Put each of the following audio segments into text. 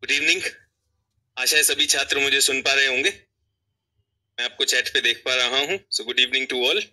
Good evening. आशा है सभी छात्र मुझे सुन पा रहे होंगे। मैं आपको चैट पे देख पा रहा हूं। So good evening to all.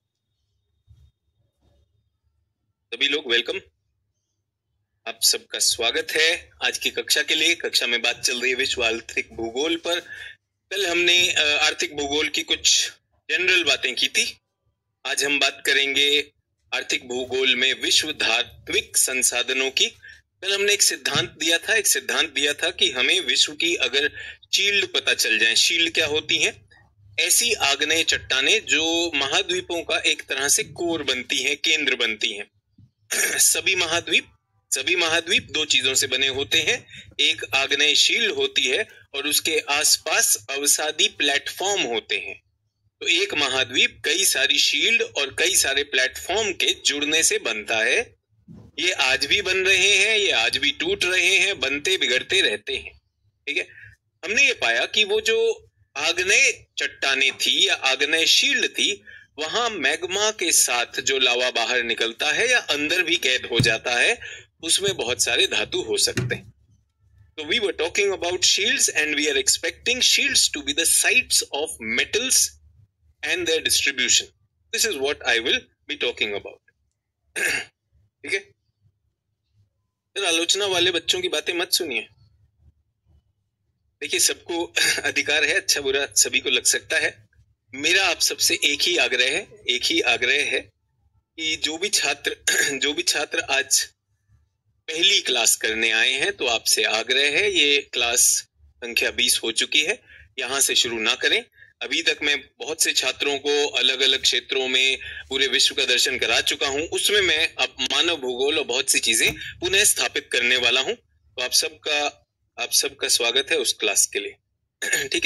सभी लोग वेलकम। आप सबका स्वागत है आज की कक्षा के लिए। कक्षा में बात चल रही है विश्व आर्थिक भूगोल पर। कल हमने आर्थिक भूगोल की कुछ जनरल बातें की थी। आज हम बात करेंगे आर्थिक भूगोल में विश्व धात्विक संसाधनों की। कल हमने एक सिद्धांत दिया था कि हमें विश्व की अगर शील्ड पता चल जाए। शील्ड क्या होती है? ऐसी आग्नेय चट्टानें जो महाद्वीपों का एक तरह से कोर बनती हैं, केंद्र बनती हैं। सभी महाद्वीप दो चीजों से बने होते हैं। एक आग्नेय शील्ड होती है और उसके आसपास अवसादी प्लेटफॉर्म होते हैं। तो एक महाद्वीप कई सारी शील्ड और कई सारे प्लेटफॉर्म के जुड़ने से बनता है। ये आज भी बन रहे हैं, ये आज भी टूट रहे हैं, बनते बिगड़ते रहते हैं। ठीक है। हमने ये पाया कि वो जो आग्नेय चट्टानें थी या आग्नेय शील्ड थी, वहां मैग्मा के साथ जो लावा बाहर निकलता है या अंदर भी कैद हो जाता है, उसमें बहुत सारे धातु हो सकते हैं। So we were talking about shields and we are expecting shields to be the sites of metals and their distribution. This is what I will be talking about. ठीक है। फिर आलोचना वाले बच्चों की बातें मत सुनिए। देखिए, सबको अधिकार है, अच्छा बुरा सभी को लग सकता है। मेरा आप सबसे एक ही आग्रह है कि जो भी छात्र आज पहली क्लास करने आए हैं, तो आपसे आग्रह है, ये क्लास संख्या 20 हो चुकी है, यहाँ से शुरू ना करें। अभी तक मैं बहुत से छात्रों को अलग अलग क्षेत्रों में पूरे विश्व का दर्शन करा चुका हूँ। उसमें मैं अब मानव भूगोल और बहुत सी चीजें पुनः स्थापित करने वाला हूँ। तो आप सबका स्वागत है उस क्लास के लिए। ठीक है।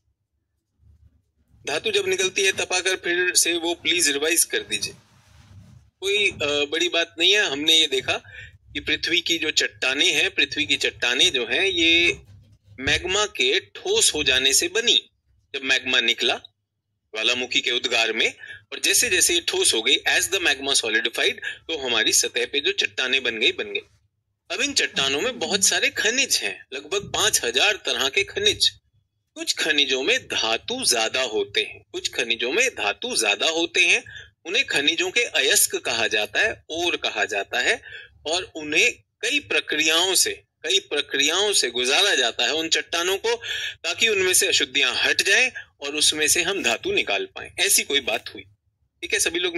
धातु जब निकलती है तपाकर फिर से वो प्लीज रिवाइज कर दीजिए। कोई बड़ी बात नहीं है। हमने ये देखा कि पृथ्वी की जो चट्टानें हैं, पृथ्वी की चट्टानें जो हैं, ये मैग्मा के ठोस हो जाने से बनी। जब मैग्मा निकला ज्वालामुखी के उद्गार में, और जैसे जैसे ये ठोस हो गई, एज द मैग्मा सॉलिडिफाइड, तो हमारी सतह पे जो चट्टानें बन गई। अब इन चट्टानों में बहुत सारे खनिज हैं, लगभग 5000 तरह के खनिज। कुछ खनिजों में धातु ज्यादा होते हैं, उन्हें खनिजों के अयस्क कहा जाता है, ओर कहा जाता है, और उन्हें कई प्रक्रियाओं से गुजारा जाता है उन चट्टानों को, ताकि उनमें से अशुद्धियां हट जाएं और उसमें से हम धातु निकाल पाएं। ऐसी कोई बात हुई। ठीक है, सभी लोग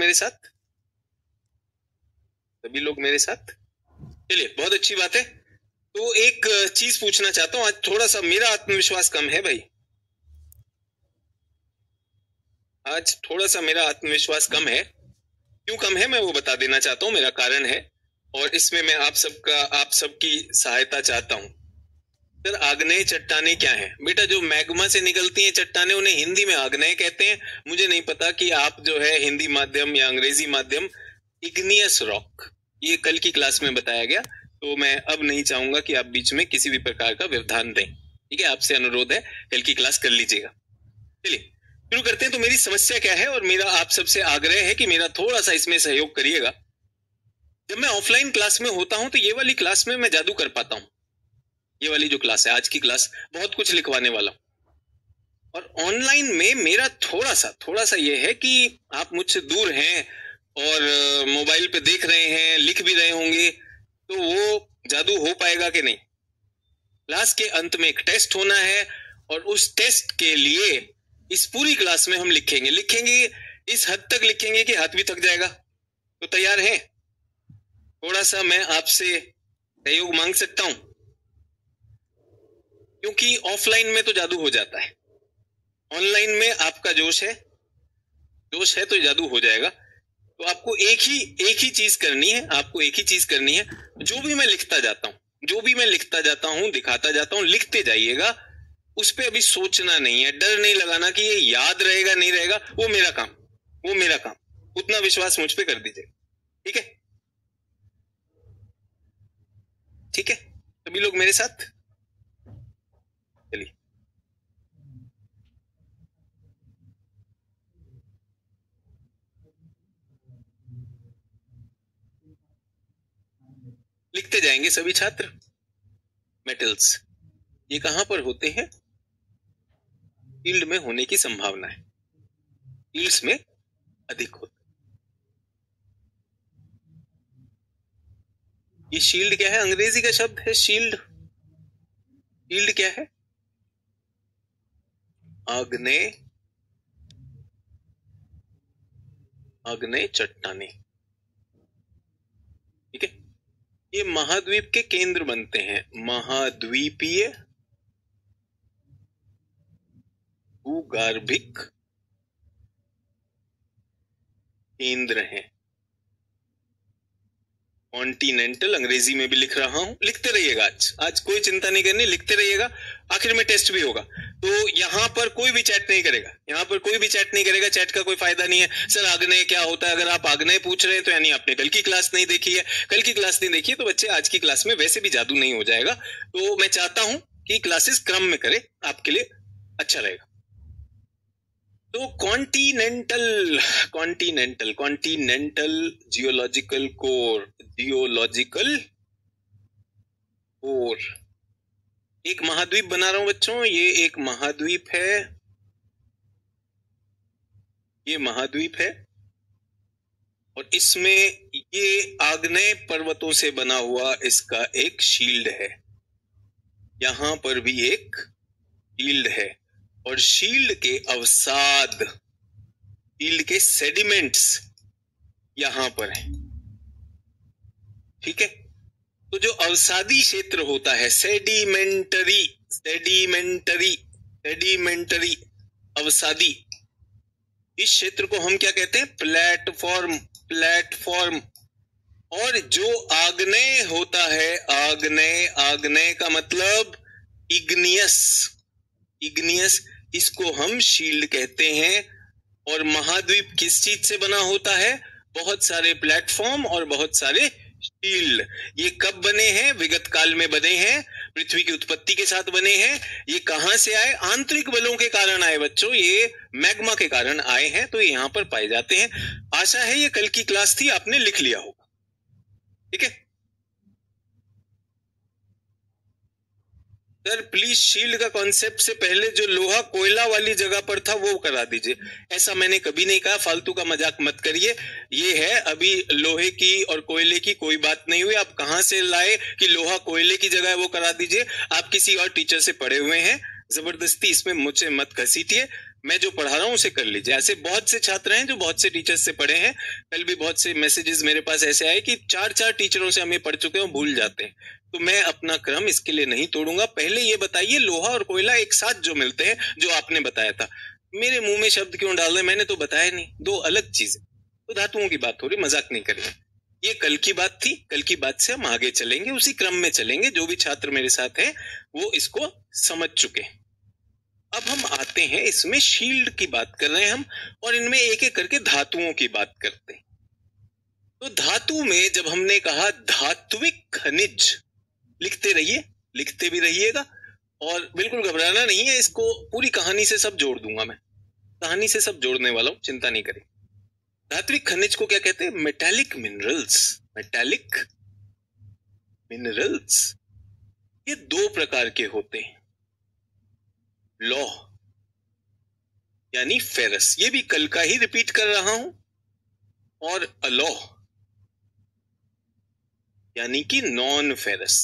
मेरे साथ? चलिए, बहुत अच्छी बात है। तो एक चीज पूछना चाहता हूं। आज थोड़ा सा मेरा आत्मविश्वास कम है भाई। आज थोड़ा सा मेरा आत्मविश्वास कम है। क्यों कम है मैं वो बता देना चाहता हूं। मेरा कारण है और इसमें मैं आप सबकी सहायता चाहता हूं। सर, आग्नेय चट्टानें क्या है? बेटा, जो मैग्मा से निकलती हैं चट्टानें, उन्हें हिंदी में आग्नेय कहते हैं। मुझे नहीं पता कि आप जो है हिंदी माध्यम या अंग्रेजी माध्यम। इग्नियस रॉक, ये कल की क्लास में बताया गया, तो मैं अब नहीं चाहूंगा कि आप बीच में किसी भी प्रकार का व्यवधान दें। ठीक है, आपसे अनुरोध है, कल की क्लास कर लीजिएगा। चलिए शुरू करते हैं। तो मेरी समस्या क्या है और मेरा आप सबसे आग्रह है कि मेरा थोड़ा सा इसमें सहयोग करिएगा। जब मैं ऑफलाइन क्लास में होता हूं तो ये वाली क्लास में मैं जादू कर पाता हूं। ये वाली जो क्लास है, आज की क्लास, बहुत कुछ लिखवाने वाला हूं। और ऑनलाइन में मेरा थोड़ा सा ये है कि आप मुझसे दूर हैं और मोबाइल पे देख रहे हैं, लिख भी रहे होंगे, तो वो जादू हो पाएगा कि नहीं? क्लास के अंत में एक टेस्ट होना है और उस टेस्ट के लिए इस पूरी क्लास में हम लिखेंगे, इस हद तक लिखेंगे कि हाथ भी थक जाएगा। तो तैयार हैं? थोड़ा सा मैं आपसे सहयोग मांग सकता हूं, क्योंकि ऑफलाइन में तो जादू हो जाता है, ऑनलाइन में आपका जोश है तो जादू हो जाएगा। तो आपको एक ही चीज करनी है। जो भी मैं लिखता जाता हूं, दिखाता जाता हूं, लिखते जाइएगा। उस पे अभी सोचना नहीं है, डर नहीं लगाना कि ये याद रहेगा नहीं रहेगा। वो मेरा काम। उतना विश्वास मुझ पे कर दीजिए। ठीक है, सभी लोग मेरे साथ? चलिए, लिखते जाएंगे सभी छात्र। मेटल्स, ये कहां पर होते हैं? शील्ड में होने की संभावना है, शील्ड्स में अधिक होते। ये शील्ड क्या है? अंग्रेजी का शब्द है शील्ड। शील्ड क्या है? आग्नेय, आग्नेय चट्टाने, ठीक है। ये महाद्वीप के केंद्र बनते हैं, महाद्वीपीय भूगर्भिक केंद्र हैं। कॉन्टिनेंटल अंग्रेजी में भी लिख रहा हूं, लिखते रहिएगा। आज कोई चिंता नहीं करनी, लिखते रहिएगा, आखिर में टेस्ट भी होगा। तो यहाँ पर कोई भी चैट नहीं करेगा, यहाँ पर कोई भी चैट नहीं करेगा, चैट का कोई फायदा नहीं है। सर आग्नेय क्या होता है? अगर आप आग्नेय पूछ रहे हैं तो यानी आपने कल की क्लास नहीं देखी है। कल की क्लास नहीं देखी है तो बच्चे आज की क्लास में वैसे भी जादू नहीं हो जाएगा। तो मैं चाहता हूं कि क्लासेस क्रम में करें, आपके लिए अच्छा रहेगा। तो continental, continental, continental geological core, geological core, एक महाद्वीप बना रहा हूं बच्चों। ये एक महाद्वीप है, ये महाद्वीप है, और इसमें ये आग्नेय पर्वतों से बना हुआ इसका एक शील्ड है। यहां पर भी एक शील्ड है, और शील्ड के अवसाद, शील्ड के सेडिमेंट्स यहां पर है, ठीक है। तो जो अवसादी क्षेत्र होता है, सेडिमेंटरी, सेडिमेंटरी, सेडिमेंटरी अवसादी, इस क्षेत्र को हम क्या कहते हैं? Platform, platform. और जो आग्नेय होता है, आग्नेय, आग्नेय का मतलब इग्नियस, इग्नियस, इसको हम शील्ड कहते हैं। और महाद्वीप किस चीज से बना होता है? बहुत सारे प्लेटफॉर्म और बहुत सारे शील्ड। ये कब बने हैं? विगत काल में बने हैं, पृथ्वी की उत्पत्ति के साथ बने हैं। ये कहां से आए? आंतरिक बलों के कारण आए बच्चों, ये मैग्मा के कारण आए हैं, तो ये यहां पर पाए जाते हैं। आशा है ये कल की क्लास थी, आपने लिख लिया होगा, ठीक है। सर प्लीज शील्ड का कॉन्सेप्ट से पहले जो लोहा कोयला वाली जगह पर था वो करा दीजिए। ऐसा मैंने कभी नहीं कहा, फालतू का मजाक मत करिए। ये है अभी लोहे की और कोयले की कोई बात नहीं हुई। आप कहां से लाए कि लोहा कोयले की जगह है वो करा दीजिए? आप किसी और टीचर से पढ़े हुए हैं, जबरदस्ती इसमें मुझे मत घसीटिए। मैं जो पढ़ा रहा हूं उसे कर लीजिए। ऐसे बहुत से छात्र हैं जो बहुत से टीचर्स से पढ़े हैं। कल भी बहुत से मैसेजेस मेरे पास ऐसे आए कि 4 टीचरों से हमें पढ़ चुके हैं, भूल जाते हैं। तो मैं अपना क्रम इसके लिए नहीं तोड़ूंगा। पहले ये बताइए, लोहा और कोयला एक साथ जो मिलते हैं, जो आपने बताया था, मेरे मुंह में शब्द क्यों डाल रहे? मैंने तो बताया नहीं, दो अलग चीजें। तो धातुओं की बात हो रही, मजाक नहीं करेंगे। ये कल की बात थी, कल की बात से हम आगे चलेंगे, उसी क्रम में चलेंगे। जो भी छात्र मेरे साथ हैं वो इसको समझ चुके। अब हम आते हैं, इसमें शील्ड की बात कर रहे हैं हम, और इनमें एक एक करके धातुओं की बात करते हैं। तो धातु में जब हमने कहा धात्विक खनिज, लिखते रहिए, लिखते भी रहिएगा, और बिल्कुल घबराना नहीं है। इसको पूरी कहानी से सब जोड़ दूंगा मैं, कहानी से सब जोड़ने वाला हूं, चिंता नहीं करें। धात्विक खनिज को क्या कहते हैं? Metallic minerals, metallic minerals. ये 2 प्रकार के होते हैं, लौह यानी फेरस, ये भी कल का ही रिपीट कर रहा हूं, और अलौह यानी कि नॉन फेरस।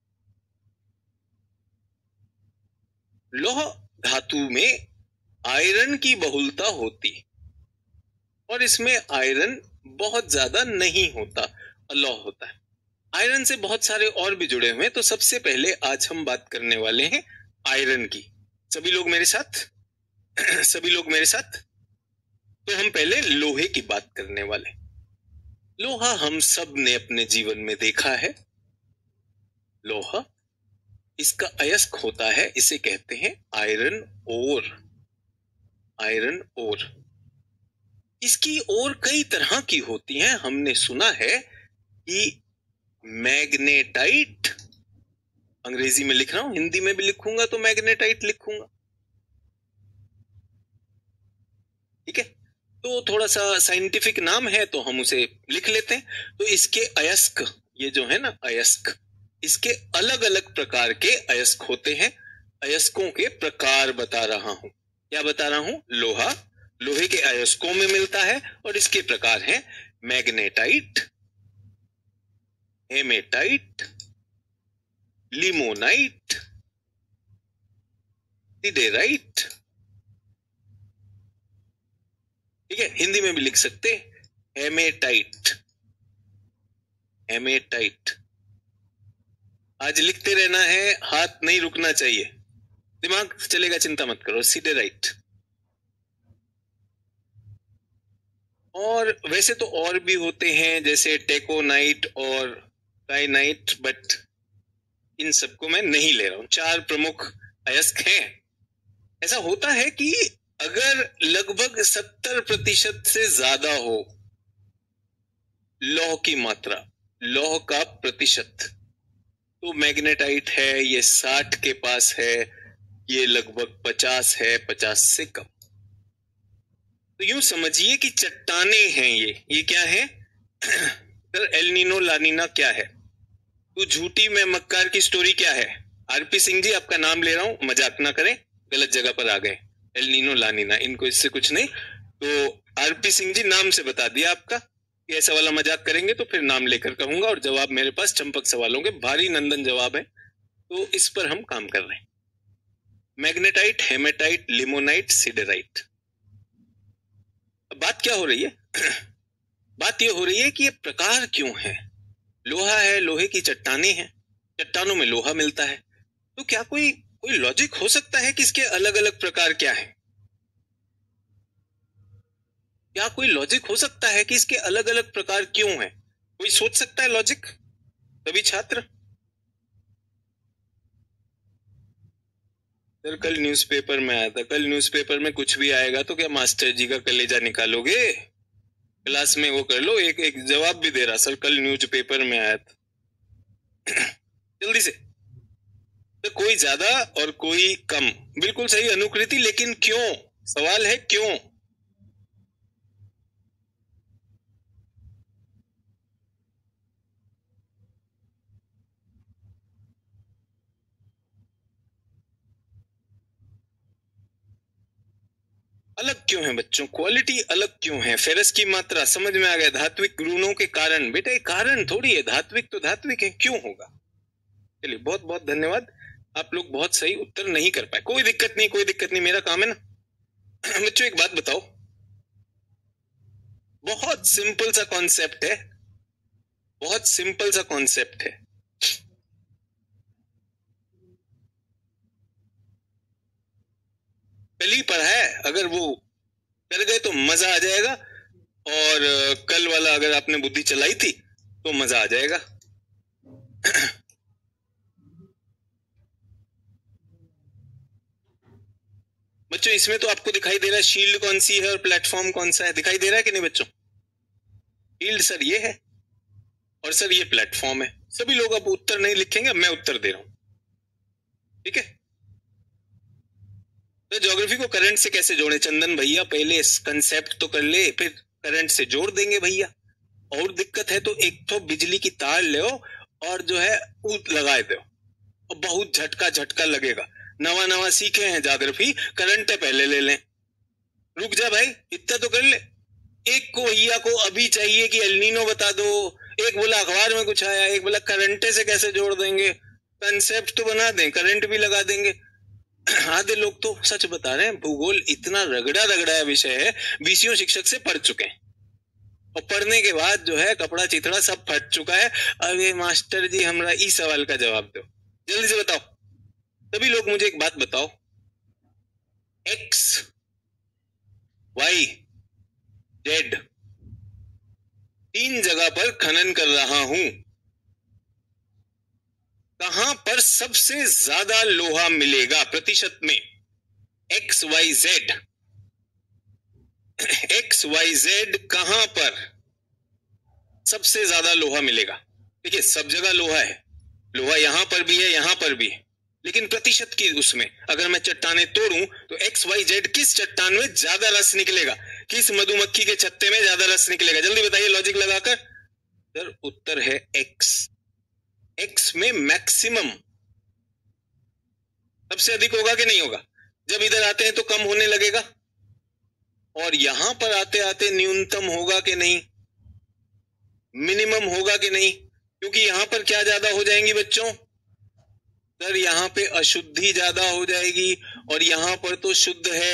लौह धातु में आयरन की बहुलता होती, और इसमें आयरन बहुत ज्यादा नहीं होता, अलौह होता है। आयरन से बहुत सारे और भी जुड़े हुए हैं। तो सबसे पहले आज हम बात करने वाले हैं आयरन की। सभी लोग मेरे साथ सभी लोग मेरे साथ। तो हम पहले लोहे की बात करने वाले। लोहा हम सब ने अपने जीवन में देखा है। लोहा, इसका अयस्क होता है, इसे कहते हैं आयरन ओर, आयरन ओर। इसकी ओर कई तरह की होती हैं। हमने सुना है कि मैग्नेटाइट, अंग्रेजी में लिख रहा हूं, हिंदी में भी लिखूंगा तो मैग्नेटाइट लिखूंगा, ठीक है। तो थोड़ा सा साइंटिफिक नाम है तो हम उसे लिख लेते हैं। तो इसके अयस्क, ये जो है ना अयस्क, इसके अलग अलग प्रकार के अयस्क होते हैं। अयस्कों के प्रकार बता रहा हूं। क्या बता रहा हूं? लोहा लोहे के अयस्कों में मिलता है और इसके प्रकार हैं मैग्नेटाइट, हेमेटाइट, लिमोनाइट, सिडेराइट। ठीक है, हिंदी में भी लिख सकते हेमेटाइट, हेमेटाइट। आज लिखते रहना है, हाथ नहीं रुकना चाहिए, दिमाग चलेगा, चिंता मत करो। सिडेराइट। और वैसे तो और भी होते हैं जैसे टेकोनाइट और काइनाइट, बट इन सबको मैं नहीं ले रहा हूं। 4 प्रमुख अयस्क हैं। ऐसा होता है कि अगर लगभग 70% से ज्यादा हो लौह की मात्रा, लौह का प्रतिशत, तो मैग्नेटाइट है, ये 60 के पास है, ये लगभग 50 है, 50 से कम। तो यूं समझिए कि चट्टाने हैं ये क्या है? सर एल नीनो लानीना क्या है? तू झूठी मैं मक्कार की स्टोरी क्या है? आरपी सिंह जी आपका नाम ले रहा हूं, मजाक ना करें, गलत जगह पर आ गए। एल नीनो लानीना, इनको इससे कुछ नहीं। तो आरपी सिंह जी नाम से बता दिया आपका कि ऐसा वाला मजाक करेंगे तो फिर नाम लेकर कहूंगा, और जवाब मेरे पास चंपक सवालों के भारी नंदन जवाब है, तो इस पर हम काम कर रहे हैं। Magnetite, haematite, limonite, siderite. बात क्या हो रही है? बात यह हो रही है कि ये प्रकार क्यों है? लोहा है, लोहे की चट्टानें हैं, चट्टानों में लोहा मिलता है, तो क्या कोई लॉजिक हो सकता है कि इसके अलग अलग प्रकार क्या है? क्या कोई लॉजिक हो सकता है कि इसके अलग अलग प्रकार क्यों है? कोई सोच सकता है लॉजिक? सभी छात्र? सर कल न्यूज़पेपर में आया था। कल न्यूज़पेपर में कुछ भी आएगा तो क्या मास्टर जी का कलेजा निकालोगे? क्लास में वो कर लो, एक एक जवाब भी दे रहा, सर कल न्यूज़पेपर में आया था। जल्दी से। तो कोई ज्यादा और कोई कम, बिल्कुल सही अनुकृति, लेकिन क्यों? सवाल है क्यों? अलग क्यों है बच्चों? क्वालिटी अलग क्यों है? फेरस की मात्रा समझ में आ गया, धात्विक गुणों के कारण। बेटा ये कारण थोड़ी है, धात्विक तो धात्विक है, क्यों होगा? चलिए बहुत बहुत धन्यवाद, आप लोग बहुत सही उत्तर नहीं कर पाए, कोई दिक्कत नहीं, कोई दिक्कत नहीं, मेरा काम है ना। बच्चों एक बात बताओ, बहुत सिंपल सा कॉन्सेप्ट है, बहुत सिंपल सा कॉन्सेप्ट है। कल ही पढ़ा है, अगर वो कर गए तो मजा आ जाएगा, और कल वाला अगर आपने बुद्धि चलाई थी तो मजा आ जाएगा। बच्चों इसमें तो आपको दिखाई दे रहा है शील्ड कौन सी है और प्लेटफॉर्म कौन सा है, दिखाई दे रहा है कि नहीं बच्चों? शील्ड सर ये है और सर ये प्लेटफॉर्म है। सभी लोग अब उत्तर नहीं लिखेंगे, मैं उत्तर दे रहा हूं, ठीक है? तो ज्योग्राफी को करंट से कैसे जोड़े चंदन भैया? पहले कंसेप्ट तो कर ले, फिर करंट से जोड़ देंगे भैया। और दिक्कत है तो एक तो बिजली की तार ले और जो है लगाए दो, और बहुत झटका झटका लगेगा। नवा नवा सीखे हैं ज्योग्राफी, करंट पहले ले लें। रुक जा भाई, इतना तो कर ले। एक को भैया को अभी चाहिए कि एलनीनो बता दो, एक बोला अखबार में कुछ आया, एक बोला करंटे से कैसे जोड़ देंगे। कंसेप्ट तो बना दें, करंट भी लगा देंगे। आधे लोग तो सच बता रहे हैं, भूगोल इतना रगड़ा रगड़ाया विषय है, बीसीओ शिक्षक से पढ़ चुके हैं, और पढ़ने के बाद जो है कपड़ा चिथड़ा सब फट चुका है। अरे मास्टर जी हमरा इस सवाल का जवाब दो, जल्दी से बताओ। सभी लोग मुझे एक बात बताओ, एक्स वाई जेड 3 जगह पर खनन कर रहा हूं, कहां पर सबसे ज्यादा लोहा मिलेगा प्रतिशत में? X Y Z, X Y Z कहां पर सबसे ज्यादा लोहा मिलेगा? देखिए सब जगह लोहा है, लोहा यहां पर भी है, यहां पर भी है, लेकिन प्रतिशत की उसमें अगर मैं चट्टाने तोड़ूं तो एक्स वाई जेड किस चट्टान में ज्यादा रस निकलेगा, किस मधुमक्खी के छत्ते में ज्यादा रस निकलेगा? जल्दी बताइए लॉजिक लगाकर। सर उत्तर है एक्स, एक्स में मैक्सिमम। सबसे अधिक होगा कि नहीं होगा? जब इधर आते हैं तो कम होने लगेगा, और यहां पर आते आते न्यूनतम होगा कि नहीं, मिनिमम होगा कि नहीं? क्योंकि यहां पर क्या ज्यादा हो जाएंगी बच्चों? सर यहाँ पे अशुद्धि ज्यादा हो जाएगी, और यहां पर तो शुद्ध है।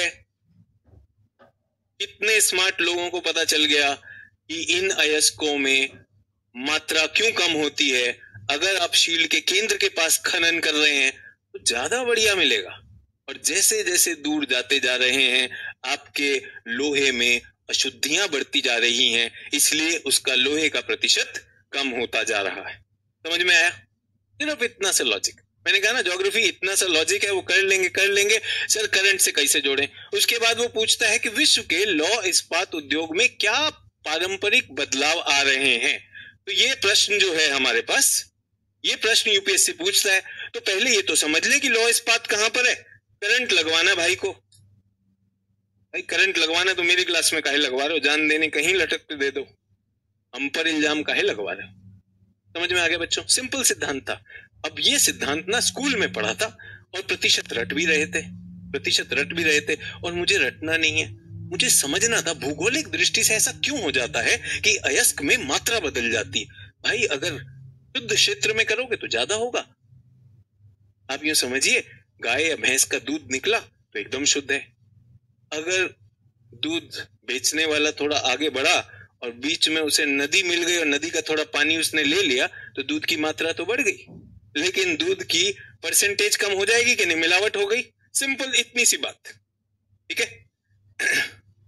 कितने स्मार्ट लोगों को पता चल गया कि इन अयस्कों में मात्रा क्यों कम होती है। अगर आप शील्ड के केंद्र के पास खनन कर रहे हैं तो ज्यादा बढ़िया मिलेगा, और जैसे जैसे दूर जाते जा रहे हैं आपके लोहे में अशुद्धियां बढ़ती जा रही हैं, इसलिए उसका लोहे का प्रतिशत कम होता जा रहा है। समझ में आया? सिर्फ इतना सा लॉजिक। मैंने कहा ना ज्योग्राफी इतना सा लॉजिक है, वो कर लेंगे। सर करंट से कैसे जोड़ें? उसके बाद वो पूछता है कि विश्व के लौह इस्पात उद्योग में क्या पारंपरिक बदलाव आ रहे हैं। तो ये प्रश्न जो है हमारे पास, ये प्रश्न यूपीएससी पूछता है। तो पहले ये तो समझ ले कि लौह इस्पात कहां पर है। करंट लगवाना भाई को, भाई करंट लगवाना तो मेरी क्लास में काहे लगवा रहे हो? जान देने कहीं लटक दे दो, हम पर इल्जाम काहे लगवा रहे हो? समझ में आ गया बच्चों? सिंपल सिद्धांत था। अब ये सिद्धांत ना स्कूल में पढ़ा था, और प्रतिशत रट भी रहे थे, प्रतिशत रट भी रहे थे। और मुझे रटना नहीं है, मुझे समझना था भौगोलिक दृष्टि से ऐसा क्यों हो जाता है कि अयस्क में मात्रा बदल जाती है। भाई अगर शुद्ध क्षेत्र में करोगे तो ज्यादा होगा। आप यूं समझिए, गाय या भैंस का दूध निकला तो एकदम शुद्ध है। अगर दूध बेचने वाला थोड़ा आगे बढ़ा और बीच में उसे नदी मिल गई और नदी का थोड़ा पानी उसने ले लिया, तो दूध की मात्रा तो बढ़ गई, लेकिन दूध की परसेंटेज कम हो जाएगी कि नहीं? मिलावट हो गई। सिंपल इतनी सी बात। ठीक है।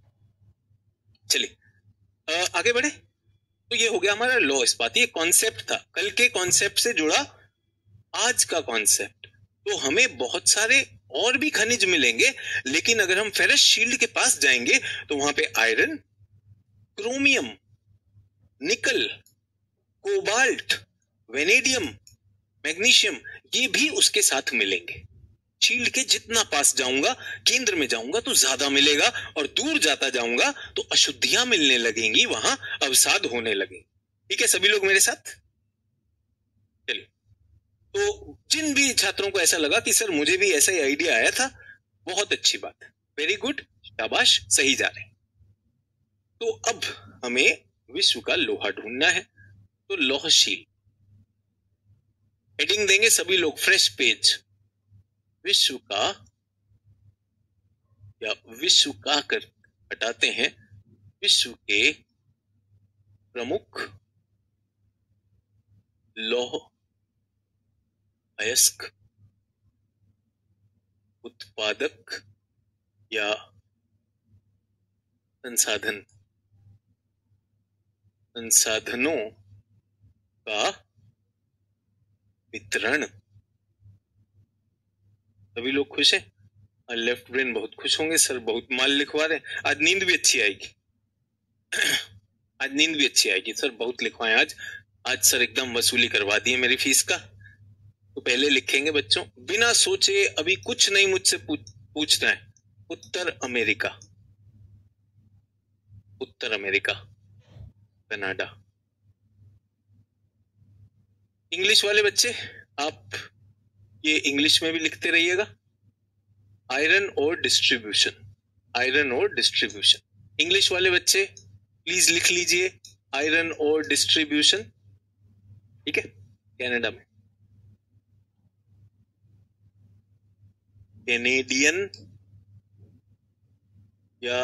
चलिए आगे बढ़े। तो ये हो गया हमारा लॉ इस्पात, ये कॉन्सेप्ट था, कल के कॉन्सेप्ट से जुड़ा आज का कॉन्सेप्ट। तो हमें बहुत सारे और भी खनिज मिलेंगे, लेकिन अगर हम फेरस शील्ड के पास जाएंगे तो वहां पे iron, chromium, nickel, cobalt, vanadium, magnesium, ये भी उसके साथ मिलेंगे। शील्ड के जितना पास जाऊंगा, केंद्र में जाऊंगा तो ज्यादा मिलेगा, और दूर जाता जाऊंगा तो अशुद्धियां मिलने लगेंगी, वहां अवसाद होने लगेंगे। ठीक है सभी लोग मेरे साथ? चलिए, तो जिन भी छात्रों को ऐसा लगा कि सर मुझे भी ऐसा ही आइडिया आया था, बहुत अच्छी बात है, वेरी गुड, शाबाश, सही जा रहे हैं। तो अब हमें विश्व का लोहा ढूंढना है। तो लौहशील हेडिंग देंगे सभी लोग, फ्रेश पेज। विश्व का, या विश्व का कर हटाते हैं, विश्व के प्रमुख लौह अयस्क उत्पादक या संसाधनों का वितरण। सभी लोग खुश हैं? लेफ्ट ब्रेन बहुत खुश होंगे, सर बहुत माल लिखवा रहे हैं, आज नींद भी अच्छी आएगी। आज नींद भी अच्छी आएगी सर, बहुत लिखवाएं आज। आज सर एकदम वसूली करवा दिए मेरी फीस का। तो पहले लिखेंगे बच्चों, बिना सोचे, अभी कुछ नहीं मुझसे पूछना है। उत्तर अमेरिका, उत्तर अमेरिका, कनाडा। इंग्लिश वाले बच्चे आप ये इंग्लिश में भी लिखते रहिएगा। आयरन और डिस्ट्रीब्यूशन, आयरन और डिस्ट्रीब्यूशन। इंग्लिश वाले बच्चे प्लीज लिख लीजिए आयरन और डिस्ट्रीब्यूशन। ठीक है, कनाडा में कैनेडियन या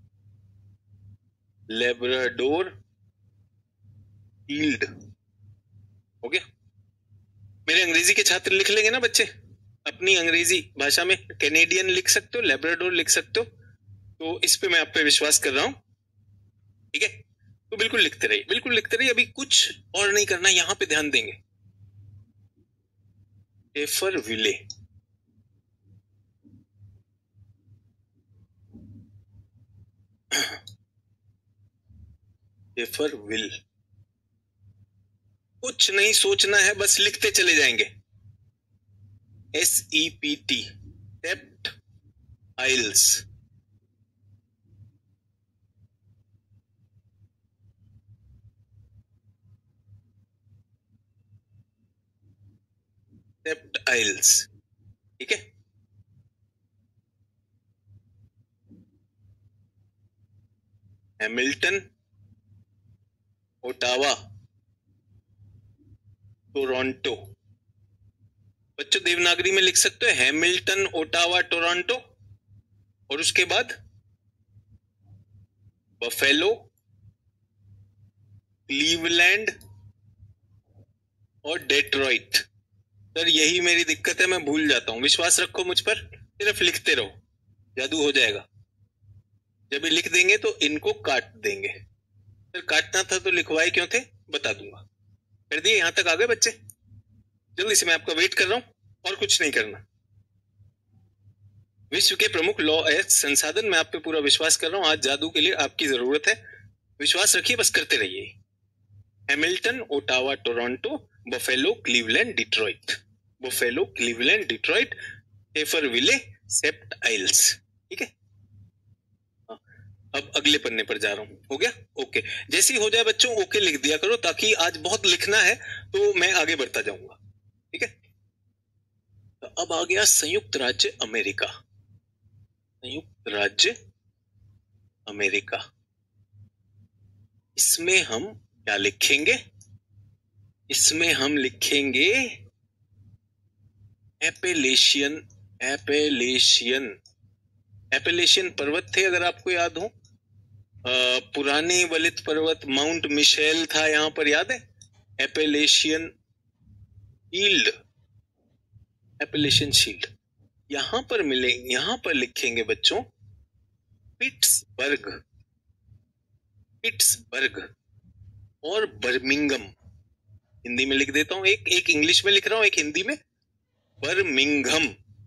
लेब्राडोर शील्ड। हो गया। मेरे अंग्रेजी के छात्र लिख लेंगे ना बच्चे, अपनी अंग्रेजी भाषा में कैनेडियन लिख सकते हो, लेब्राडोर लिख सकते हो। तो इस पे मैं आप पे विश्वास कर रहा हूं। ठीक है, तो बिल्कुल लिखते रहिए, बिल्कुल लिखते रहिए। अभी कुछ और नहीं करना, यहां पे ध्यान देंगे। एफर विले, एफर विल, कुछ नहीं सोचना है, बस लिखते चले जाएंगे। SEPT, सेप्ट आइल्स। सेप्ट आइल्स, ठीक है। Hamilton, Ottawa, Toronto. बच्चों देवनागरी में लिख सकते हो हैमिल्टन, ओटावा, टोरंटो, और उसके बाद बफेलो, क्लीवलैंड और डेट्रॉइट। सर यही मेरी दिक्कत है, मैं भूल जाता हूं। विश्वास रखो मुझ पर, सिर्फ लिखते रहो, जादू हो जाएगा। जब ये लिख देंगे तो इनको काट देंगे। सर काटना था तो लिखवाए क्यों थे, बता दूंगा। कर दिए, यहां तक आ गए बच्चे? जल्दी से, मैं आपका वेट कर रहा हूं और कुछ नहीं करना। विश्व के प्रमुख लॉ एथ संसाधन, मैं आप पे पूरा विश्वास कर रहा हूं। आज जादू के लिए आपकी जरूरत है, विश्वास रखिए, बस करते रहिए। Hamilton, Ottawa, Toronto, Buffalo, Cleveland, Detroit. Buffalo, Cleveland, Detroit, Schefferville, Sept Iles. ठीक है, अब अगले पन्ने पर जा रहा हूं। हो गया? ओके। जैसे ही हो जाए बच्चों ओके लिख दिया करो, ताकि आज बहुत लिखना है तो मैं आगे बढ़ता जाऊंगा। ठीक है, तो अब आ गया संयुक्त राज्य अमेरिका। संयुक्त राज्य अमेरिका, इसमें हम क्या लिखेंगे? इसमें हम लिखेंगे एपेलेशियन। एपेलेशियन, एपेलेशियन पर्वत थे अगर आपको याद हो। पुराने वलित पर्वत माउंट मिशेल था यहां पर, याद है? एपेलेशियन शील्ड, एपेलेशियन शील्ड यहां पर मिलेंगे। यहां पर लिखेंगे बच्चों पिट्सबर्ग, पिट्सबर्ग और बर्मिंगम। हिंदी में लिख देता हूं, एक इंग्लिश में लिख रहा हूं, एक हिंदी में। Birmingham,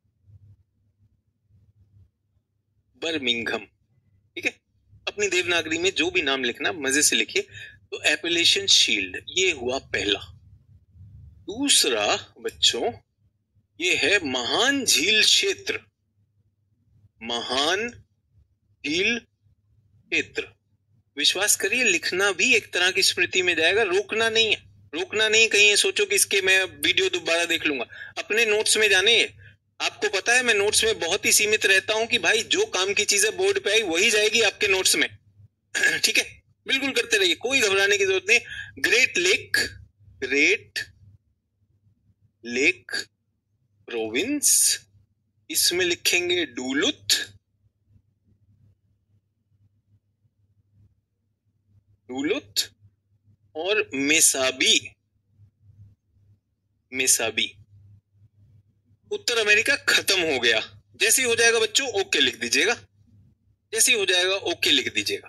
Birmingham. ठीक है, अपनी देवनागरी में जो भी नाम लिखना मजे से लिखिए। तो एपेलेशियन शील्ड ये हुआ पहला। दूसरा बच्चों ये है महान झील क्षेत्र। महान झील क्षेत्र, विश्वास करिए लिखना भी एक तरह की स्मृति में जाएगा, रोकना नहीं है। रोकना नहीं, कहीं ये सोचो कि इसके मैं वीडियो दोबारा देख लूंगा। अपने नोट्स में जाने। आपको पता है मैं नोट्स में बहुत ही सीमित रहता हूं कि भाई जो काम की चीजें बोर्ड पे आई वही जाएगी आपके नोट्स में। ठीक है, बिल्कुल करते रहिए, कोई घबराने की जरूरत नहीं। Great lake, great lake province, इसमें लिखेंगे डूलुथ, डूलुथ और मेसाबी, मेसाबी। उत्तर अमेरिका खत्म हो गया। जैसे ही हो जाएगा बच्चों ओके लिख दीजिएगा, जैसे ही हो जाएगा ओके लिख दीजिएगा।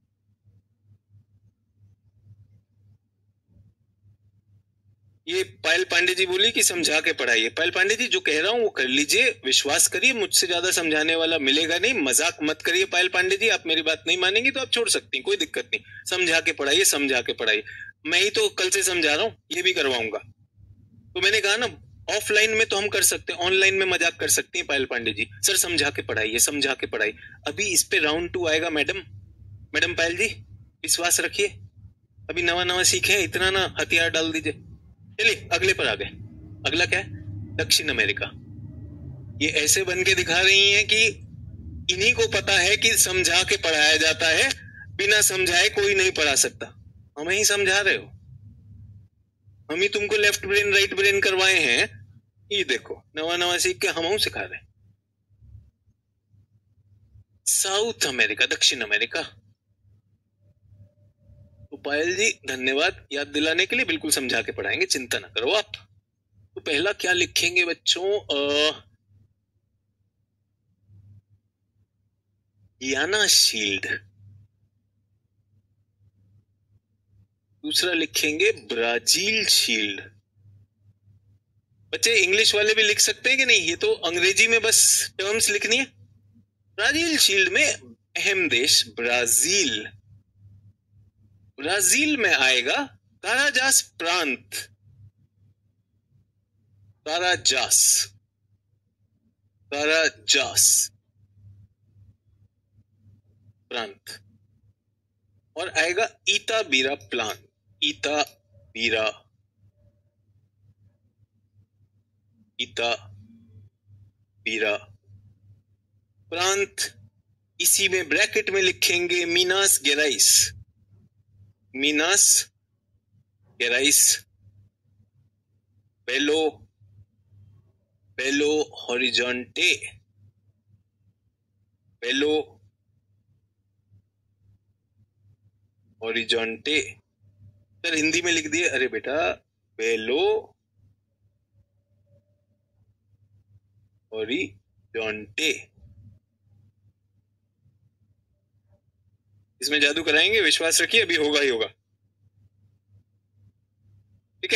ये पायल पांडे जी बोली कि समझा के पढ़ाइए। पायल पांडे जी जो कह रहा हूं वो कर लीजिए, विश्वास करिए, मुझसे ज्यादा समझाने वाला मिलेगा नहीं। मजाक मत करिए पायल पांडे जी, आप मेरी बात नहीं मानेंगे तो आप छोड़ सकती हैं, कोई दिक्कत नहीं। समझा के पढ़ाइए, समझा के पढ़ाइए। मैं ही तो कल से समझा रहा हूँ, ये भी करवाऊंगा। तो मैंने कहा ना ऑफलाइन में तो हम कर सकते हैं, ऑनलाइन में मजाक कर सकती हैं पायल पांडे जी। सर समझा के पढ़ाइए, समझा के पढ़ाइए। अभी इस पे राउंड 2 आएगा मैडम, मैडम पायल जी विश्वास रखिए। अभी नवा नवा सीखे, इतना ना हथियार डाल दीजिए। चलिए अगले पर आ गए। अगला क्या है? दक्षिण अमेरिका। ये ऐसे बन के दिखा रही हैं कि इन्हीं को पता है कि समझा के पढ़ाया जाता है, बिना समझाए कोई नहीं पढ़ा सकता। हमें ही समझा रहे हो, हम ही तुमको लेफ्ट ब्रेन राइट ब्रेन करवाए हैं। ये देखो नवा नवा सीख के हम सिखा रहे हैं। साउथ अमेरिका, दक्षिण अमेरिका। तो पायल जी धन्यवाद याद दिलाने के लिए, बिल्कुल समझा के पढ़ाएंगे, चिंता ना करो आप। तो पहला क्या लिखेंगे बच्चों? Guiana shield. दूसरा लिखेंगे ब्राजील शील्ड। बच्चे इंग्लिश वाले भी लिख सकते हैं कि नहीं? ये तो अंग्रेजी में बस टर्म्स लिखनी है। ब्राजील शील्ड में अहम देश ब्राजील। ब्राजील में आएगा काराजास प्रांत, काराजास, काराजास प्रांत। और आएगा इताबीरा प्लान, इताबीरा, इताबीरा प्रांत, इसी में ब्रैकेट में लिखेंगे मीनास गेराइस, मीनास गेराइस, बेलो बेलो हॉरिजॉन्टे, बेलो हॉरिजॉन्टे। सर हिंदी में लिख दिए, अरे बेटा बेलो हॉरिजॉन्टे। इसमें जादू कराएंगे, विश्वास रखिए अभी होगा ही होगा, ठीक है।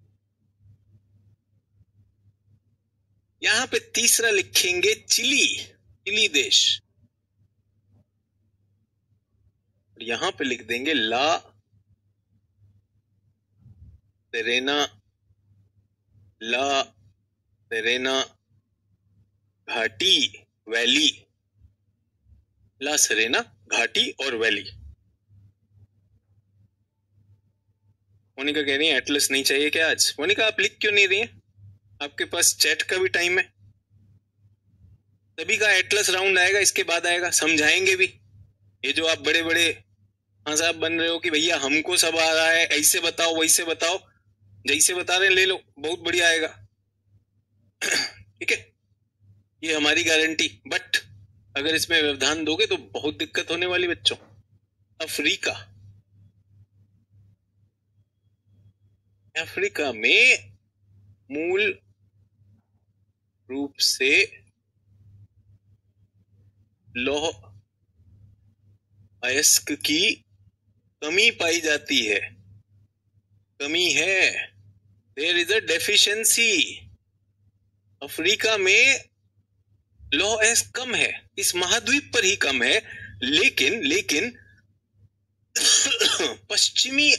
यहां पे तीसरा लिखेंगे चिली, चिली देश, यहां पे लिख देंगे ला सेरेना, ला सेरेना घाटी वैली, ला सेरेना घाटी और वैली। मोनिका कह रही है एटलस नहीं चाहिए क्या आज? मोनिका आप लिख क्यों नहीं रही हैं? आपके पास चैट का भी टाइम है। तभी का एटलस राउंड आएगा, इसके बाद आएगा, समझाएंगे भी। ये जो आप बड़े बड़े हाँ साहब बन रहे हो कि भैया हमको सब आ रहा है, ऐसे बताओ वैसे बताओ, जैसे बता रहे हैं ले लो, बहुत बढ़िया आएगा, ठीक है, ये हमारी गारंटी। बट अगर इसमें व्यवधान दोगे तो बहुत दिक्कत होने वाली बच्चों। अफ्रीका, अफ्रीका में मूल रूप से लौह अयस्क की कमी पाई जाती है, कमी है, there is a deficiency. Africa में लौह अयस्क कम है, इस महाद्वीप पर ही कम है, लेकिन लेकिन पश्चिमी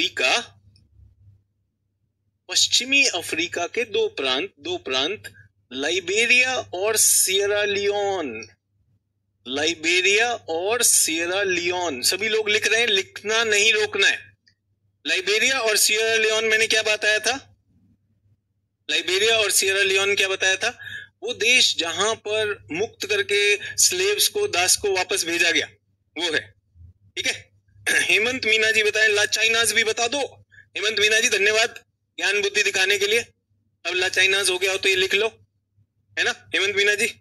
अफ्रीका के दो प्रांत लाइबेरिया और सियरा लियोन, लाइबेरिया और सियरा लियोन, सभी लोग लिख रहे हैं, लिखना नहीं रोकना है। लाइबेरिया और सियरा लियोन मैंने क्या बताया था? लाइबेरिया और सियरा लियोन क्या बताया था? वो देश जहां पर मुक्त करके स्लेव्स को, दास को वापस भेजा गया, वो है, ठीक है। हेमंत मीना जी बताएं, ला चाइनाज भी बता दो। हेमंत मीना जी धन्यवाद ज्ञान बुद्धि दिखाने के लिए। अब ला चाइनाज हो गया हो तो ये लिख लो, है ना हेमंत मीना जी।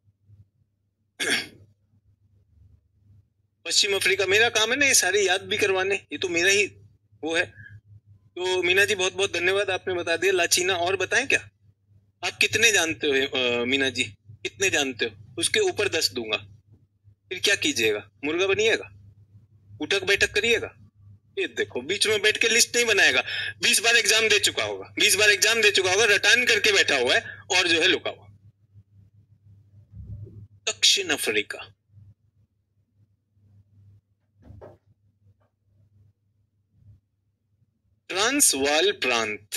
पश्चिम अफ्रीका, मेरा काम है ना ये सारे याद भी करवाने, ये तो मेरा ही वो है। तो मीना जी बहुत बहुत धन्यवाद, आपने बता दिया लाचीना। और बताएं क्या आप कितने जानते हो? मीना जी कितने जानते हो? उसके ऊपर 10 दूंगा, फिर क्या कीजिएगा? मुर्गा बनिएगा, उठक बैठक करिएगा। ये देखो बीच में बैठ के लिस्ट नहीं बनाएगा, 20 बार एग्जाम दे चुका होगा, 20 बार एग्जाम दे चुका होगा, रटान करके बैठा हुआ है और जो है लुका हुआ। दक्षिण अफ्रीका, ट्रांसवाल प्रांत,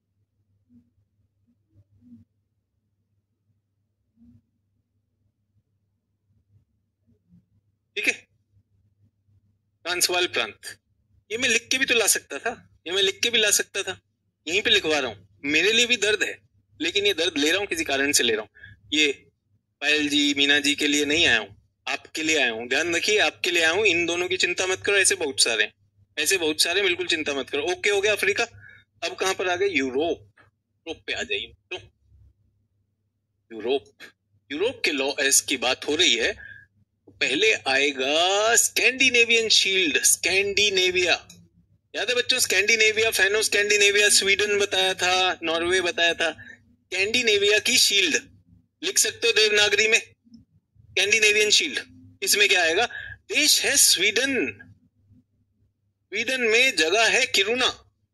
ठीक है, ट्रांसवाल प्रांत। ये मैं लिख के भी तो ला सकता था, ये मैं लिख के भी ला सकता था, यहीं पे लिखवा रहा हूं। मेरे लिए भी दर्द है, लेकिन ये दर्द ले रहा हूं किसी कारण से ले रहा हूं। ये पायल जी, मीना जी के लिए नहीं आया हूं, आपके लिए आया हूं। ध्यान रखिए आपके लिए आया हूं, इन दोनों की चिंता मत करो, ऐसे बहुत सारे हैं, ऐसे बहुत सारे, बिल्कुल चिंता मत करो। ओके हो गया अफ्रीका। अब कहां पर आ गए? यूरोप, यूरोप पे आ जाइए। तो यूरोप, यूरोप के लॉ एस की बात हो रही है, पहले आएगा स्कैंडिनेवियन शील्ड, स्कैंडिनेविया। याद है बच्चों स्कैंडिनेविया, फैनो स्कैंडिनेविया, स्वीडन बताया था, नॉर्वे बताया था। स्कैंडिनेविया की शील्ड लिख सकते हो देवनागरी में, स्कैंडिनेवियन शील्ड। इसमें क्या आएगा? देश है स्वीडन, स्वीडन में जगह है Kiruna,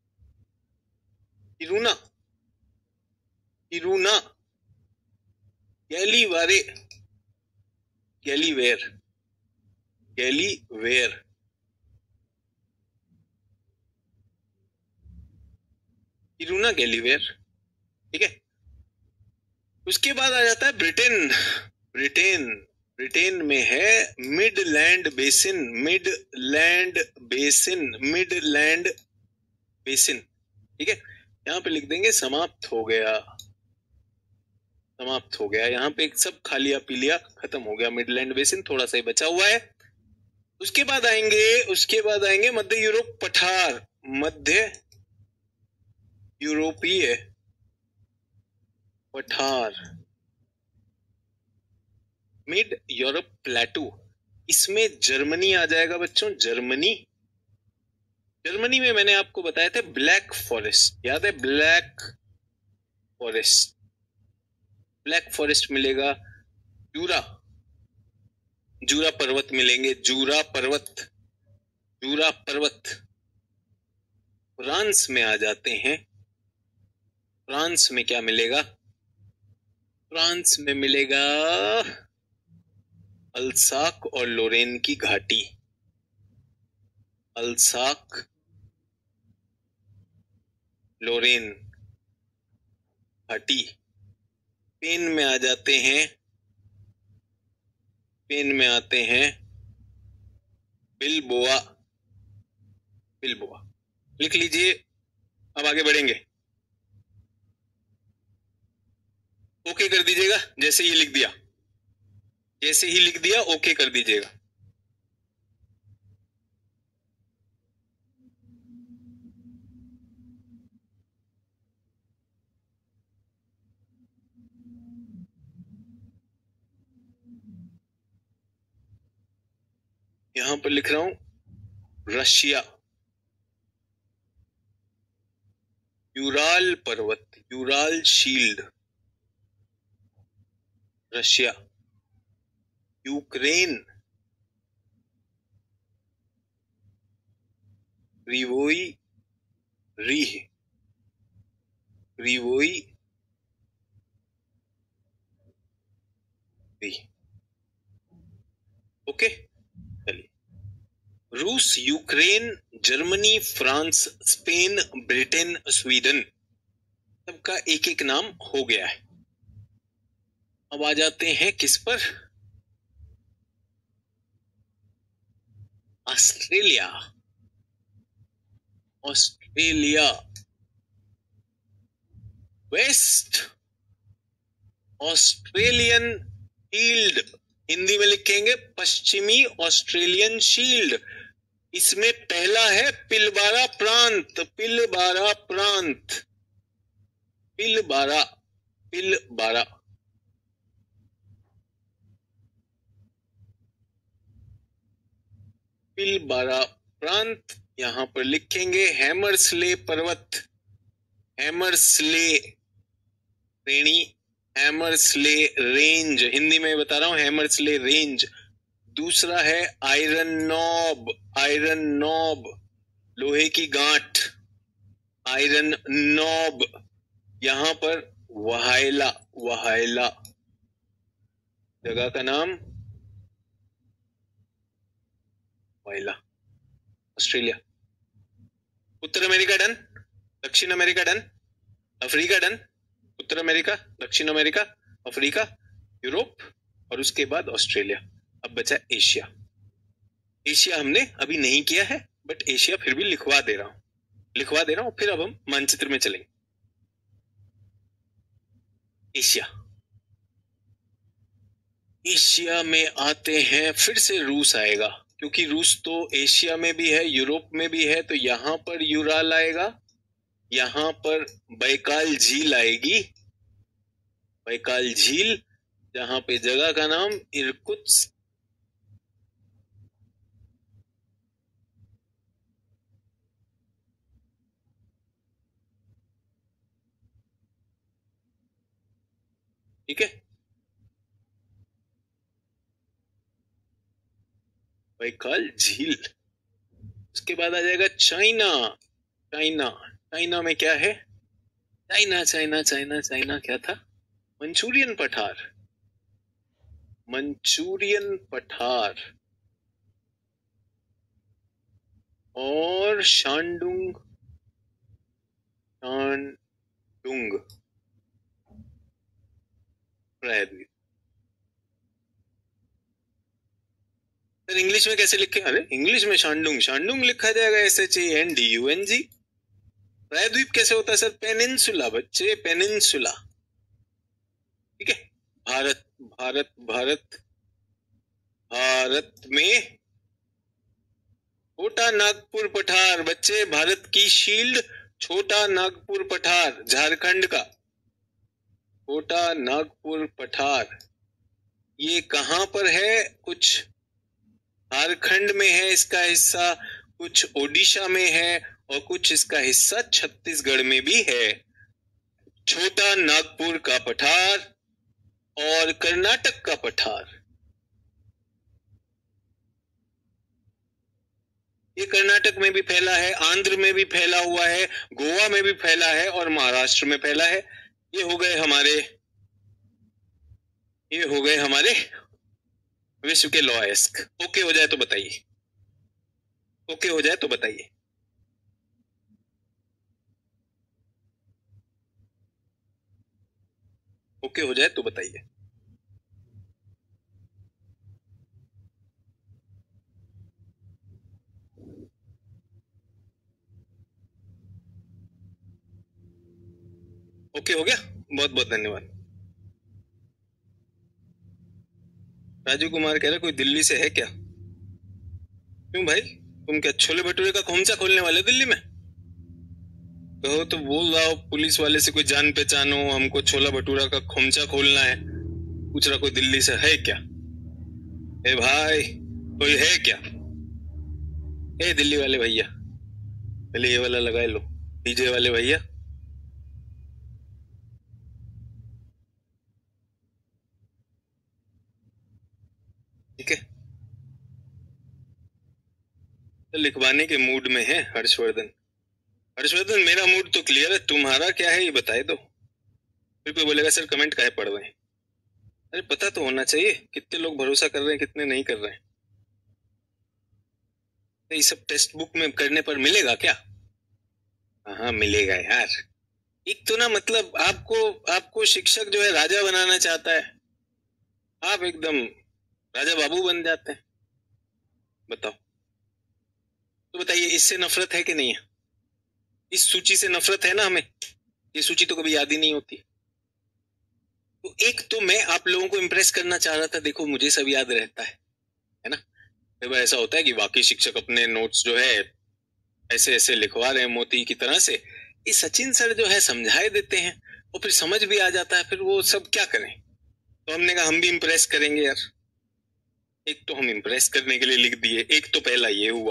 Kiruna, Kiruna, Gallivare, Gallivare, Gallivare, Kiruna Gallivare, ठीक है। उसके बाद आ जाता है ब्रिटेन, ब्रिटेन, ब्रिटेन में है Midland basin, Midland basin, Midland basin, ठीक है। यहां पे लिख देंगे समाप्त हो गया, समाप्त हो गया। यहाँ पे सब खा लिया पी लिया, खत्म हो गया। मिडलैंड बेसिन थोड़ा सा ही बचा हुआ है। उसके बाद आएंगे मध्य यूरोप पठार, मध्य यूरोपीय पठार, मिड यूरोप प्लेटू। इसमें जर्मनी आ जाएगा बच्चों, जर्मनी। जर्मनी में मैंने आपको बताया था ब्लैक फॉरेस्ट, याद है? ब्लैक फॉरेस्ट, ब्लैक फॉरेस्ट मिलेगा। जूरा, जूरा पर्वत मिलेंगे, जूरा पर्वत, जूरा पर्वत। फ्रांस में आ जाते हैं। फ्रांस में क्या मिलेगा? फ्रांस में मिलेगा अल्साक और लोरेन की घाटी, अल्साक लोरेन घाटी। स्पेन में आ जाते हैं, स्पेन में आते हैं बिलबोआ, बिलबोआ लिख लीजिए। अब आगे बढ़ेंगे, ओके कर दीजिएगा जैसे ही लिख दिया, जैसे ही लिख दिया ओके कर दीजिएगा। यहां पर लिख रहा हूं रशिया, यूराल पर्वत, Ural shield, Russia. Ukraine, Krivoi Rih, Krivoi Rih. Okay, चलिए। रूस, Ukraine, Germany, France, Spain, Britain, Sweden, सबका एक एक नाम हो गया है। अब आ जाते हैं किस पर? Australia, Australia, west Australian shield, Hindi में लिखेंगे पश्चिमी ऑस्ट्रेलियन शील्ड। इसमें पहला है पिलबारा प्रांत, पिलबारा प्रांत, पिलबारा, पिलबारा। पिलबारा प्रांत यहां पर लिखेंगे। हैमरस्ले पर्वत, हैमरस्ले श्रेणी, हैमरस्ले रेंज, हिंदी में बता रहा हूं हैमरस्ले रेंज। दूसरा है आयरन नॉब, आयरन नॉब, लोहे की गांठ, आयरन नॉब। यहां पर वहायला, वहायला जगह का नाम, वहायला, ऑस्ट्रेलिया। उत्तर अमेरिका डन, दक्षिण अमेरिका डन, अफ्रीका डन, उत्तर अमेरिका, दक्षिण अमेरिका, अफ्रीका, यूरोप और उसके बाद ऑस्ट्रेलिया। अब बचा एशिया। एशिया हमने अभी नहीं किया है, बट एशिया फिर भी लिखवा दे रहा हूं, फिर अब हम मानचित्र में चलेंगे। एशिया, एशिया में आते हैं, फिर से रूस आएगा, क्योंकि रूस तो एशिया में भी है, यूरोप में भी है, तो यहां पर यूराल आएगा, यहां पर बैकाल झील आएगी, बैकाल झील, जहां पे जगह का नाम इरकुत्स्क, ठीक है, बैकाल झील। उसके बाद आ जाएगा चाइना, चाइना, चाइना में क्या है? चाइना, चाइना, चाइना, चाइना क्या था? मंचूरियन पठार, मंचूरियन पठार और शांडुंग, शांडुंग प्रायद्वीप। सर इंग्लिश में कैसे लिखे? अरे इंग्लिश में शांडुंग, शांडुंग लिखा जाएगा SHANDUNG। प्रायद्वीप कैसे होता है सर? पेनिनसुला बच्चे, पेनिनसुला, ठीक है। भारत भारत भारत भारत में छोटा नागपुर पठार। बच्चे, भारत की शील्ड छोटा नागपुर पठार, झारखंड का छोटा नागपुर पठार। ये कहां पर है? कुछ झारखंड में है इसका हिस्सा, कुछ ओडिशा में है और कुछ इसका हिस्सा छत्तीसगढ़ में भी है। छोटा नागपुर का पठार और कर्नाटक का पठार। ये कर्नाटक में भी फैला है, आंध्र में भी फैला हुआ है, गोवा में भी फैला है और महाराष्ट्र में फैला है। ये हो गए हमारे विश्व के लॉयस्क। ओके हो जाए तो बताइए, ओके हो जाए तो बताइए। ओके हो जाए तो बताइए। ओके हो गया, बहुत बहुत धन्यवाद। राजू कुमार कह रहे कोई दिल्ली से है क्या? क्यों भाई, तुम क्या छोले भटूरे का खोमचा खोलने वाले दिल्ली में? कहो तो बोल रहा हो पुलिस वाले से कोई जान पहचान हो, हमको छोला भटूरा का खोमचा खोलना है। पूछ रहा कोई दिल्ली से है क्या? ए भाई, कोई है क्या? ए दिल्ली वाले भैया, पहले ये वाला लगाए लो, डीजे वाले भैया। ठीक है, तो लिखवाने के मूड में है हर्षवर्धन। हर्षवर्धन, मेरा मूड तो क्लियर है, तुम्हारा क्या है ये बताए दो। फिर कोई बोलेगा सर कमेंट काहे पढ़ रहे हैं। अरे पता तो होना चाहिए कितने लोग भरोसा कर रहे हैं, कितने नहीं कर रहे हैं। तो ये सब टेक्स्ट बुक में करने पर मिलेगा क्या? हाँ मिलेगा यार। एक तो ना मतलब आपको शिक्षक जो है राजा बनाना चाहता है, आप एकदम राजा बाबू बन जाते हैं। बताओ तो बताइए, इससे नफरत है कि नहीं है? इस सूची से नफरत है ना हमें? ये सूची तो कभी याद ही नहीं होती। तो एक तो मैं आप लोगों को इम्प्रेस करना चाह रहा था, देखो मुझे सब याद रहता है ना। कई बार ऐसा होता है कि बाकी शिक्षक अपने नोट्स जो है ऐसे ऐसे लिखवा रहे हैं मोती की तरह से, ये सचिन सर जो है समझाए देते हैं और फिर समझ भी आ जाता है, फिर वो सब क्या करें। तो हमने कहा हम भी इम्प्रेस करेंगे यार। एक तो हम इम्प्रेस करने के लिए लिख दिए, एक तो पहला ये हुआ।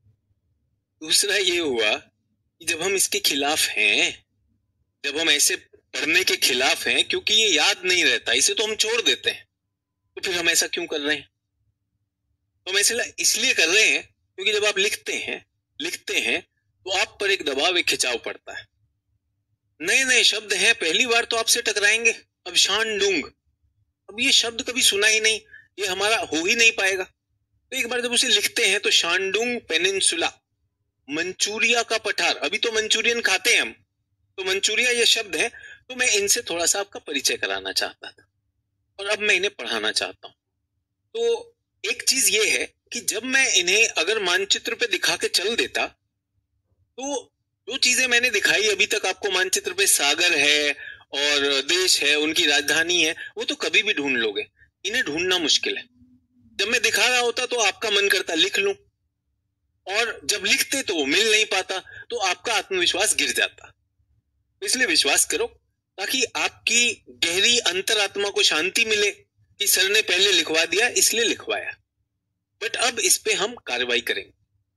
दूसरा ये हुआ कि जब हम इसके खिलाफ हैं, जब हम ऐसे पढ़ने के खिलाफ हैं क्योंकि ये याद नहीं रहता, इसे तो हम छोड़ देते हैं, तो फिर हम ऐसा क्यों कर रहे हैं? तो हम ऐसे इसलिए कर रहे हैं क्योंकि जब आप लिखते हैं तो आप पर एक दबाव, एक खिंचाव पड़ता है। नए नए शब्द हैं, पहली बार तो आपसे टकराएंगे। अब शानडुंग, अब ये शब्द कभी सुना ही नहीं, ये हमारा हो ही नहीं पाएगा। तो एक बार जब उसे लिखते हैं तो शानडुंग पेनिनसुला, मंचूरिया का पठार। अभी तो मंचूरियन खाते हैं हम, तो मंचूरिया ये शब्द है। तो मैं इनसे थोड़ा सा आपका परिचय कराना चाहता था और अब मैं इन्हें पढ़ाना चाहता हूँ। तो एक चीज ये है कि जब मैं इन्हें अगर मानचित्र पे दिखा के चल देता, तो जो चीजें मैंने दिखाई अभी तक आपको मानचित्र पे, सागर है और देश है, उनकी राजधानी है, वो तो कभी भी ढूंढ लोगे। इन्हें ढूंढना मुश्किल है। जब मैं दिखा रहा होता तो आपका मन करता लिख लूं, और जब लिखते तो वो मिल नहीं पाता, तो आपका आत्मविश्वास गिर जाता। इसलिए विश्वास करो ताकि आपकी गहरी अंतरात्मा को शांति मिले कि सर ने पहले लिखवा दिया इसलिए लिखवाया। बट अब इस पे हम कार्रवाई करेंगे।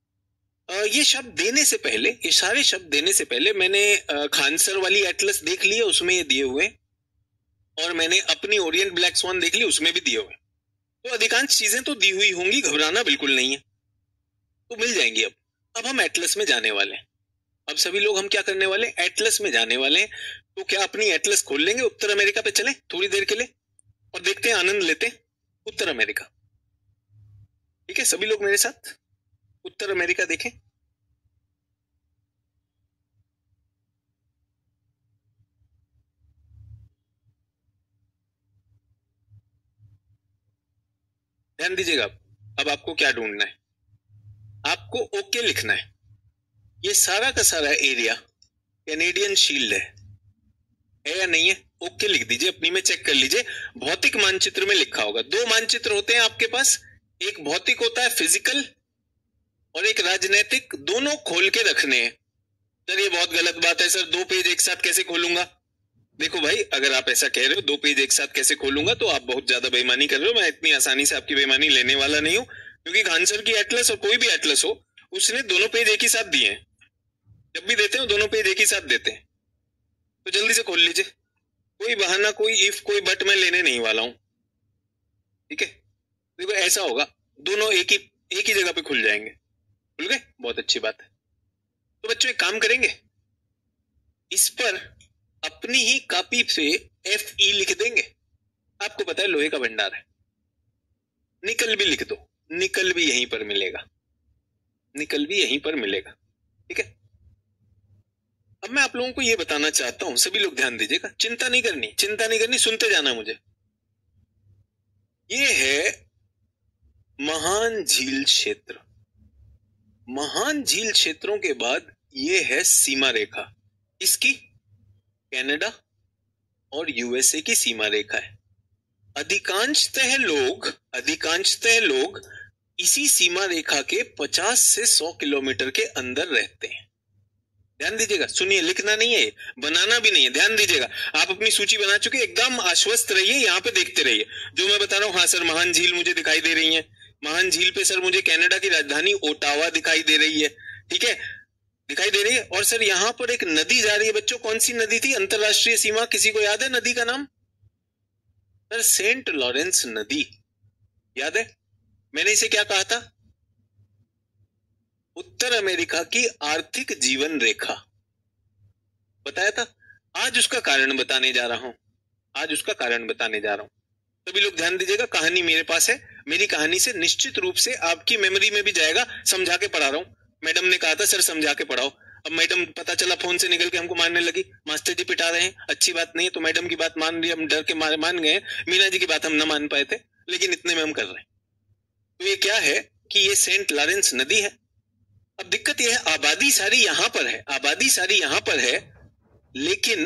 ये शब्द देने से पहले, ये सारे शब्द देने से पहले मैंने खानसर वाली एटलस देख ली है, उसमें ये दिए हुए, और मैंने अपनी ओरिएंट ब्लैक स्वान देख ली, उसमें भी दिए हुए। तो अधिकांश चीजें तो दी हुई होंगी, घबराना बिल्कुल नहीं है, तो मिल जाएंगी। अब हम एटलस में जाने वाले हैं। अब सभी लोग हम क्या करने वाले, एटलस में जाने वाले हैं। तो क्या अपनी एटलस खोल लेंगे, उत्तर अमेरिका पे चले थोड़ी देर के लिए और देखते हैं, आनंद लेते हैं उत्तर अमेरिका। ठीक है, सभी लोग मेरे साथ उत्तर अमेरिका देखें। ध्यान दीजिएगा, अब आपको क्या ढूंढना है, आपको ओके लिखना है। ये सारा का सारा एरिया कैनेडियन शील्ड है या नहीं है? ओके लिख दीजिए, अपनी में चेक कर लीजिए, भौतिक मानचित्र में लिखा होगा। दो मानचित्र होते हैं आपके पास, एक भौतिक होता है फिजिकल और एक राजनीतिक, दोनों खोल के रखने हैं। सर ये बहुत गलत बात है सर, दो पेज एक साथ कैसे खोलूंगा? देखो भाई, अगर आप ऐसा कह रहे हो दो पेज एक साथ कैसे खोलूंगा, तो आप बहुत ज्यादा बेईमानी कर रहे हो। मैं इतनी आसानी से आपकी बेईमानी लेने वाला नहीं हूं, क्योंकि खान सर की एटलस और कोई भी एटलस हो, उसने दोनों पेज एक ही साथ दिए हैं। जब भी देते हैं दोनों पेज एक ही साथ देते हैं। तो जल्दी से खोल लीजिए, कोई बहाना, कोई इफ, कोई बट मैं लेने नहीं वाला हूं, ठीक है? देखो ऐसा होगा, दोनों एक ही जगह पे खुल जाएंगे। खुल गए, बहुत अच्छी बात है। तो बच्चों एक काम करेंगे, इस पर अपनी ही कॉपी से FE लिख देंगे। आपको पता है लोहे का भंडार है, निकल भी लिख दो, निकल भी यहीं पर मिलेगा, निकल भी यहीं पर मिलेगा, ठीक है? अब मैं आप लोगों को यह बताना चाहता हूं, सभी लोग ध्यान दीजिएगा, चिंता नहीं करनी, चिंता नहीं करनी, सुनते जाना मुझे। ये है महान झील क्षेत्र। महान झील क्षेत्रों के बाद ये है सीमा रेखा। इसकी कनाडा और USA की सीमा रेखा है। अधिकांशतः लोग इसी सीमा रेखा के 50 से 100 किलोमीटर के अंदर रहते हैं। ध्यान दीजिएगा, सुनिए, लिखना नहीं है, बनाना भी नहीं है, ध्यान दीजिएगा। आप अपनी सूची बना चुके, एकदम आश्वस्त रहिए, यहाँ पे देखते रहिए जो मैं बता रहा हूँ। हाँ सर, महान झील मुझे दिखाई दे रही है, महान झील पे सर मुझे कनाडा की राजधानी ओटावा दिखाई दे रही है, ठीक है, दिखाई दे रही है। और सर यहाँ पर एक नदी जा रही है बच्चों, कौन सी नदी थी? अंतरराष्ट्रीय सीमा, किसी को याद है नदी का नाम? सर सेंट लॉरेंस नदी, याद है? मैंने इसे क्या कहा था? उत्तर अमेरिका की आर्थिक जीवन रेखा बताया था। आज उसका कारण बताने जा रहा हूं, आज उसका कारण बताने जा रहा हूं। सभी लोग ध्यान दीजिएगा, कहानी मेरे पास है, मेरी कहानी से निश्चित रूप से आपकी मेमोरी में भी जाएगा। समझा के पढ़ा रहा हूं, मैडम ने कहा था सर समझा के पढ़ाओ। अब मैडम पता चला फोन से निकल के हमको मारने लगी, मास्टर जी पिटा रहे हैं, अच्छी बात नहीं है। तो मैडम की बात मान ली, हम डर के मारे मान गए। मीना जी की बात हम न मान पाए थे, लेकिन इतने में हम कर रहे हैं। तो ये क्या है कि ये सेंट लॉरेंस नदी है। अब दिक्कत यह है, आबादी सारी यहां पर है, आबादी सारी यहां पर है, लेकिन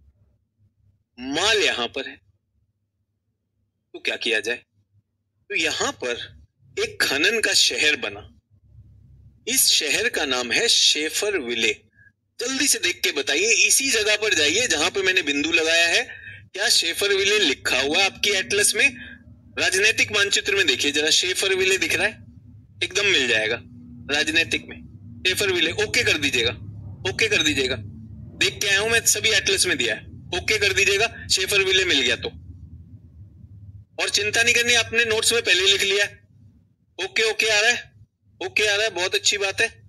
माल यहां पर है। तो क्या किया जाए? तो यहां पर एक खनन का शहर बना। इस शहर का नाम है शेफर विले। जल्दी से देख के बताइए, इसी जगह पर जाइए जहां पर मैंने बिंदु लगाया है। क्या शेफर विले लिखा हुआ आपकी एटलस में? राजनीतिक मानचित्र में देखिए जरा, शेफर विले दिख रहा है? एकदम मिल जाएगा राजनीतिक में, शेफर विले। ओके कर दीजिएगा, ओके कर दीजिएगा, देख के आया हूं मैं, सभी एटलस में दिया है, ओके कर दीजिएगा। शेफर विले मिल गया तो, और चिंता नहीं करनी, आपने नोट्स में पहले लिख लिया। ओके ओके आ रहा है, ओके आ रहा है, बहुत अच्छी बात है,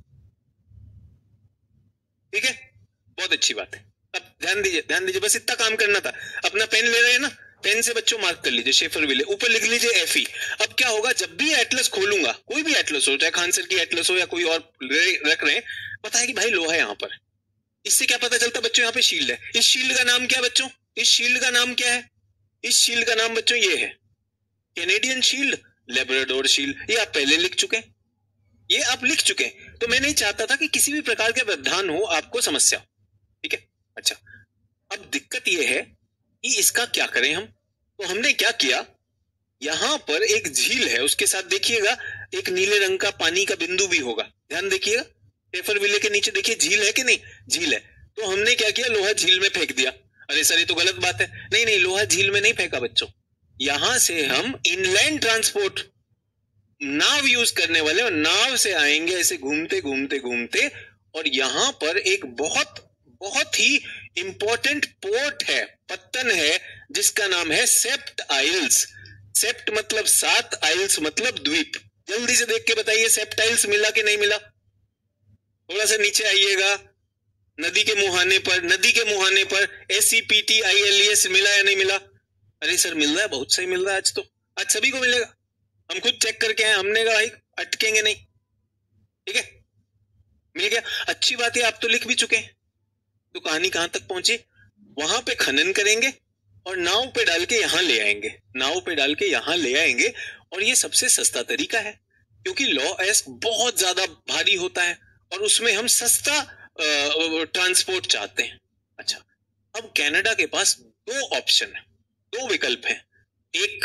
ठीक है, बहुत अच्छी बात है। अब ध्यान दीजिए, ध्यान दीजिए, बस इतना काम करना था। अपना पेन ले रहे हैं ना, पेन से बच्चों मार्क कर लीजिए शेफर विले, ऊपर लिख लीजिए FE। अब क्या होगा, जब भी एटलस खोलूंगा, कोई भी एटलस हो, चाहे खान सर की एटलस हो या कोई और रख रहे हैं, पता है कि भाई लोहा यहां पर है। इससे क्या पता चलता बच्चों? यहाँ पे शील्ड है। इस शील्ड का नाम क्या बच्चों? इस शील्ड का नाम क्या है? इस शील्ड का नाम बच्चों ये है कैनेडियन शील्ड, लेब्राडोर शील्ड। ये आप पहले लिख चुके हैं, ये आप लिख चुके हैं। तो मैं नहीं चाहता था कि किसी भी प्रकार का व्यवधान हो, आपको समस्या, ठीक है? अच्छा, अब दिक्कत यह है कि इसका क्या करें हम। तो हमने क्या किया, यहां पर एक झील है, उसके साथ देखिएगा एक नीले रंग का पानी का बिंदु भी होगा, ध्यान देखिएगा। शेफर विले के नीचे देखिए झील है कि नहीं? झील है। तो हमने क्या किया, लोहा झील में फेंक दिया। अरे सर ये तो गलत बात है। नहीं नहीं, लोहा झील में नहीं फेंका बच्चों, यहां से हम इनलैंड ट्रांसपोर्ट नाव यूज करने वाले, और नाव से आएंगे ऐसे घूमते घूमते घूमते, और यहां पर एक बहुत बहुत ही इंपॉर्टेंट पोर्ट है, पत्तन है, जिसका नाम है सेप्ट आइल्स। सेप्ट मतलब 7, आइल्स मतलब द्वीप। जल्दी से देख के बताइए, सेप्ट आइल्स मिला कि नहीं मिला? थोड़ा सा नीचे आइएगा, नदी के मुहाने पर, नदी के मुहाने पर SEPTILES मिला या नहीं मिला? अरे सर मिल रहा है, बहुत सही मिल रहा है आज तो, आज सभी को मिलेगा। हम खुद चेक करके आए, हमने कहा भाई अटकेंगे नहीं, ठीक है, मिल गया, अच्छी बात है। आप तो लिख भी चुके हैं। तो कहानी कहां तक पहुंची? वहां पे खनन करेंगे और नाव पे डाल के यहां ले आएंगे, नाव पे डाल के यहां ले आएंगे। और ये सबसे सस्ता तरीका है, क्योंकि लॉ एस्क बहुत ज्यादा भारी होता है और उसमें हम सस्ता ट्रांसपोर्ट चाहते हैं। अच्छा, अब कनाडा के पास दो ऑप्शन है, दो विकल्प है। एक,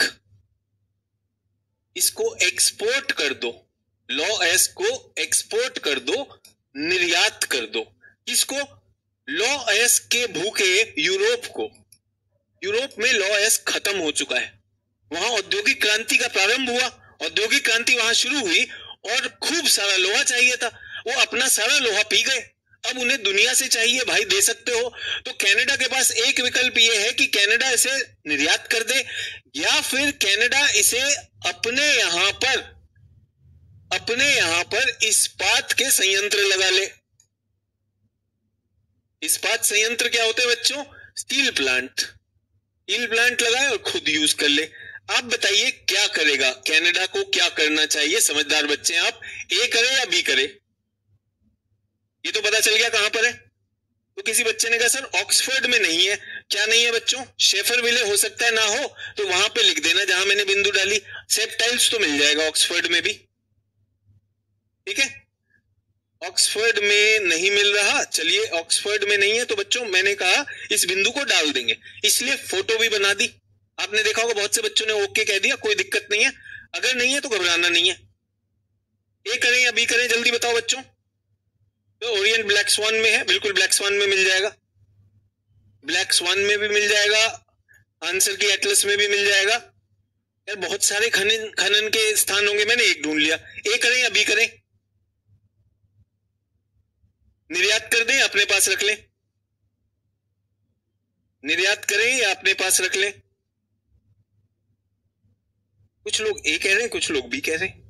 इसको एक्सपोर्ट कर दो, लॉ एस को एक्सपोर्ट कर दो, निर्यात कर दो। किसको? लॉ एस के भूखे यूरोप को। यूरोप में लॉ एस खत्म हो चुका है, वहां औद्योगिक क्रांति का प्रारंभ हुआ, औद्योगिक क्रांति वहां शुरू हुई और खूब सारा लोहा चाहिए था, वो अपना सारा लोहा पी गए। अब उन्हें दुनिया से चाहिए, भाई दे सकते हो। तो कनाडा के पास एक विकल्प ये है कि कनाडा इसे निर्यात कर दे, या फिर कनाडा इसे अपने यहां पर इस्पात के संयंत्र लगा ले। इस्पात संयंत्र क्या होते हैं बच्चों? Steel plant. स्टील प्लांट लगाए और खुद यूज कर ले। आप बताइए क्या करेगा कनाडा को? क्या करना चाहिए? समझदार बच्चे आप, ए करे या बी करे? ये तो पता चल गया कहां पर है। तो किसी बच्चे ने कहा सर ऑक्सफोर्ड में नहीं है। क्या नहीं है बच्चों? शेफरविले हो सकता है ना हो, तो वहां पे लिख देना जहां मैंने बिंदु डाली। सेप्टाइल्स तो मिल जाएगा ऑक्सफोर्ड में भी, ठीक है। ऑक्सफोर्ड में नहीं मिल रहा, चलिए ऑक्सफोर्ड में नहीं है तो बच्चों मैंने कहा इस बिंदु को डाल देंगे, इसलिए फोटो भी बना दी। आपने देखा होगा बहुत से बच्चों ने ओके कह दिया, कोई दिक्कत नहीं है। अगर नहीं है तो घबराना नहीं है। ए करें या बी करें, जल्दी बताओ बच्चों। तो ओरिएंट ब्लैक स्वान में है, बिल्कुल ब्लैक स्वान में मिल जाएगा, ब्लैक स्वान में भी मिल जाएगा, आंसर की एटलस में भी मिल जाएगा। यार बहुत सारे खनन के स्थान होंगे, मैंने एक ढूंढ लिया। ए करें या बी करें? निर्यात कर दें या अपने पास रख लें? निर्यात करें या अपने पास रख लें? कुछ लोग ए कह रहे हैं, कुछ लोग बी कह रहे हैं।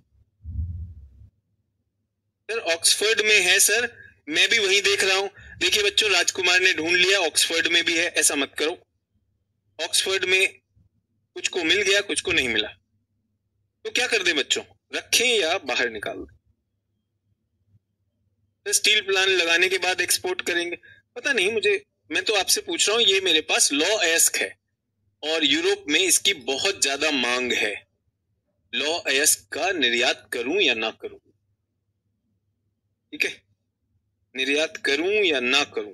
सर ऑक्सफोर्ड में है सर, मैं भी वही देख रहा हूं। देखिए बच्चों, राजकुमार ने ढूंढ लिया ऑक्सफोर्ड में भी है, ऐसा मत करो। ऑक्सफोर्ड में कुछ को मिल गया, कुछ को नहीं मिला, तो क्या कर दे बच्चों? रखें या बाहर निकाल दें? स्टील प्लांट लगाने के बाद एक्सपोर्ट करेंगे, पता नहीं मुझे, मैं तो आपसे पूछ रहा हूं। ये मेरे पास लॉ एस्क है और यूरोप में इसकी बहुत ज्यादा मांग है। लॉ एस्क का निर्यात करूं या ना करूं? ठीक है, निर्यात करूं या ना करूं?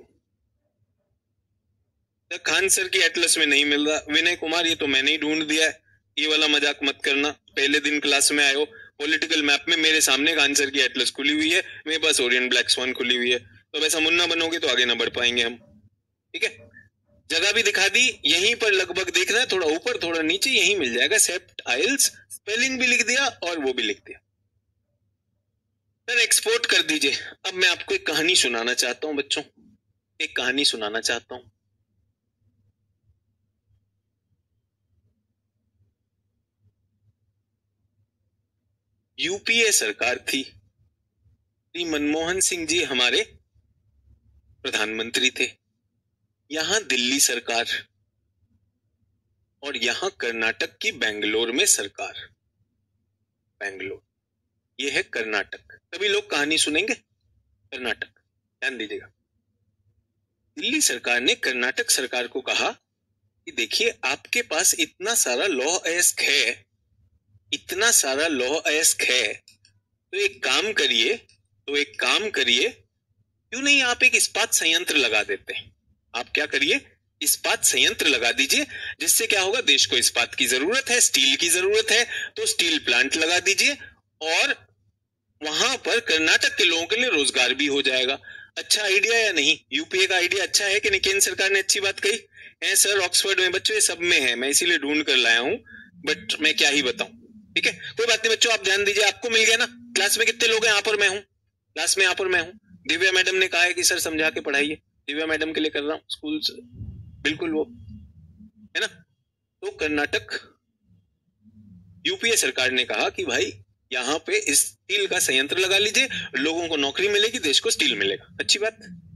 खान सर की एटलस में नहीं मिल रहा। विनय कुमार, ये तो मैंने ही ढूंढ दिया है, ये वाला मजाक मत करना। पहले दिन क्लास में आए हो, पॉलिटिकल मैप में मेरे सामने आंसर की एटलस खुली हुई है, मेरे पास ओरिएंट ब्लैक स्वान खुली हुई है। तो वैसा मुन्ना बनोगे तो आगे ना बढ़ पाएंगे हम, ठीक है। जगह भी दिखा दी, यहीं पर लगभग देखना है, थोड़ा ऊपर थोड़ा नीचे, यहीं मिल जाएगा सेप्ट आइल्स। स्पेलिंग भी लिख दिया और वो भी लिख दिया। सर एक्सपोर्ट कर दीजिए। अब मैं आपको एक कहानी सुनाना चाहता हूं बच्चों, एक कहानी सुनाना चाहता हूं। यूपीए सरकार थी, श्री मनमोहन सिंह जी हमारे प्रधानमंत्री थे। यहां दिल्ली सरकार और यहां कर्नाटक की बेंगलोर में सरकार। बेंगलोर, ये है कर्नाटक। सभी लोग कहानी सुनेंगे। कर्नाटक, ध्यान दीजिएगा। दिल्ली सरकार ने कर्नाटक सरकार को कहा कि देखिए आपके पास इतना सारा लॉ एस्क है, इतना सारा लॉ एस्क है, तो एक काम करिए, क्यों नहीं आप एक इस्पात संयंत्र लगा देते हैं? आप क्या करिए, इस्पात संयंत्र लगा दीजिए, जिससे क्या होगा, देश को इस्पात की जरूरत है, स्टील की जरूरत है, तो स्टील प्लांट लगा दीजिए और वहां पर कर्नाटक के लोगों के लिए रोजगार भी हो जाएगा। अच्छा आइडिया या नहीं? यूपीए का आइडिया अच्छा है कि नहीं? केंद्र सरकार ने अच्छी बात कही है सर। ऑक्सफोर्ड में बच्चों ये सब में है, मैं इसीलिए ढूंढ कर लाया हूं, बट मैं क्या ही बताऊं, ठीक है। कोई बात नहीं बच्चों, आप ध्यान दीजिए, आपको मिल गया ना। क्लास में कितने लोग हैं? यहाँ पर मैं हूँ, क्लास में यहाँ पर मैं हूँ। दिव्या मैडम ने कहा है कि सर समझा के पढ़ाइए, दिव्या मैडम के लिए कर रहा हूँ स्कूल से, बिल्कुल वो है ना। तो कर्नाटक, यूपीए सरकार ने कहा कि भाई यहाँ पे इस स्टील का संयंत्र लगा लीजिए, लोगों को नौकरी मिलेगी, देश को स्टील मिलेगा। अच्छी बात,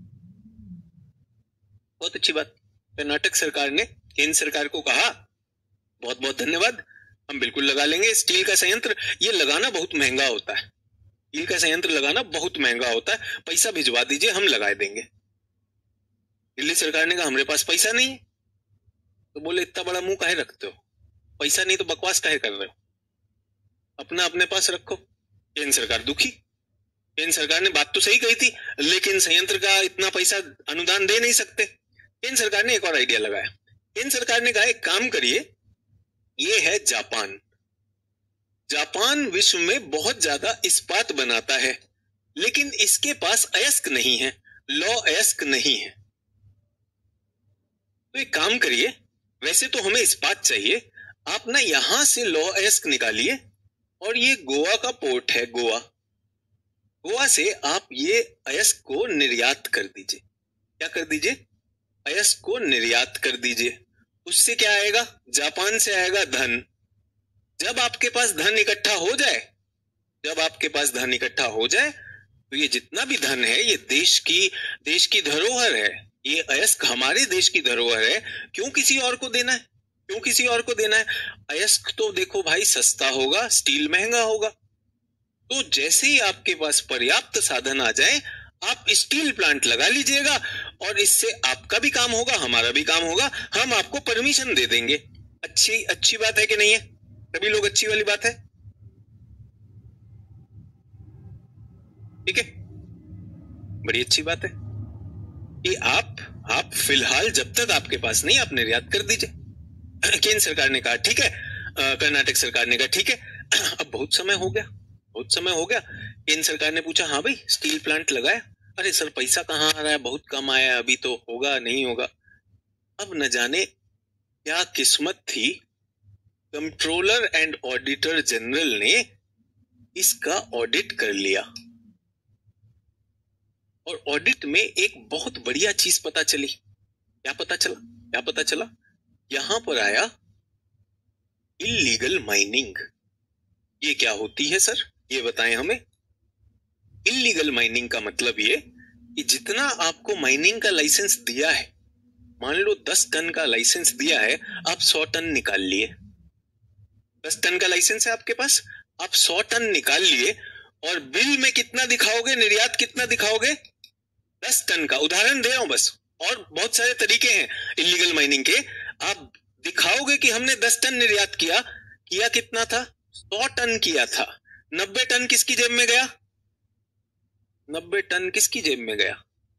बहुत अच्छी बात। कर्नाटक सरकार ने केंद्र सरकार को कहा बहुत बहुत धन्यवाद, हम बिल्कुल लगा लेंगे स्टील का संयंत्र। ये लगाना बहुत महंगा होता है, स्टील का संयंत्र लगाना बहुत महंगा होता है, पैसा भिजवा दीजिए, हम लगा देंगे। दिल्ली सरकार ने कहा हमारे पास पैसा नहीं है। तो बोले इतना बड़ा मुंह काहे रखते हो, पैसा नहीं तो बकवास काहे कर रहे हो, अपना अपने पास रखो। केंद्र सरकार दुखी। केंद्र सरकार ने बात तो सही कही थी, लेकिन संयंत्र का इतना पैसा अनुदान दे नहीं सकते। केंद्र सरकार ने एक और आइडिया लगाया, केंद्र सरकार ने कहा एक काम करिए, ये है जापान। जापान विश्व में बहुत ज्यादा इस्पात बनाता है, लेकिन इसके पास अयस्क नहीं है, लौह अयस्क नहीं है। तो एक काम करिए, वैसे तो हमें इस्पात चाहिए, आप ना यहां से लौह अयस्क निकालिए, और ये गोवा का पोर्ट है, गोवा से आप ये अयस्क को निर्यात कर दीजिए। क्या कर दीजिए? अयस्क को निर्यात कर दीजिए। उससे क्या आएगा? जापान से आएगा धन। जब आपके पास धन इकट्ठा हो जाए, तो ये जितना भी धन है, ये देश की धरोहर है। ये अयस्क हमारे देश की धरोहर है। क्यों किसी और को देना है? अयस्क तो देखो भाई सस्ता होगा, स्टील महंगा होगा। तो जैसे ही आपके पास पर्याप्त साधन आ जाए, आप स्टील प्लांट लगा लीजिएगा, और इससे आपका भी काम होगा, हमारा भी काम होगा, हम आपको परमिशन दे देंगे। अच्छी बात है कि नहीं है? सभी लोग, अच्छी वाली बात है, ठीक है? बड़ी अच्छी बात है कि आप फिलहाल जब तक आपके पास नहीं, आप निर्यात कर दीजिए। केंद्र सरकार ने कहा ठीक है, कर्नाटक सरकार ने कहा ठीक है। अब बहुत समय हो गया। केंद्र सरकार ने पूछा, हाँ भाई स्टील प्लांट लगाया? अरे सर पैसा कहाँ आ रहा है, बहुत कम आया, अभी तो होगा नहीं होगा। अब न जाने क्या किस्मत थी, कंट्रोलर एंड ऑडिटर जनरल ने इसका ऑडिट कर लिया, और ऑडिट में एक बहुत बढ़िया चीज पता चली। क्या पता चला? यहां पर आया इल्लीगल माइनिंग। ये क्या होती है सर, ये बताएं हमें। इल्लीगल माइनिंग का मतलब ये कि जितना आपको माइनिंग का लाइसेंस दिया है, मान लो 10 टन का लाइसेंस दिया है, आप 100 टन निकाल लिए। 10 टन का लाइसेंस है आपके पास, आप 100 टन निकाल लिए, और बिल में कितना दिखाओगे, निर्यात कितना दिखाओगे? 10 टन का। उदाहरण दे रहा हूं बस, और बहुत सारे तरीके हैं इल्लीगल माइनिंग के। आप दिखाओगे कि हमने 10 टन निर्यात किया कितना था? 100 टन किया था। 90 टन किसकी जेब में गया? 90 टन किसकी जेब में गया?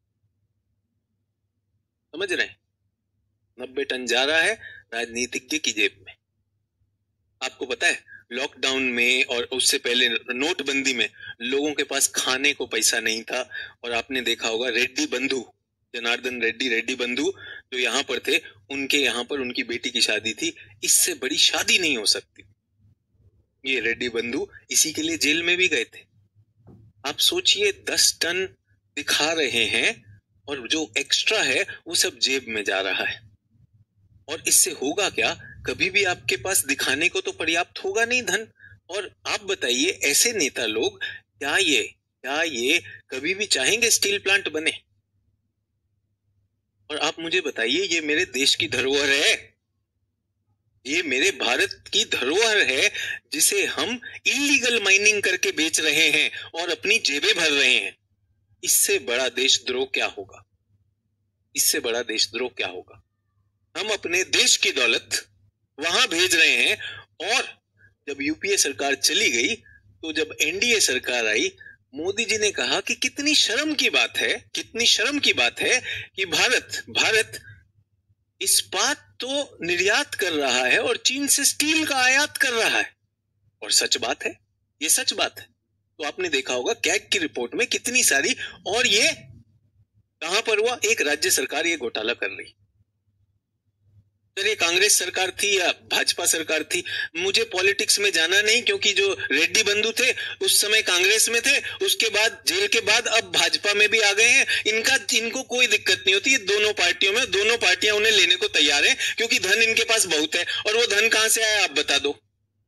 समझ रहे हैं? 90 टन जा रहा है राजनीतिज्ञ की जेब में। आपको पता है लॉकडाउन में और उससे पहले नोटबंदी में लोगों के पास खाने को पैसा नहीं था, और आपने देखा होगा रेड्डी बंधु, जनार्दन रेड्डी बंधु जो यहाँ पर थे, उनके यहाँ पर उनकी बेटी की शादी थी। इससे बड़ी शादी नहीं हो सकती। ये रेड्डी बंधु इसी के लिए जेल में भी गए थे। आप सोचिए 10 टन दिखा रहे हैं, और जो एक्स्ट्रा है वो सब जेब में जा रहा है। और इससे होगा क्या? कभी भी आपके पास दिखाने को तो पर्याप्त होगा नहीं धन। और आप बताइए, ऐसे नेता लोग क्या ये कभी भी चाहेंगे स्टील प्लांट बने? और आप मुझे बताइए, ये मेरे देश की धरोहर है, ये मेरे भारत की धरोहर है, जिसे हम इल्लीगल माइनिंग करके बेच रहे हैं और अपनी जेबें भर रहे हैं। इससे बड़ा देशद्रोह क्या होगा? हम अपने देश की दौलत वहां भेज रहे हैं, और जब यूपीए सरकार चली गई, तो जब एनडीए सरकार आई, मोदी जी ने कहा कि कितनी शर्म की बात है कि भारत इस्पात तो निर्यात कर रहा है और चीन से स्टील का आयात कर रहा है। और सच बात है, ये सच बात है। तो आपने देखा होगा कैग की रिपोर्ट में कितनी सारी, और ये कहां पर हुआ? एक राज्य सरकार ये घोटाला कर रही। सर ये कांग्रेस सरकार थी या भाजपा सरकार थी, मुझे पॉलिटिक्स में जाना नहीं, क्योंकि जो रेड्डी बंधु थे उस समय कांग्रेस में थे, उसके बाद जेल के बाद अब भाजपा में भी आ गए हैं। इनको कोई दिक्कत नहीं होती, दोनों पार्टियों में, दोनों पार्टियां उन्हें लेने को तैयार है, क्योंकि धन इनके पास बहुत है। और वो धन कहां से आया आप बता दो?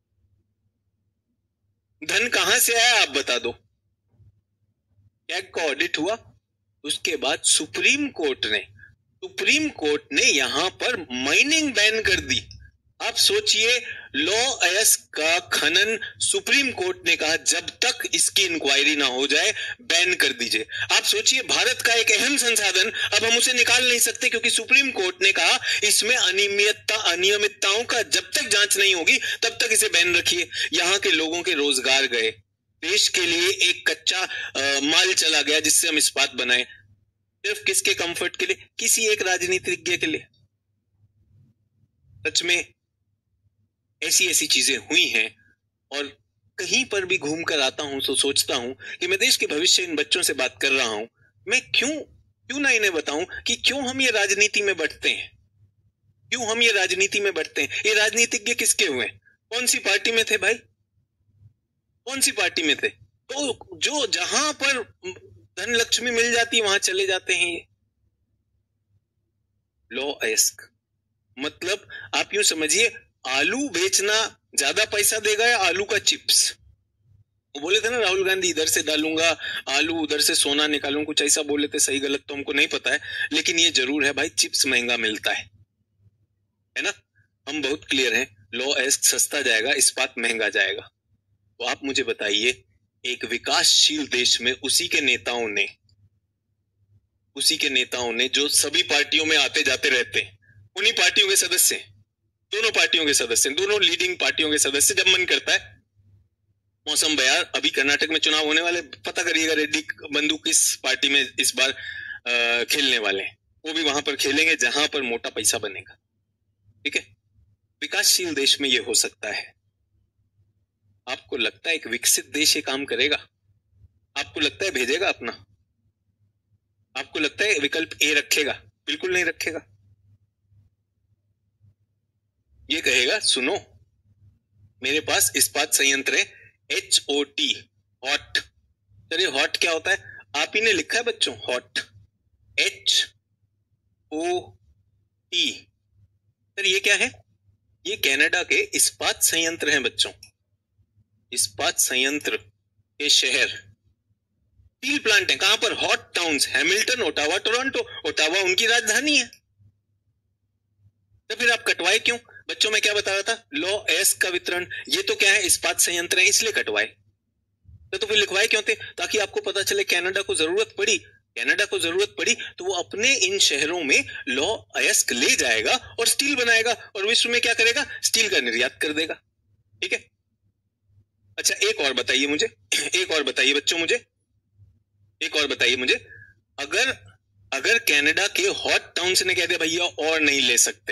कैग का ऑडिट हुआ, उसके बाद सुप्रीम कोर्ट ने यहां पर माइनिंग बैन कर दी। आप सोचिए, लौह अयस्क का खनन सुप्रीम कोर्ट ने कहा जब तक इसकी इंक्वायरी ना हो जाए बैन कर दीजिए। आप सोचिए, भारत का एक अहम संसाधन अब हम उसे निकाल नहीं सकते, क्योंकि सुप्रीम कोर्ट ने कहा इसमें अनियमितताओं का जब तक जांच नहीं होगी तब तक इसे बैन रखिए। यहां के लोगों के रोजगार गए, देश के लिए एक कच्चा माल चला गया जिससे हम इस्पात बनाए, सिर्फ किसके कंफर्ट के लिए? किसी एक राजनीतिज्ञ के लिए। सच में ऐसी ऐसी चीजें हुई हैं, और कहीं पर भी घूम कर आता हूं तो सोचता हूं कि मैं देश के भविष्य इन बच्चों से बात कर रहा हूं, मैं क्यों क्यों ना इन्हें बताऊं कि क्यों हम ये राजनीति में बढ़ते हैं, क्यों हम ये राजनीति में बढ़ते हैं। ये राजनीतिज्ञ किसके हुए? कौन सी पार्टी में थे भाई? कौन सी पार्टी में थे? तो जो जहां पर धन लक्ष्मी मिल जाती वहां चले जाते हैं ये लॉ एस्क। मतलब आप यूं समझिए, आलू बेचना ज्यादा पैसा देगा या आलू का चिप्स? वो बोले थे ना राहुल गांधी, इधर से डालूंगा आलू उधर से सोना निकालूंगा, कुछ ऐसा बोले थे, सही गलत तो हमको नहीं पता है, लेकिन ये जरूर है भाई, चिप्स महंगा मिलता है ना। हम बहुत क्लियर हैं, लॉ एस्क सस्ता जाएगा, इस्पात महंगा जाएगा। तो आप मुझे बताइए, एक विकासशील देश में उसी के नेताओं ने जो सभी पार्टियों में आते जाते रहते हैं, उन्हीं पार्टियों के सदस्य, दोनों पार्टियों के सदस्य, दोनों लीडिंग पार्टियों के सदस्य, जब मन करता है मौसम बयार, अभी कर्नाटक में चुनाव होने वाले, पता करिएगा रेड्डी बंधु किस पार्टी में इस बार खेलने वाले हैं, वो भी वहां पर खेलेंगे जहां पर मोटा पैसा बनेगा। ठीक है, विकासशील देश में ये हो सकता है। आपको लगता है एक विकसित देश ये काम करेगा? आपको लगता है भेजेगा अपना? आपको लगता है विकल्प ए रखेगा? बिल्कुल नहीं रखेगा। ये कहेगा सुनो, मेरे पास इस्पात संयंत्र है, HOT, हॉट। चलिए, हॉट क्या होता है? आप ही ने लिखा है बच्चों, हॉट, HOT। सर ये क्या है? ये कनाडा के इस्पात संयंत्र हैं बच्चों, इस्पात संयंत्र के शहर, स्टील प्लांट है। कहां पर? Hot towns, Hamilton, Ottawa, Toronto. Ottawa उनकी राजधानी है। तो फिर आप कटवाए क्यों? बच्चों में क्या बता रहा था? लॉ एस्क का वितरण, ये तो क्या है, इस्पात संयंत्र है, इसलिए कटवाए। तो फिर लिखवाए क्यों थे? ताकि आपको पता चले कनाडा को जरूरत पड़ी तो वो अपने इन शहरों में लॉ एस्क ले जाएगा और स्टील बनाएगा, और विश्व में क्या करेगा? स्टील का निर्यात कर देगा। ठीक है। अच्छा, एक और बताइए मुझे, एक और बताइए बच्चों मुझे, एक और बताइए मुझे, अगर कनाडा के हॉट टाउन्स ने कह दिया भैया और नहीं ले सकते,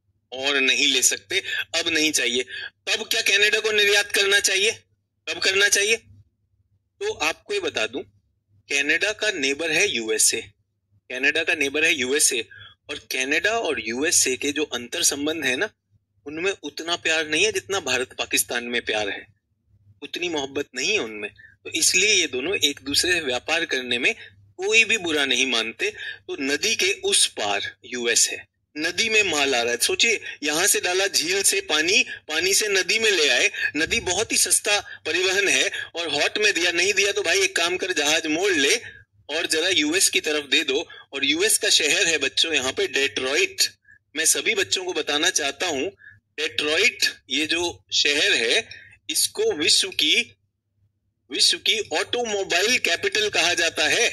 अब नहीं चाहिए, तब क्या कनाडा को निर्यात करना चाहिए? कब करना चाहिए? तो आपको ये बता दूं, कनाडा का नेबर है यूएसए, और कनाडा और यूएसए के जो अंतर संबंध है ना, उनमें उतना प्यार नहीं है जितना भारत पाकिस्तान में प्यार है, उतनी मोहब्बत नहीं है उनमें। तो इसलिए ये दोनों एक दूसरे से व्यापार करने में कोई भी बुरा नहीं मानते। तो नदी के उस पार यूएस है, नदी में माल आ रहा है, सोचिए, यहां से डाला झील से पानी से नदी में ले आए, नदी बहुत ही सस्ता परिवहन है, और हॉट में दिया, नहीं दिया तो भाई एक काम कर, जहाज मोड़ ले और जरा यूएस की तरफ दे दो। और यूएस का शहर है बच्चों यहाँ पे डेट्रॉइट। मैं सभी बच्चों को बताना चाहता हूं, डेट्रॉइट ये जो शहर है, इसको विश्व की ऑटोमोबाइल कैपिटल कहा जाता है।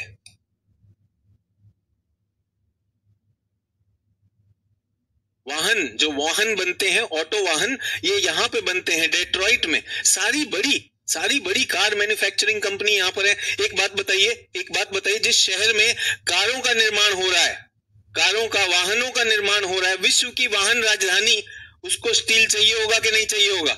जो वाहन बनते हैं, ऑटो वाहन, ये यहाँ पे बनते हैं डेट्रॉइट में। सारी बड़ी कार मैन्युफैक्चरिंग कंपनी यहाँ पर है। एक बात बताइए, जिस शहर में कारों का निर्माण हो रहा है, वाहनों का निर्माण हो रहा है, विश्व की वाहन राजधानी, उसको स्टील चाहिए होगा कि नहीं चाहिए होगा?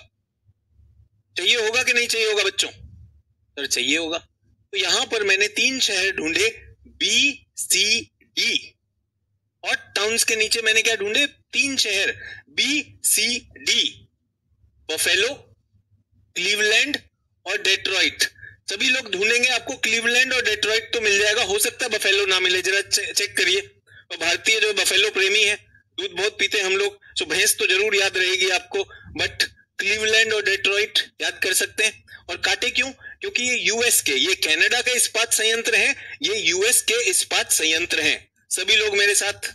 बच्चों? सर चाहिए होगा। तो यहां पर मैंने 3 शहर ढूंढे, BCD, हॉट टाउन्स के नीचे मैंने क्या ढूंढे? 3 शहर, BCD, बफेलो, क्लीवलैंड और डेट्रॉइट। सभी लोग ढूंढेंगे, आपको क्लीवलैंड और डेट्रॉइट तो मिल जाएगा, हो सकता है बफेलो ना मिले, जरा चेक करिए। और भारतीय जो बफेलो प्रेमी है, दूध बहुत पीते हम लोग, तो भैंस तो जरूर याद रहेगी आपको, बट क्लीवलैंड और डेट्रॉइट याद कर सकते हैं। और काटे क्यों? क्योंकि ये यूएस के, ये कनाडा के इस्पात संयंत्र हैं, ये यूएस के इस्पात संयंत्र हैं। सभी लोग मेरे साथ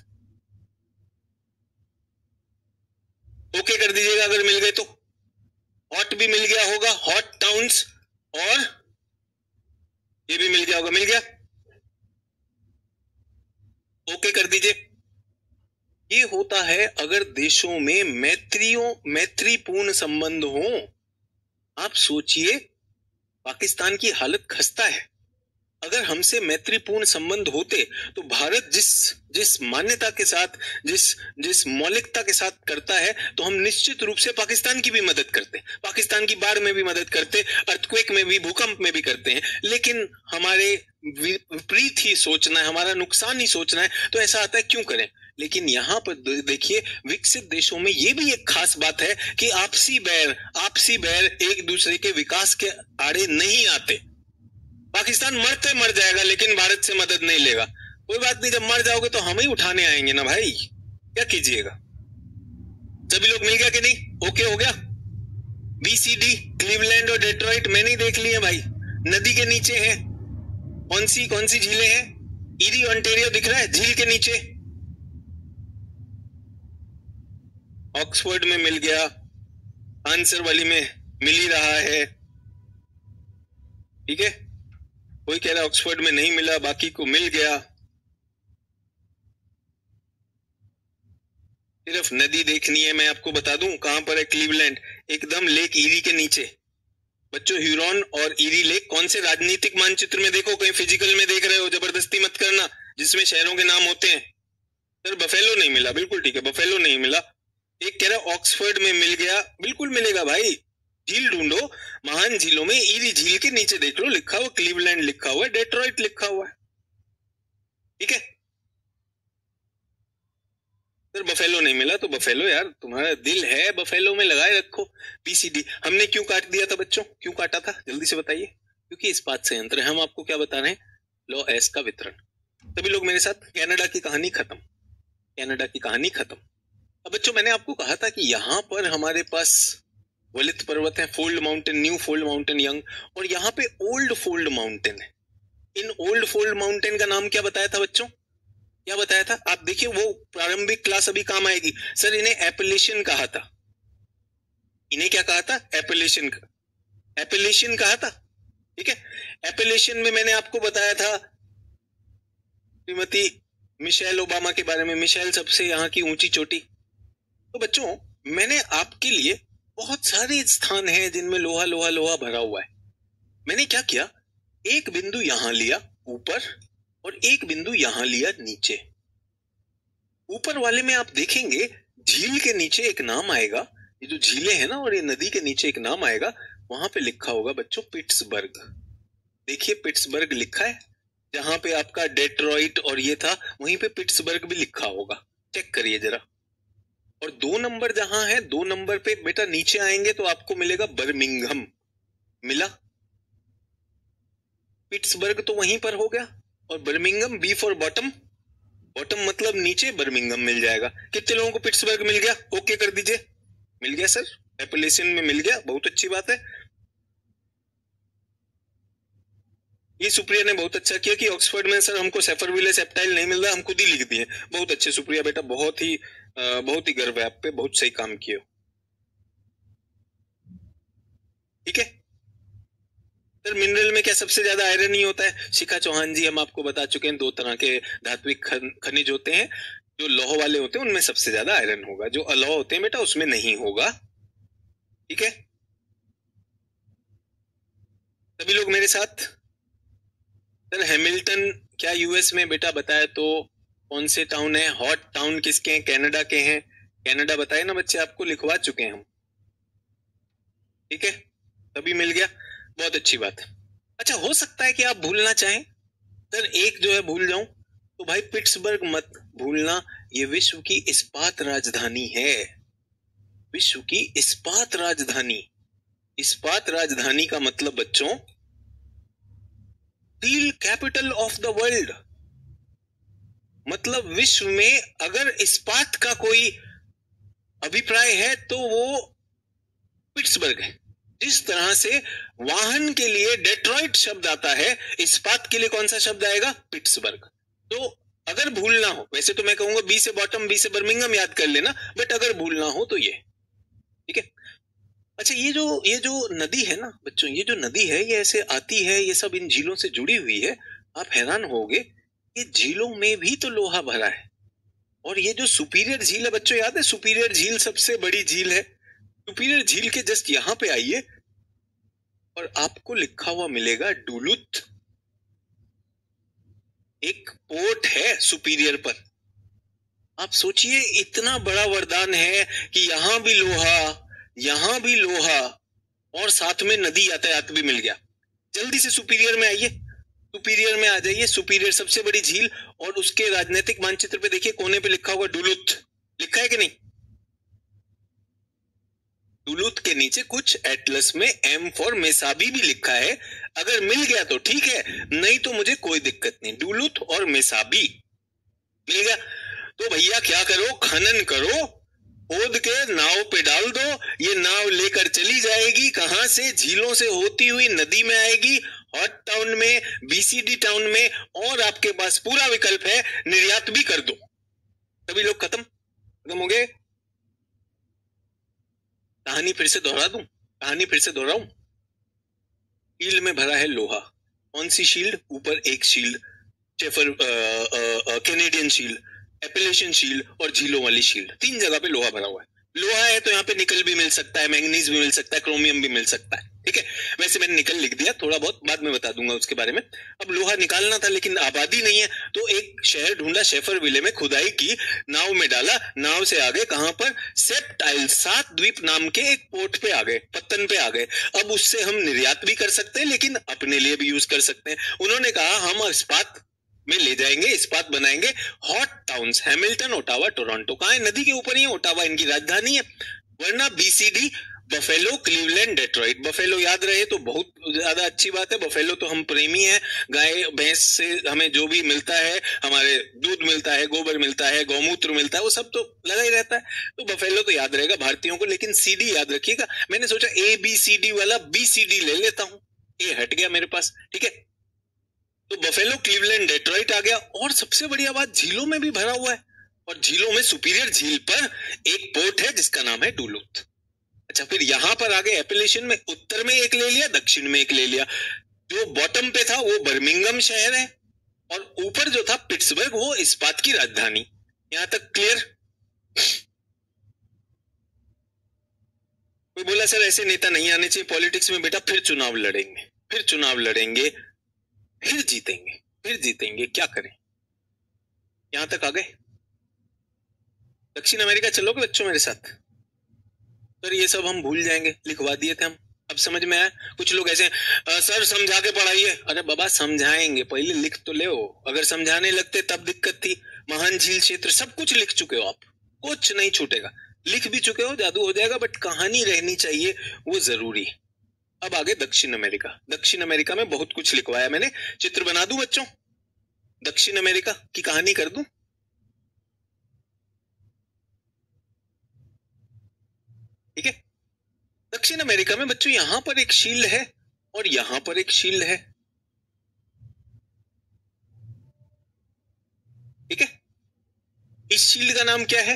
ओके कर दीजिएगा अगर मिल गए तो। हॉट भी मिल गया होगा, हॉट टाउन्स, और ये भी मिल गया होगा, मिल गया? ओके कर दीजिए। ये होता है अगर देशों में मैत्रीपूर्ण संबंध हो। आप सोचिए, पाकिस्तान की हालत खस्ता है, अगर हमसे मैत्रीपूर्ण संबंध होते तो भारत जिस मान्यता के साथ, जिस मौलिकता के साथ करता है, तो हम निश्चित रूप से पाकिस्तान की भी मदद करते, पाकिस्तान की बाढ़ में भी मदद करते, अर्थक्वेक में भी, भूकंप में भी करते हैं। लेकिन हमारे विपरीत ही सोचना है, हमारा नुकसान ही सोचना है, तो ऐसा आता है क्यों करें। लेकिन यहाँ पर देखिए, विकसित देशों में ये भी एक खास बात है कि आपसी बैर एक दूसरे के विकास के आड़े नहीं आते। पाकिस्तान मरते मर जाएगा लेकिन भारत से मदद नहीं लेगा। कोई बात नहीं, जब मर जाओगे तो हम ही उठाने आएंगे ना भाई, क्या कीजिएगा। सभी लोग मिल गया कि नहीं? ओके हो गया। BCD, क्लीवलैंड और डेट्रॉइट मैंने ही देख लिए भाई, नदी के नीचे है। कौन सी झीलें हैं? ईरी ऑन्टेरियो दिख रहा है झील के नीचे। ऑक्सफोर्ड में मिल गया, आंसर वाली में मिल ही रहा है, ठीक है। कोई कह रहा ऑक्सफोर्ड में नहीं मिला, बाकी को मिल गया। सिर्फ नदी देखनी है, मैं आपको बता दूं कहां पर है क्लीवलैंड, एकदम लेक ईरी के नीचे। बच्चों, ह्यूरॉन और ईरी लेक कौन से राजनीतिक मानचित्र में देखो, कहीं फिजिकल में देख रहे हो, जबरदस्ती मत करना जिसमें शहरों के नाम होते हैं। सर बफेलो नहीं मिला, बिल्कुल ठीक है, बफेलो नहीं मिला। एक कह रहा ऑक्सफोर्ड में मिल गया, बिल्कुल मिलेगा भाई। झील ढूंढो, महान झीलों में ईरी झील के नीचे देख लो, लिखा हुआ क्लीवलैंड लिखा हुआ है, डेट्रॉइट लिखा हुआ है, ठीक है। सर बफेलो नहीं मिला, तो बफेलो यार तुम्हारा दिल है, बफेलो में लगाए रखो। BCD हमने क्यों काट दिया था बच्चों, क्यों काटा था, जल्दी से बताइए। क्योंकि इस्पात संयंत्र है। हम आपको क्या बता रहे हैं, लॉ एस का वितरण। सभी लोग मेरे साथ, कनाडा की कहानी खत्म, कनाडा की कहानी खत्म। अब बच्चों, मैंने आपको कहा था कि यहाँ पर हमारे पास वलित पर्वत है, fold mountain, new fold mountain, young, और यहाँ पे ओल्ड फोल्ड माउंटेन है। इन ओल्ड फोल्ड माउंटेन का नाम क्या बताया था बच्चों, क्या बताया था? आप देखिए, वो प्रारंभिक क्लास अभी काम आएगी। सर इन्हें एपेलेशियन कहा था, इन्हें क्या कहा था? एपेलेशियन कहा था, ठीक है। एपेलेशियन में मैंने आपको बताया था श्रीमती मिशेल ओबामा के बारे में, मिशेल सबसे यहाँ की ऊंची चोटी। तो बच्चों, मैंने आपके लिए बहुत सारे स्थान हैं जिनमें लोहा लोहा लोहा भरा हुआ है। मैंने क्या किया, एक बिंदु यहां लिया ऊपर और एक बिंदु यहां लिया नीचे। ऊपर वाले में आप देखेंगे झील के नीचे एक नाम आएगा, ये जो झीलें हैं ना, और ये नदी के नीचे एक नाम आएगा, वहां पे लिखा होगा बच्चों पिट्सबर्ग। देखिए पिट्सबर्ग लिखा है, जहां पे आपका डेट्रॉइट और ये था, वहीं पे पिट्सबर्ग भी लिखा होगा, चेक करिए जरा। और 2 नंबर जहां है, 2 नंबर पे बेटा नीचे आएंगे तो आपको मिलेगा बर्मिंघम। मिला? पिट्सबर्ग तो वहीं पर हो गया, और Birmingham, B for bottom, bottom मतलब नीचे, बर्मिंघम मिल जाएगा। कितने लोगों को पिट्सबर्ग मिल गया? ओके कर दीजिए। मिल गया सर, एपेलेशियन में मिल गया, बहुत अच्छी बात है। ये सुप्रिया ने बहुत अच्छा किया कि ऑक्सफोर्ड में सर हमको सेफरविले सेप्टाइल नहीं मिल रहा, हम खुद ही लिख दिए। बहुत अच्छे सुप्रिया बेटा, बहुत ही गर्व है आप पे, बहुत सही काम किए हो, ठीक है। सर मिनरल में क्या सबसे ज्यादा आयरन ही होता है? शिखा चौहान जी, हम आपको बता चुके हैं 2 तरह के धात्विक खनिज होते हैं। जो लौह वाले होते हैं उनमें सबसे ज्यादा आयरन होगा, जो अलौह होते हैं बेटा उसमें नहीं होगा, ठीक है। सभी लोग मेरे साथ। सर हैमिल्टन क्या यूएस में बेटा बताया तो कौन से टाउन है? हॉट टाउन किसके हैं? कनाडा के हैं। कनाडा बताए ना बच्चे, आपको लिखवा चुके हैं हम, ठीक है। तभी मिल गया, बहुत अच्छी बात है। अच्छा, हो सकता है कि आप भूलना चाहें, सर एक जो है भूल जाऊं, तो भाई पिट्सबर्ग मत भूलना, ये विश्व की इस्पात राजधानी है, विश्व की इस्पात राजधानी। इस्पात राजधानी का मतलब बच्चों, steel capital of the world. मतलब विश्व में अगर इस्पात का कोई अभिप्राय है तो वो पिट्सबर्ग है। जिस तरह से वाहन के लिए डेट्रॉइट शब्द आता है, इस्पात के लिए कौन सा शब्द आएगा? पिट्सबर्ग। तो अगर भूलना हो, वैसे तो मैं कहूंगा बी से बॉटम, बी से बर्मिंघम याद कर लेना, बट अगर भूलना हो तो ये, ठीक है। अच्छा, ये जो नदी है ना बच्चों, ये जो नदी है ये ऐसे आती है, ये सब इन झीलों से जुड़ी हुई है। आप हैरान होगे, ये झीलों में भी तो लोहा भरा है। और ये जो सुपीरियर झील है बच्चों, याद है सुपीरियर झील सबसे बड़ी झील है। सुपीरियर झील के जस्ट यहां पे आइए और आपको लिखा हुआ मिलेगा डुलुथ, एक पोर्ट है सुपीरियर पर। आप सोचिए इतना बड़ा वरदान है कि यहां भी लोहा, यहां भी लोहा, और साथ में नदी यातायात भी मिल गया। जल्दी से सुपीरियर में आइए, सुपीरियर में आ जाइए। सुपीरियर सबसे बड़ी झील, और उसके राजनीतिक मानचित्र पे देखिए कोने पे लिखा होगा डुलुथ, लिखा है कि नहीं? डुलुथ के नीचे कुछ एटलस में एम फॉर मेसाबी भी लिखा है। अगर मिल गया तो ठीक है, नहीं तो मुझे कोई दिक्कत नहीं। डुलुथ और मेसाबी मिल गया तो भैया क्या करो, खनन करो, खोद के नाव पे डाल दो। ये नाव लेकर चली जाएगी, कहां से? झीलों से होती हुई नदी में आएगी, हॉट टाउन में, बीसीडी टाउन में, और आपके पास पूरा विकल्प है निर्यात भी कर दो। सभी लोग खत्म हो गए। कहानी फिर से दोहरा दूं, कहानी फिर से दोहराऊं। शील्ड में भरा है लोहा। कौन सी शील्ड? ऊपर एक शील्ड, शेफर कैनेडियन शील्ड, एपेलेशियन शील्ड और झीलों वाली शील्ड, 3 जगह पे लोहा भरा हुआ है। लोहा है तो यहाँ पे निकल भी मिल सकता है, मैंगनीज भी मिल सकता है, क्रोमियम भी मिल सकता है, ठीक है। वैसे मैंने निकल लिख दिया, थोड़ा बहुत बाद में बता दूंगा उसके बारे में। अब लोहा निकालना था लेकिन आबादी नहीं है, तो एक शहर ढूंढा, शेफरविले में खुदाई की, नाव में डाला, नाव से आ गए कहां पर? सेप्टाइल, 7 द्वीप नाम के एक पोर्ट पे आ गए, पत्तन पे आ गए। अब उससे हम निर्यात भी कर सकते हैं लेकिन अपने लिए भी यूज कर सकते हैं। उन्होंने कहा हम इस्पात में ले जाएंगे, इस्पात बनाएंगे। Hot towns, Hamilton, Ottawa, Toronto, कहां है? नदी के ऊपर ही है, ओटावा इनकी राजधानी है। वरना BCD, Buffalo, Cleveland, Detroit. Buffalo याद रहे तो बहुत ज्यादा अच्छी बात है। बफेलो तो हम प्रेमी है, गाय भैंस से हमें जो भी मिलता है, हमारे दूध मिलता है, गोबर मिलता है, गौमूत्र मिलता है, वो सब तो लगा ही रहता है। तो बफेलो तो याद रहेगा भारतीयों को, लेकिन सीडी याद रखिएगा। मैंने सोचा ABCD वाला BCD ले लेता हूं, ए हट गया मेरे पास, ठीक है। तो बफेलो, क्लीवलैंड, डेट्रॉइट आ गया। और सबसे बढ़िया बात, झीलों में भी भरा हुआ है, और झीलों में सुपीरियर झील पर एक पोर्ट है जिसका नाम है डुलुथ। अच्छा, फिर यहां पर आ गए एपेलेशियन में, उत्तर में एक ले लिया, दक्षिण में एक ले लिया। जो बॉटम पे था वो बर्मिंगम शहर है, और ऊपर जो था पिट्सबर्ग, वो इस्पात की राजधानी। यहां तक क्लियर? कोई बोला सर ऐसे नेता नहीं आने चाहिए पॉलिटिक्स में। बेटा फिर चुनाव लड़ेंगे, फिर चुनाव लड़ेंगे, फिर जीतेंगे, फिर जीतेंगे, क्या करें। यहां तक आ गए। दक्षिण अमेरिका चलोगे बच्चों मेरे साथ? सर ये सब हम भूल जाएंगे, लिखवा दिए थे हम, अब समझ में आया? कुछ लोग ऐसे सर समझा के पढ़ाइए। अरे बाबा समझाएंगे, पहले लिख तो ले। अगर समझाने लगते तब दिक्कत थी। महान झील क्षेत्र सब कुछ लिख चुके हो आप, कुछ नहीं छूटेगा। लिख भी चुके हो, जादू हो जाएगा, बट कहानी रहनी चाहिए, वो जरूरी है। अब आगे दक्षिण अमेरिका। दक्षिण अमेरिका में बहुत कुछ लिखवाया मैंने। चित्र बना दूं बच्चों? दक्षिण अमेरिका की कहानी कर दूं? ठीक है। दक्षिण अमेरिका में बच्चों यहां पर एक शील्ड है और यहां पर एक शील्ड है, ठीक है। इस शील्ड का नाम क्या है?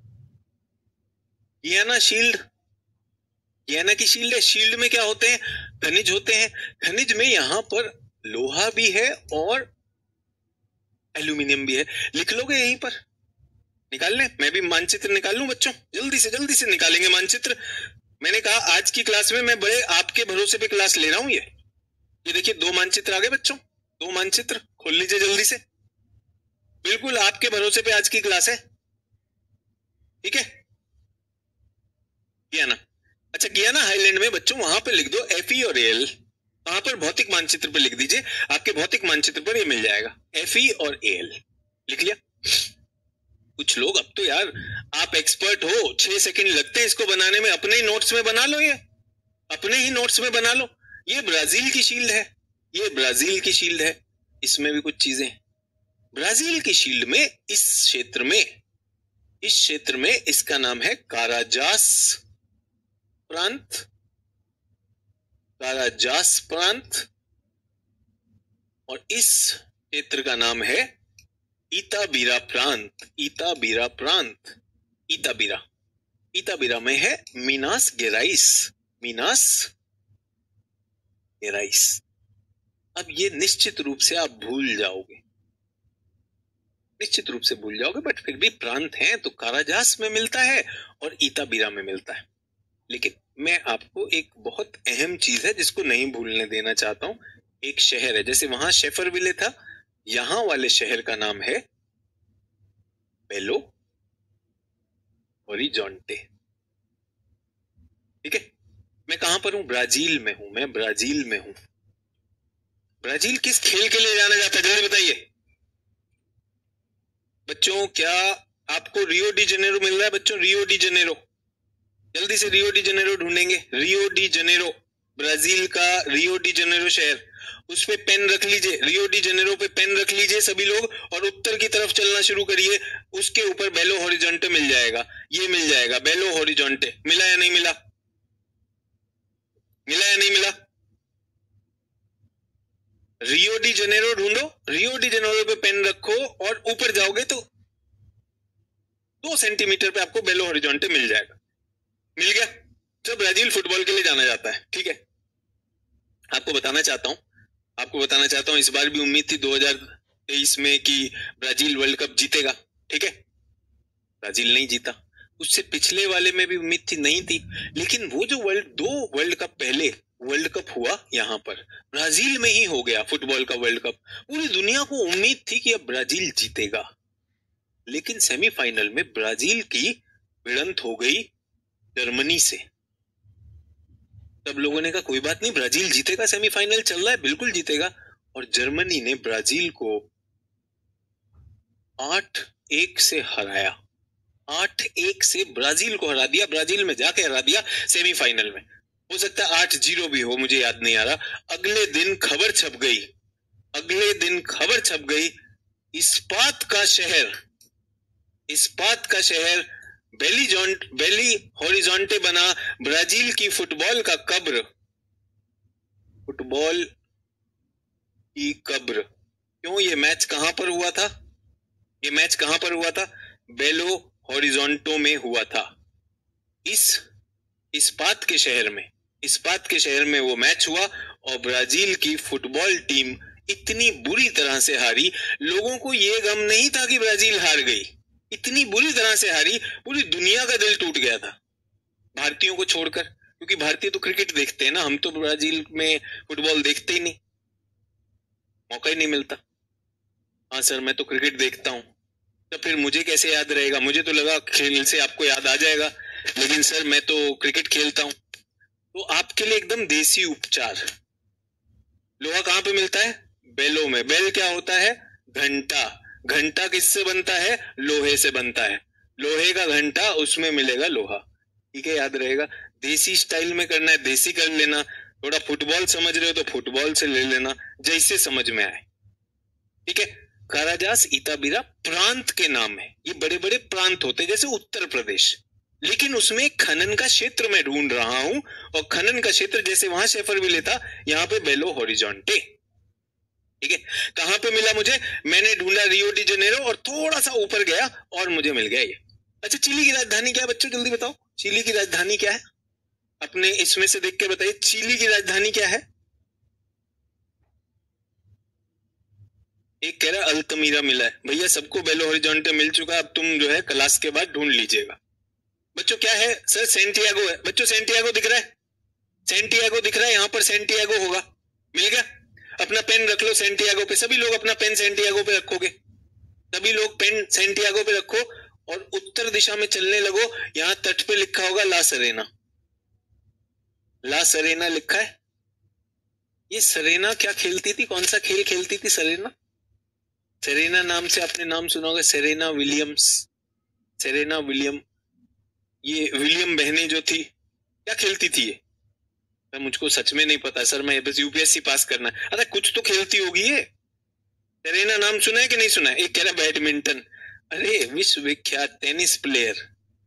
गियाना शील्ड। गियाना की शील्ड है। शील्ड में क्या होते हैं? खनिज होते हैं। खनिज में यहां पर लोहा भी है और एल्यूमिनियम भी है। लिख लोगे यहीं पर? निकाल लें? मैं भी मानचित्र निकाल लूं बच्चों? जल्दी से निकालेंगे मानचित्र। मैंने कहा आज की क्लास में मैं बड़े आपके भरोसे पे क्लास ले रहा हूं। ये देखिए 2 मानचित्र आ गए बच्चों, 2 मानचित्र खोल लीजिए जल्दी से। बिल्कुल आपके भरोसे पे आज की क्लास है, ठीक है। गियाना। अच्छा, गियाना हाईलैंड में बच्चों वहां पे लिख दो FE और AL। वहां पर भौतिक मानचित्र पे लिख दीजिए, आपके भौतिक मानचित्र पर ये मिल जाएगा, FE और AL। लिख लिया? कुछ लोग, अब तो यार आप एक्सपर्ट हो, 6 सेकंड लगते हैं इसको बनाने में, अपने ही नोट्स में बना लो, ये अपने ही नोट्स में बना लो। ये ब्राजील की शील्ड है, ये ब्राजील की शील्ड है। इसमें भी कुछ चीजें, ब्राजील की शील्ड में इस क्षेत्र में इसका नाम है काराजास प्रांत, काराजास प्रांत। और इस क्षेत्र का नाम है इताबीरा प्रांत, इताबीरा प्रांत, इताबीरा। इताबीरा में है मीनास गेराइस, मीनास गेराइस। अब ये निश्चित रूप से आप भूल जाओगे, निश्चित रूप से भूल जाओगे, बट फिर भी प्रांत है तो काराजास में मिलता है और इताबीरा में मिलता है। लेकिन मैं आपको एक बहुत अहम चीज है जिसको नहीं भूलने देना चाहता हूं। एक शहर है, जैसे वहां शेफरविले था, यहां वाले शहर का नाम है बेलो होरिजोंटे। ठीक है, मैं कहां पर हूं? ब्राजील में हूं, मैं ब्राजील में हूं। ब्राजील किस खेल के लिए जाना जाता है जल्दी बताइए बच्चों। क्या आपको रियो डी जेनेरो मिल रहा है बच्चों? रियो डी जेनेरो, जल्दी से रियो डी जेनेरो ढूंढेंगे। रियो डी जेनेरो, ब्राजील का रियो डी जेनेरो शहर, उस पे पेन रख लीजिए, रियो डी जेनेरो पे पेन रख लीजिए सभी लोग, और उत्तर की तरफ चलना शुरू करिए। उसके ऊपर बेलो होरिजोंटे मिल जाएगा, ये मिल जाएगा बेलो होरिजोंटे। मिला या नहीं मिला? मिला या नहीं मिला? रियो डी जेनेरो ढूंढो, रियो डी जेनेरो पे पेन रखो और ऊपर जाओगे तो 2 सेंटीमीटर पे आपको बेलो होरिजोंटे मिल जाएगा। मिल गया? तो ब्राजील फुटबॉल के लिए जाना जाता है। ठीक है, आपको बताना चाहता हूं इस बार भी उम्मीद थी 2023 में कि ब्राजील वर्ल्ड कप जीतेगा। ठीक है, ब्राजील नहीं जीता। उससे पिछले वाले में भी उम्मीद थी, नहीं थी, लेकिन वो जो दो वर्ल्ड कप पहले वर्ल्ड कप हुआ यहाँ पर ब्राजील में ही हो गया, फुटबॉल का वर्ल्ड कप। पूरी दुनिया को उम्मीद थी कि अब ब्राजील जीतेगा, लेकिन सेमीफाइनल में ब्राजील की भिड़ंत हो गई जर्मनी से। तब लोगों ने कहा कोई बात नहीं, ब्राजील जीतेगा, सेमीफाइनल चल रहा है, बिल्कुल जीतेगा। और जर्मनी ने ब्राजील को 8-1 से हराया। 8-1 से ब्राजील को हरा दिया, ब्राजील में जाके हरा दिया सेमीफाइनल में। हो सकता है 8-0 भी हो, मुझे याद नहीं आ रहा। अगले दिन खबर छप गई, इस्पात का शहर बेली होरिजोंटे बना ब्राजील की फुटबॉल का कब्र। फुटबॉल की कब्र। क्यों? ये मैच कहां पर हुआ था? बेलो होरिजोंटो में हुआ था। इस्पात के शहर में वो मैच हुआ और ब्राजील की फुटबॉल टीम इतनी बुरी तरह से हारी। लोगों को ये गम नहीं था कि ब्राजील हार गई, इतनी बुरी तरह से हारी, पूरी दुनिया का दिल टूट गया था, भारतीयों को छोड़कर। क्योंकि भारतीय तो क्रिकेट देखते हैं ना, हम तो ब्राजील में फुटबॉल देखते ही नहीं, मौका ही नहीं मिलता। हाँ सर, मैं तो क्रिकेट देखता हूँ। तो फिर मुझे कैसे याद रहेगा? मुझे तो लगा खेल से आपको याद आ जाएगा, लेकिन सर मैं तो क्रिकेट खेलता हूँ। तो आपके लिए एकदम देसी उपचार। लोहा कहाँ पे मिलता है? बेलों में। बेल क्या होता है? घंटा। घंटा किससे बनता है? लोहे से बनता है। लोहे का घंटा, उसमें मिलेगा लोहा। ठीक है, याद रहेगा। देसी स्टाइल में करना है देसी कर लेना, थोड़ा फुटबॉल समझ रहे हो तो फुटबॉल से ले लेना, जैसे समझ में आए। ठीक है, काराजास इताबिरा प्रांत के नाम है। ये बड़े बड़े प्रांत होते हैं जैसे उत्तर प्रदेश, लेकिन उसमें खनन का क्षेत्र मैं ढूंढ रहा हूं, और खनन का क्षेत्र जैसे वहां शेफरविल था, यहाँ पे बेलो होरिजोंटे। ठीक है, कहां पे मिला मुझे? मैंने ढूंढा रियो डी जेनेरो और थोड़ा सा ऊपर गया और मुझे मिल गया ये। अच्छा, चिली की राजधानी क्या है बच्चों? जल्दी बताओ, चिली की राजधानी क्या है? अपने इसमें से देख के बताइए, चिली की राजधानी क्या है? एक कह रहा अल्तमीरा मिला है। भैया सबको बेलो होरिजोंटे मिल चुका, अब तुम जो है क्लास के बाद ढूंढ लीजिएगा। बच्चों क्या है? सर सेंटियागो है। बच्चों सेंटियागो दिख रहा है? सेंटियागो दिख रहा है, यहाँ पर सेंटियागो होगा। मिल गया? अपना पेन रख लो सेंटियागो पे, सभी लोग अपना पेन सेंटियागो पे रखोगे, सभी लोग पेन सेंटियागो पे रखो और उत्तर दिशा में चलने लगो। यहाँ तट पे लिखा होगा ला सरेना। ला सरेना लिखा है। ये सरेना क्या खेलती थी? कौन सा खेल खेलती थी सरेना? सेरेना नाम से आपने नाम सुना होगा, सेरेना विलियम्स, सेरेना विलियम। ये विलियम बहनें जो थी, क्या खेलती थी ये? सर मुझको सच में नहीं पता सर, मैं बस यूपीएससी पास करना है। अरे कुछ तो खेलती होगी ये। सेरेना नाम सुना है कि नहीं सुना है? एक कह रहा बैडमिंटन। अरे विश्व विख्यात टेनिस प्लेयर,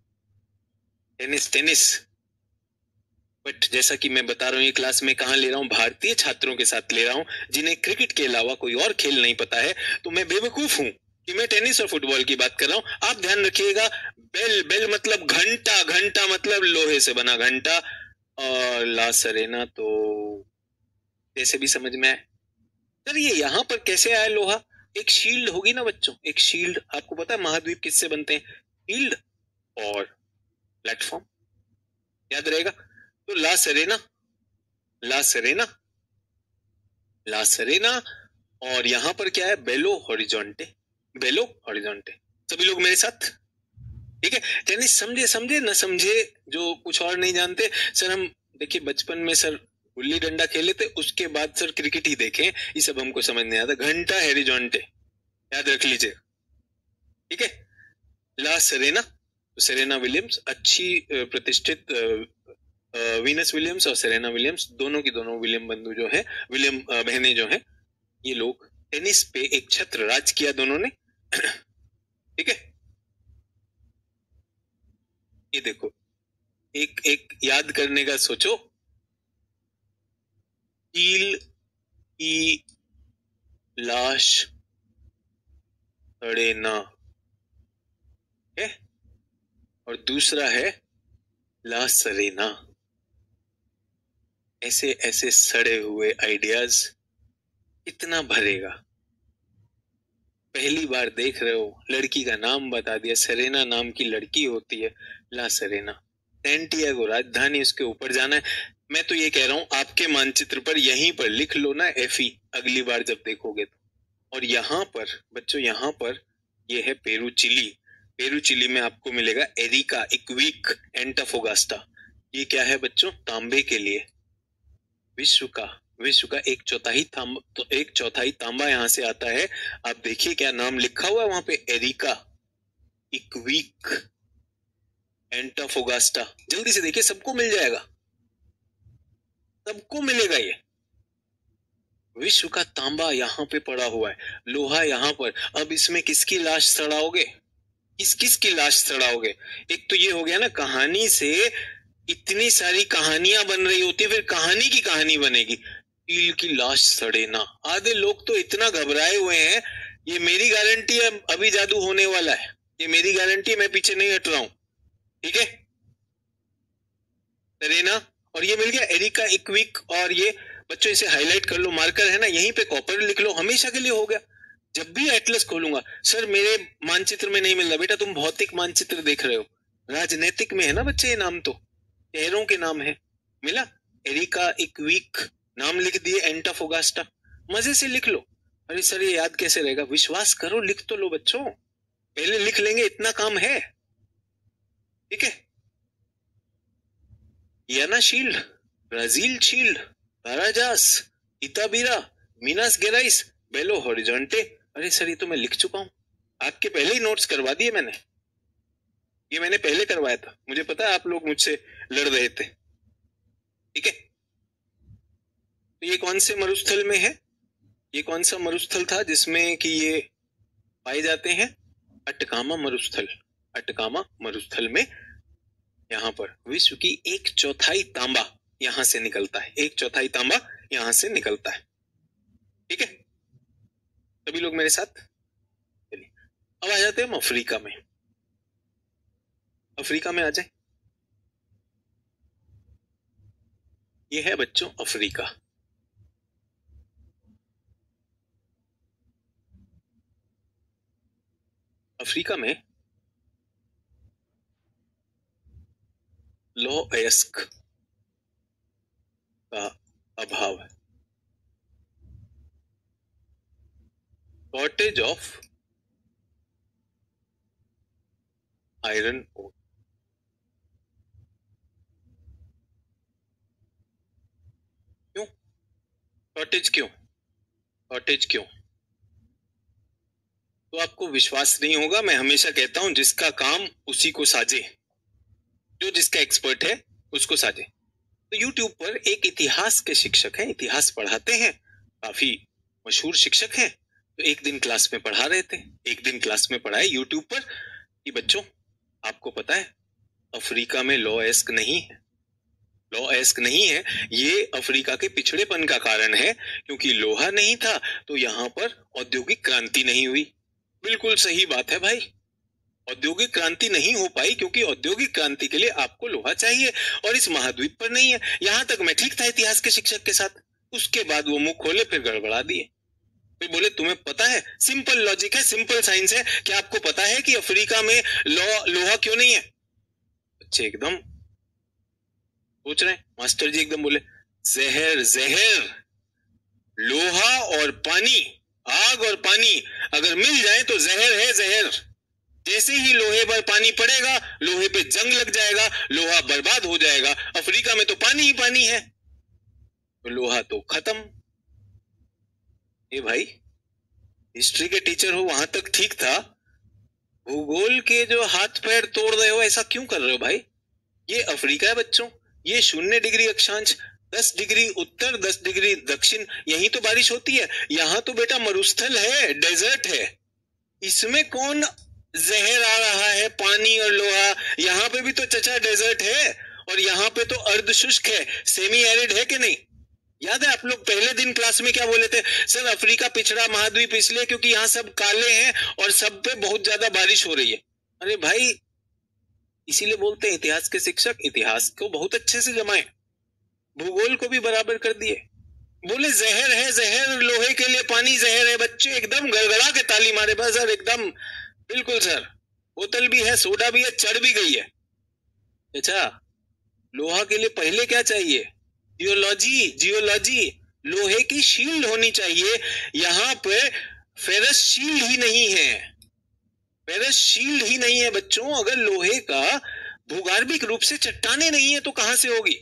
टेनिस। बट जैसा कि मैं बता रहा हूँ, ये क्लास में कहाँ ले रहा हूँ? भारतीय छात्रों के साथ ले रहा हूँ जिन्हें क्रिकेट के अलावा कोई और खेल नहीं पता है। तो मैं बेवकूफ हूँ कि मैं टेनिस और फुटबॉल की बात कर रहा हूँ। आप ध्यान रखिएगा, बेल मतलब घंटा, घंटा मतलब लोहे से बना घंटा, और ला सरेना तो जैसे भी समझ में आए। सर ये यहाँ पर कैसे आया लोहा? एक शील्ड होगी ना बच्चों, एक शील्ड। आपको पता है महाद्वीप किससे बनते हैं? शील्ड और प्लेटफॉर्म, याद रहेगा। तो ला सरेना और यहाँ पर क्या है, बेलो हॉरिजॉन्टे, बेलो हॉरिजॉन्टे। सभी लोग मेरे साथ, ठीक है। टेनिस समझे समझे न समझे, जो कुछ और नहीं जानते, सर हम देखिए बचपन में सर गुल्ली डंडा खेले थे, उसके बाद सर क्रिकेट ही देखे, ये सब हमको समझ नहीं आता। घंटा हेरिजॉन्टे याद रख लीजिए, ठीक है। ला सेरेना, सेरेना विलियम्स, अच्छी प्रतिष्ठित वीनस विलियम्स और सेरेना विलियम्स, दोनों की दोनों विलियम बंधु जो है, विलियम बहनें जो है, ये लोग टेनिस पे एक छत्र राज किया दोनों ने, ठीक है। ये देखो, एक एक याद करने का सोचो, चील की लाश सड़े ना है, और दूसरा है ला सरेना। ऐसे ऐसे सड़े हुए आइडियाज कितना भरेगा। पहली बार देख रहे हो, लड़की का नाम बता दिया, सेरेना नाम की लड़की होती है, ला सेरेना। सैंटियागो राजधानी, उसके ऊपर जाना है। मैं तो ये कह रहा हूं, आपके मानचित्र पर यहीं पर लिख लो ना एफी, अगली बार जब देखोगे तो। और यहाँ पर बच्चों, यहाँ पर ये है पेरू चिली। पेरू चिली में आपको मिलेगा एरिका इक्विक एंटाफोगास्टा। ये क्या है बच्चों, तांबे के लिए विश्व का एक चौथाई तांबा, तो एक चौथाई तांबा यहाँ से आता है। आप देखिए क्या नाम लिखा हुआ है वहां पे, एरिका इक्विक एंटाफोगास्टा। जल्दी से देखिए, सबको मिल जाएगा, सबको मिलेगा। ये विश्व का तांबा यहाँ पे पड़ा हुआ है, लोहा यहाँ पर। अब इसमें किसकी लाश सड़ाओगे, किस किस की लाश सड़ाओगे? एक तो ये हो गया ना, कहानी से इतनी सारी कहानियां बन रही होती है, फिर कहानी की कहानी बनेगी। चील की लाश सड़े ना, आधे लोग तो इतना घबराए हुए हैं, ये मेरी गारंटी है अभी जादू होने वाला है, ये मेरी गारंटी है, मैं पीछे नहीं हट रहा हूं, ठीक है। सरेना, और ये मिल गया एरिका इक्विक, और ये बच्चों इसे हाईलाइट कर लो, मार्कर है ना, यहीं पे कॉपर लिख लो, हमेशा के लिए हो गया। जब भी एटलस खोलूंगा, सर मेरे मानचित्र में नहीं मिल रहा, बेटा तुम भौतिक मानचित्र देख रहे हो, राजनीतिक में है ना बच्चे, ये नाम तो शहरों के नाम है। मिला, एरिका इक्विक, नाम लिख दिए, एंटाफोगास्टा, मजे से लिख लो। अरे सर ये याद कैसे रहेगा, विश्वास करो, लिख तो लो बच्चों, पहले लिख लेंगे, इतना काम है, ठीक है। Guiana shield, Brazil shield, Carajas, Itabira, Minas Gerais, Belo Horizonte. अरे सर ये तो मैं लिख चुका हूं, आपके पहले ही नोट्स करवा दिए मैंने, ये मैंने पहले करवाया था, मुझे पता है आप लोग मुझसे लड़ रहे थे, ठीक है। तो ये कौन से मरुस्थल में है, ये कौन सा मरुस्थल था जिसमें कि ये पाए जाते हैं, अटकामा मरुस्थल। अटकामा मरुस्थल में यहाँ पर विश्व की एक चौथाई तांबा यहां से निकलता है, एक चौथाई तांबा यहां से निकलता है, ठीक है। सभी लोग मेरे साथ, चलिए अब आ जाते हैं हम अफ्रीका में। अफ्रीका में आ जाए, ये है बच्चों अफ्रीका। अफ्रीका में लौ अयस्क का अभाव है, शॉर्टेज ऑफ आयरन ओर। क्यों शॉर्टेज, क्यों शॉर्टेज, क्यों? तो आपको विश्वास नहीं होगा, मैं हमेशा कहता हूं जिसका काम उसी को साजे, जो जिसका एक्सपर्ट है उसको साजे। तो YouTube पर एक इतिहास के शिक्षक हैं, इतिहास पढ़ाते हैं, काफी मशहूर शिक्षक हैं। तो एक दिन क्लास में पढ़ा रहे थे, एक दिन क्लास में पढ़ाए YouTube पर कि बच्चों आपको पता है अफ्रीका में लौ एस्क नहीं है, लौ एस्क नहीं है, ये अफ्रीका के पिछड़ेपन का कारण है, क्योंकि लोहा नहीं था तो यहाँ पर औद्योगिक क्रांति नहीं हुई। बिल्कुल सही बात है भाई, औद्योगिक क्रांति नहीं हो पाई क्योंकि औद्योगिक क्रांति के लिए आपको लोहा चाहिए, और इस महाद्वीप पर नहीं है। यहां तक मैं ठीक था इतिहास के शिक्षक के साथ, उसके बाद वो मुंह खोले फिर गड़बड़ा दिए, फिर बोले तुम्हें पता है, सिंपल लॉजिक है, सिंपल साइंस है, क्या आपको पता है कि अफ्रीका में लोहा क्यों नहीं है? बच्चे एकदम सोच रहे हैं, मास्टर जी एकदम बोले जहर, जहर, लोहा और पानी आग और पानी अगर मिल जाए तो जहर है जहर। जैसे ही लोहे पर पानी पड़ेगा, लोहे पे जंग लग जाएगा, लोहा बर्बाद हो जाएगा। अफ्रीका में तो पानी ही पानी है, तो लोहा तो खत्म। ये भाई हिस्ट्री के टीचर हो वहां तक ठीक था, भूगोल के जो हाथ पैर तोड़ रहे हो, ऐसा क्यों कर रहे हो भाई? ये अफ्रीका है बच्चों, ये 0 डिग्री अक्षांश, 10 डिग्री उत्तर, 10 डिग्री दक्षिण, यही तो बारिश होती है। यहाँ तो बेटा मरुस्थल है, डेजर्ट है, इसमें कौन जहर आ रहा है? पानी और लोहा। यहाँ पे भी तो चचा डेजर्ट है, और यहाँ पे तो अर्ध शुष्क है, सेमी एरिड है कि नहीं? याद है आप लोग पहले दिन क्लास में क्या बोले थे? सर अफ्रीका पिछड़ा महाद्वीप इसलिए क्योंकि यहाँ सब काले हैं और सब पे बहुत ज्यादा बारिश हो रही है। अरे भाई, इसीलिए बोलते हैं इतिहास के शिक्षक इतिहास को बहुत अच्छे से जमाए, भूगोल को भी बराबर कर दिए। बोले जहर है जहर, लोहे के लिए पानी जहर है। बच्चे एकदम गड़गड़ा के ताली मारे, बस सर एकदम बिल्कुल सर, बोतल भी है, सोडा भी है, चढ़ भी गई है। अच्छा, लोहा के लिए पहले क्या चाहिए? जियोलॉजी, जियोलॉजी, लोहे की शील्ड होनी चाहिए। यहाँ पे फेरस शील्ड ही नहीं है, फेरस शील्ड ही नहीं है बच्चों। अगर लोहे का भूगर्भिक रूप से चट्टाने नहीं है तो कहां से होगी?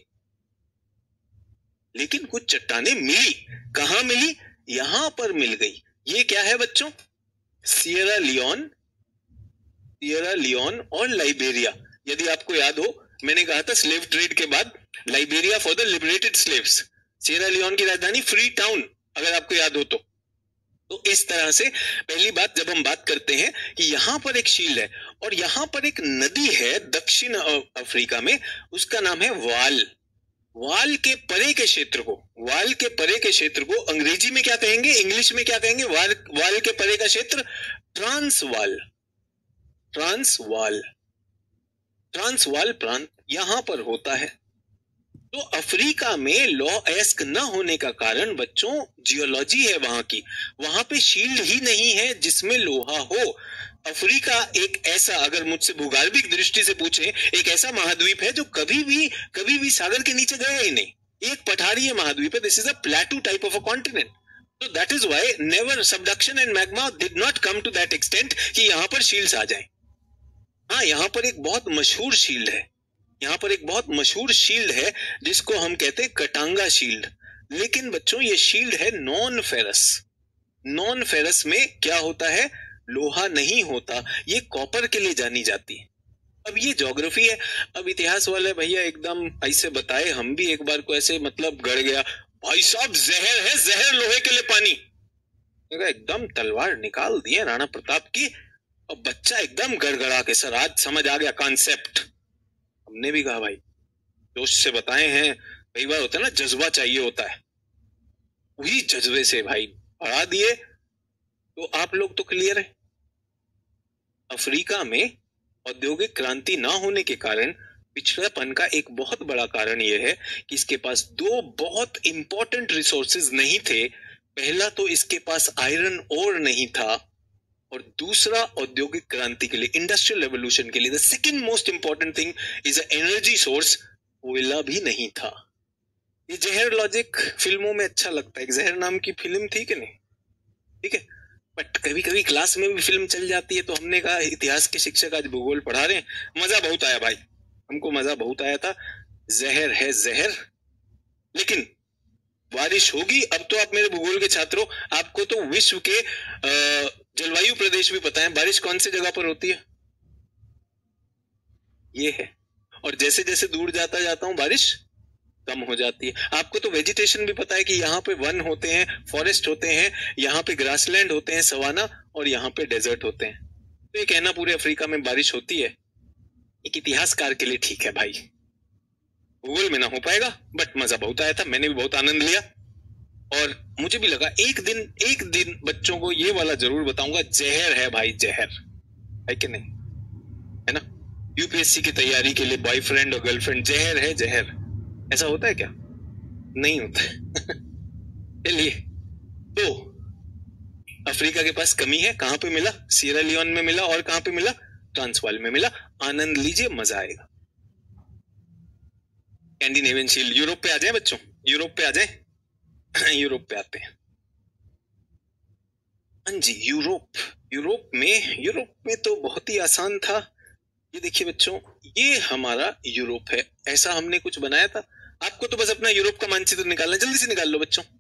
लेकिन कुछ चट्टाने मिली, कहां मिली? यहां पर मिल गई। ये क्या है बच्चों? सियरा लियोन, सियरा लियोन और लाइबेरिया। यदि आपको याद हो, मैंने कहा था स्लेव ट्रेड के बाद Liberia for the liberated slaves, Sierra Leone की राजधानी फ्री टाउन, अगर आपको याद हो तो इस तरह से पहली बात जब हम बात करते हैं कि यहां पर एक शील्ड है और यहां पर एक नदी है दक्षिण अफ्रीका में, उसका नाम है वाल। वाल के परे के क्षेत्र को, वाल के परे के क्षेत्र को अंग्रेजी में क्या कहेंगे, इंग्लिश में क्या कहेंगे? वाल के परे का क्षेत्र ट्रांसवाल, ट्रांसवाल, ट्रांसवाल प्रांत यहां पर होता है। तो अफ्रीका में लॉ एस्क न होने का कारण बच्चों जियोलॉजी है वहां की, वहां पे शील्ड ही नहीं है जिसमें लोहा हो। अफ्रीका एक ऐसा, अगर मुझसे भूगोलिक दृष्टि से पूछे, एक ऐसा महाद्वीप है जो कभी भी सागर के नीचे गया ही नहीं, एक पठारीय महाद्वीप है। This is a plateau type of a continent. तो that is why never subduction and magma did not come to that extent कि यहां पर शील्ड्स आ जाएं। हाँ, यहाँ पर एक बहुत मशहूर शील्ड है, यहाँ पर एक बहुत मशहूर शील्ड है जिसको हम कहते हैं कटांगा शील्ड। लेकिन बच्चों ये शील्ड है नॉन फेरस। नॉन फेरस में क्या होता है? लोहा नहीं होता, ये कॉपर के लिए जानी जाती है। अब ये ज्योग्राफी है। अब इतिहास वाले भैया एकदम ऐसे बताए, हम भी एक बार को ऐसे मतलब गड़ गया, भाई साहब जहर है जहर, लोहे के लिए पानी। एकदम तलवार निकाल दिए राणा प्रताप की, और बच्चा एकदम गड़गड़ा के सर आज समझ आ गया कॉन्सेप्ट। हमने भी कहा भाई जोश से बताए हैं, कई बार होता है ना जज्बा चाहिए होता है, वही जज्बे से भाई पढ़ा दिए। तो आप लोग तो क्लियर है। अफ्रीका में औद्योगिक क्रांति ना होने के कारण पिछड़ापन का एक बहुत बड़ा कारण यह है कि इसके पास दो बहुत इंपॉर्टेंट रिसोर्सेज नहीं थे। पहला तो इसके पास आयरन ओर नहीं था, और दूसरा औद्योगिक क्रांति के लिए, इंडस्ट्रियल रेवोल्यूशन के लिए, the second most important thing is energy source, कोयला भी नहीं था। ये जहर लॉजिक फिल्मों में अच्छा लगता है, एक जहर नाम की फिल्म थी कि नहीं, ठीक है, बट कभी कभी क्लास में भी फिल्म चल जाती है, तो हमने कहा इतिहास के शिक्षक आज भूगोल पढ़ा रहे हैं, मजा बहुत आया भाई, हमको मजा बहुत आया था। जहर है जहर, लेकिन बारिश होगी। अब तो आप मेरे भूगोल के छात्रों, आपको तो विश्व के जलवायु प्रदेश भी पता है, बारिश कौन सी जगह पर होती है, ये है। और जैसे जैसे दूर जाता हूं बारिश कम हो जाती है। आपको तो वेजिटेशन भी पता है कि यहाँ पे वन होते हैं, फॉरेस्ट होते हैं, यहाँ पे ग्रासलैंड होते हैं, सवाना, और यहाँ पे डेजर्ट होते हैं। तो ये कहना पूरे अफ्रीका में बारिश होती है, एक इतिहासकार के लिए ठीक है भाई, भूगोल में ना हो पाएगा, बट मजा बहुत आया था, मैंने भी बहुत आनंद लिया। और मुझे भी लगा एक दिन बच्चों को ये वाला जरूर बताऊंगा, जहर है भाई जहर, है कि नहीं, है ना। यूपीएससी की तैयारी के लिए बॉयफ्रेंड और गर्लफ्रेंड जहर है जहर, ऐसा होता है क्या? नहीं होता है। चलिए, तो अफ्रीका के पास कमी है, कहां पे मिला? सियरा लियोन में मिला, और कहां पे मिला? ट्रांसवाल में मिला। आनंद लीजिए, मजा आएगा। स्कैंडिनेवियन शील्ड, यूरोप पे आ जाए बच्चों, यूरोप पे आ जाए। यूरोप पे आते हैं। हाँ जी, यूरोप में तो बहुत ही आसान था। ये देखिए बच्चों, ये हमारा यूरोप है। ऐसा हमने कुछ बनाया था। आपको तो बस अपना यूरोप का मानचित्र निकालना है, जल्दी से निकाल लो बच्चों।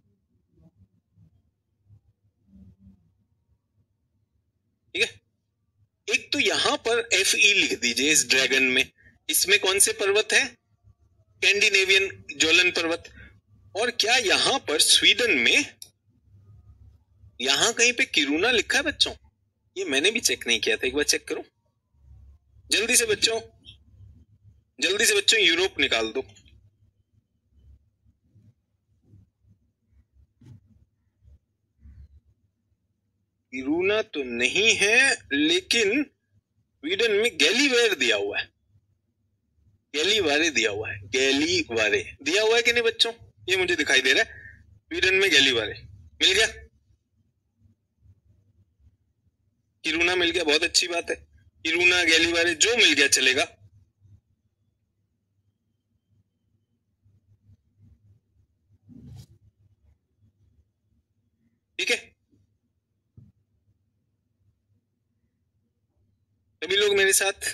ठीक है, एक तो यहां पर FE लिख दीजिए इस ड्रैगन में। इसमें कौन से पर्वत है? स्कैंडिनेवियन जोलन पर्वत। और क्या यहां पर स्वीडन में यहां कहीं पे किरूना लिखा है बच्चों? ये मैंने भी चेक नहीं किया था, एक बार चेक करो जल्दी से बच्चों। जल्दी से बच्चों यूरोप निकाल दो। किरूना तो नहीं है, लेकिन स्वीडन में गैलीवेर दिया हुआ है। गैलीवारे दिया हुआ है, गैलीवारे दिया हुआ है कि नहीं बच्चों? ये मुझे दिखाई दे रहा है, स्वीडन में गैलीवारे मिल गया। किरूना मिल गया, बहुत अच्छी बात है। किरूना गैलीवारे जो मिल गया चलेगा। ठीक है, सभी लोग मेरे साथ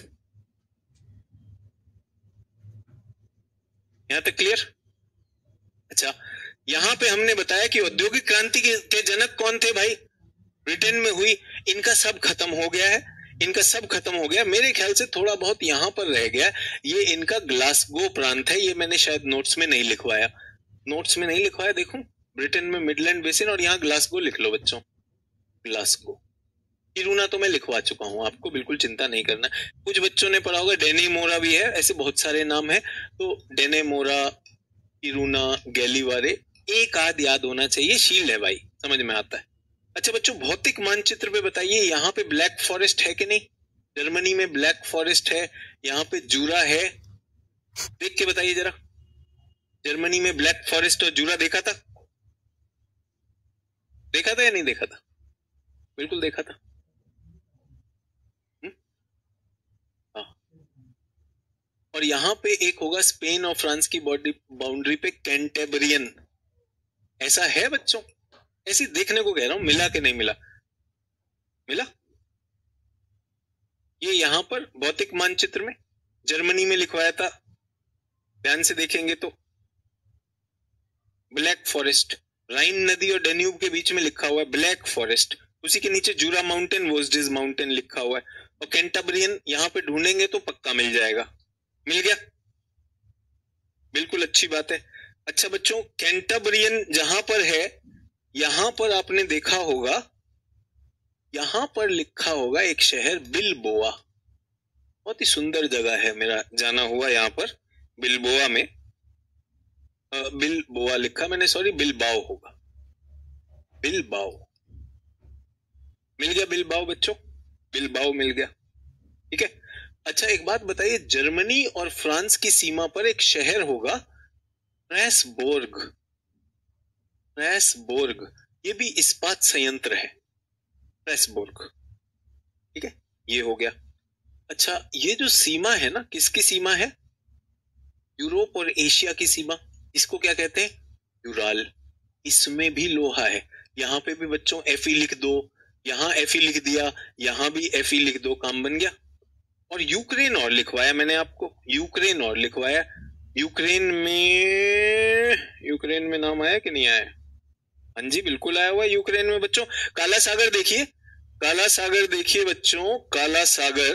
यहां तक क्लियर? अच्छा, यहां पे हमने बताया कि औद्योगिक क्रांति के जनक कौन थे भाई? ब्रिटेन में हुई। इनका सब खत्म हो गया है, इनका सब खत्म हो गया। मेरे ख्याल से थोड़ा बहुत यहां पर रह गया। ये इनका ग्लासगो प्रांत है। ये मैंने शायद नोट्स में नहीं लिखवाया, नोट्स में नहीं लिखवाया। देखो, ब्रिटेन में मिडलैंड बेसिन और यहाँ ग्लासगो लिख लो बच्चों, ग्लासगो। किरूना तो मैं लिखवा चुका हूँ, आपको बिल्कुल चिंता नहीं करना। कुछ बच्चों ने पढ़ा होगा डेनेमोरा भी है, ऐसे बहुत सारे नाम है। तो डेनेमोरा, किरूना, गैलीवारे, एक आध याद होना चाहिए। शील्ड है भाई, समझ में आता है। अच्छा बच्चों, भौतिक मानचित्र पे बताइए, यहाँ पे ब्लैक फॉरेस्ट है कि नहीं? जर्मनी में ब्लैक फॉरेस्ट है, यहाँ पे जूरा है। देख के बताइए जरा, जर्मनी में ब्लैक फॉरेस्ट और जूरा देखा था? देखा था या नहीं देखा था? बिल्कुल देखा था। हाँ। और यहाँ पे एक होगा स्पेन और फ्रांस की बाउंड्री पे कैंटेबरियन। ऐसा है बच्चों? ऐसी देखने को कह रहा हूं, मिला कि नहीं मिला? मिला। ये यहां पर भौतिक मानचित्र में जर्मनी में लिखवाया था, ध्यान से देखेंगे तो ब्लैक फॉरेस्ट, राइन नदी और डेन्यूब के बीच में लिखा हुआ है ब्लैक फॉरेस्ट। उसी के नीचे जूरा माउंटेन, वोस्डिज माउंटेन लिखा हुआ है। और कैंटाब्रियन यहां पे ढूंढेंगे तो पक्का मिल जाएगा। मिल गया, बिल्कुल अच्छी बात है। अच्छा बच्चों, कैंटाब्रियन जहां पर है, यहां पर आपने देखा होगा, यहां पर लिखा होगा एक शहर बिलबोआ। बहुत ही सुंदर जगह है, मेरा जाना हुआ यहाँ पर बिलबोआ में। बिलबोआ लिखा मैंने, सॉरी बिलबाओ होगा, बिलबाओ। मिल गया बिलबाओ बच्चों, बिलबाओ मिल गया। ठीक है। अच्छा एक बात बताइए, जर्मनी और फ्रांस की सीमा पर एक शहर होगा प्रेसबोर्ग। प्रेसबोर्ग, ये भी इस्पात संयंत्र है, प्रेसबोर्ग। ठीक है, ये हो गया। अच्छा, ये जो सीमा है ना, किसकी सीमा है? यूरोप और एशिया की सीमा। इसको क्या कहते हैं? यूराल। इसमें भी लोहा है। यहाँ पे भी बच्चों FE लिख दो, यहाँ FE लिख दिया, यहाँ भी FE लिख दो, काम बन गया। और यूक्रेन और लिखवाया मैंने आपको, यूक्रेन और लिखवाया। यूक्रेन में नाम आया कि नहीं आया? हाँ जी बिल्कुल आया हुआ है यूक्रेन में बच्चों। काला सागर देखिए, काला सागर देखिए बच्चों, काला सागर,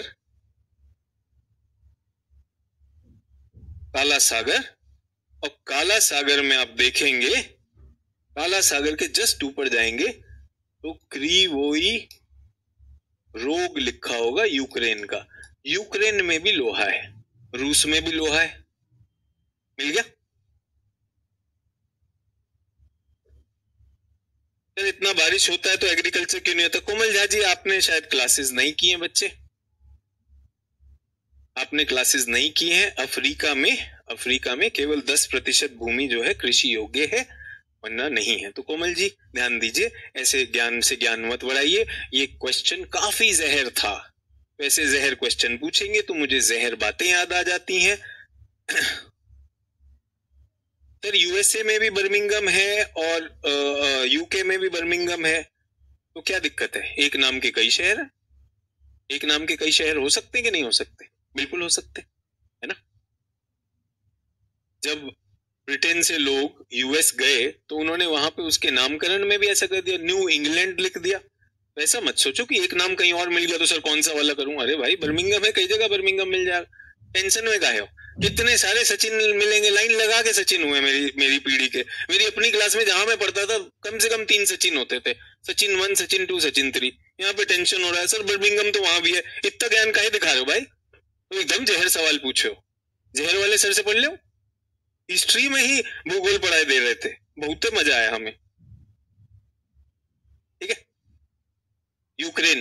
काला सागर। और काला सागर में आप देखेंगे, काला सागर के जस्ट ऊपर जाएंगे तो क्रीवोई रोग लिखा होगा यूक्रेन का। यूक्रेन में भी लोहा है, रूस में भी लोहा है। मिल गया। सर इतना बारिश होता है तो एग्रीकल्चर क्यों नहीं होता? कोमल झा जी, आपने शायद क्लासेस नहीं की हैं बच्चे, आपने क्लासेस नहीं की हैं। अफ्रीका में केवल 10% भूमि जो है कृषि योग्य है, वरना नहीं है। तो कोमल जी ध्यान दीजिए, ऐसे ज्ञान से ज्ञान मत बढ़ाइए। ये क्वेश्चन काफी जहर था, वैसे जहर क्वेश्चन पूछेंगे तो मुझे जहर बातें याद आ जाती हैं। सर USA में भी बर्मिंगम है और UK में भी बर्मिंगम है। तो क्या दिक्कत है? एक नाम के कई शहर है, एक नाम के कई शहर हो सकते हैं कि नहीं हो सकते? बिल्कुल हो सकते, है ना। जब ब्रिटेन से लोग यूएस गए तो उन्होंने वहां पे उसके नामकरण में भी ऐसा कर दिया, न्यू इंग्लैंड लिख दिया। तो ऐसा मत सोचो कि एक नाम कहीं और मिल गया तो सर कौन सा वाला करूं। अरे भाई बर्मिंघम है, कई जगह बर्मिंघम मिल जाएगा, टेंशन में काहे हो। कितने सारे सचिन मिलेंगे, लाइन लगा के सचिन हुए मेरी मेरी पीढ़ी के। मेरी अपनी क्लास में जहां मैं पढ़ता था कम से कम 3 सचिन होते थे, सचिन 1, सचिन 2, सचिन 3। यहाँ पे टेंशन हो रहा है सर बर्मिंघम तो वहां भी है, इतना ज्ञान काहे दिखा रहे हो भाई। तो एकदम जहर सवाल पूछे हो, जहर वाले सर से पढ़ लो। हिस्ट्री में ही भूगोल पढ़ाई दे रहे थे, बहुत मजा आया हमें। ठीक है, यूक्रेन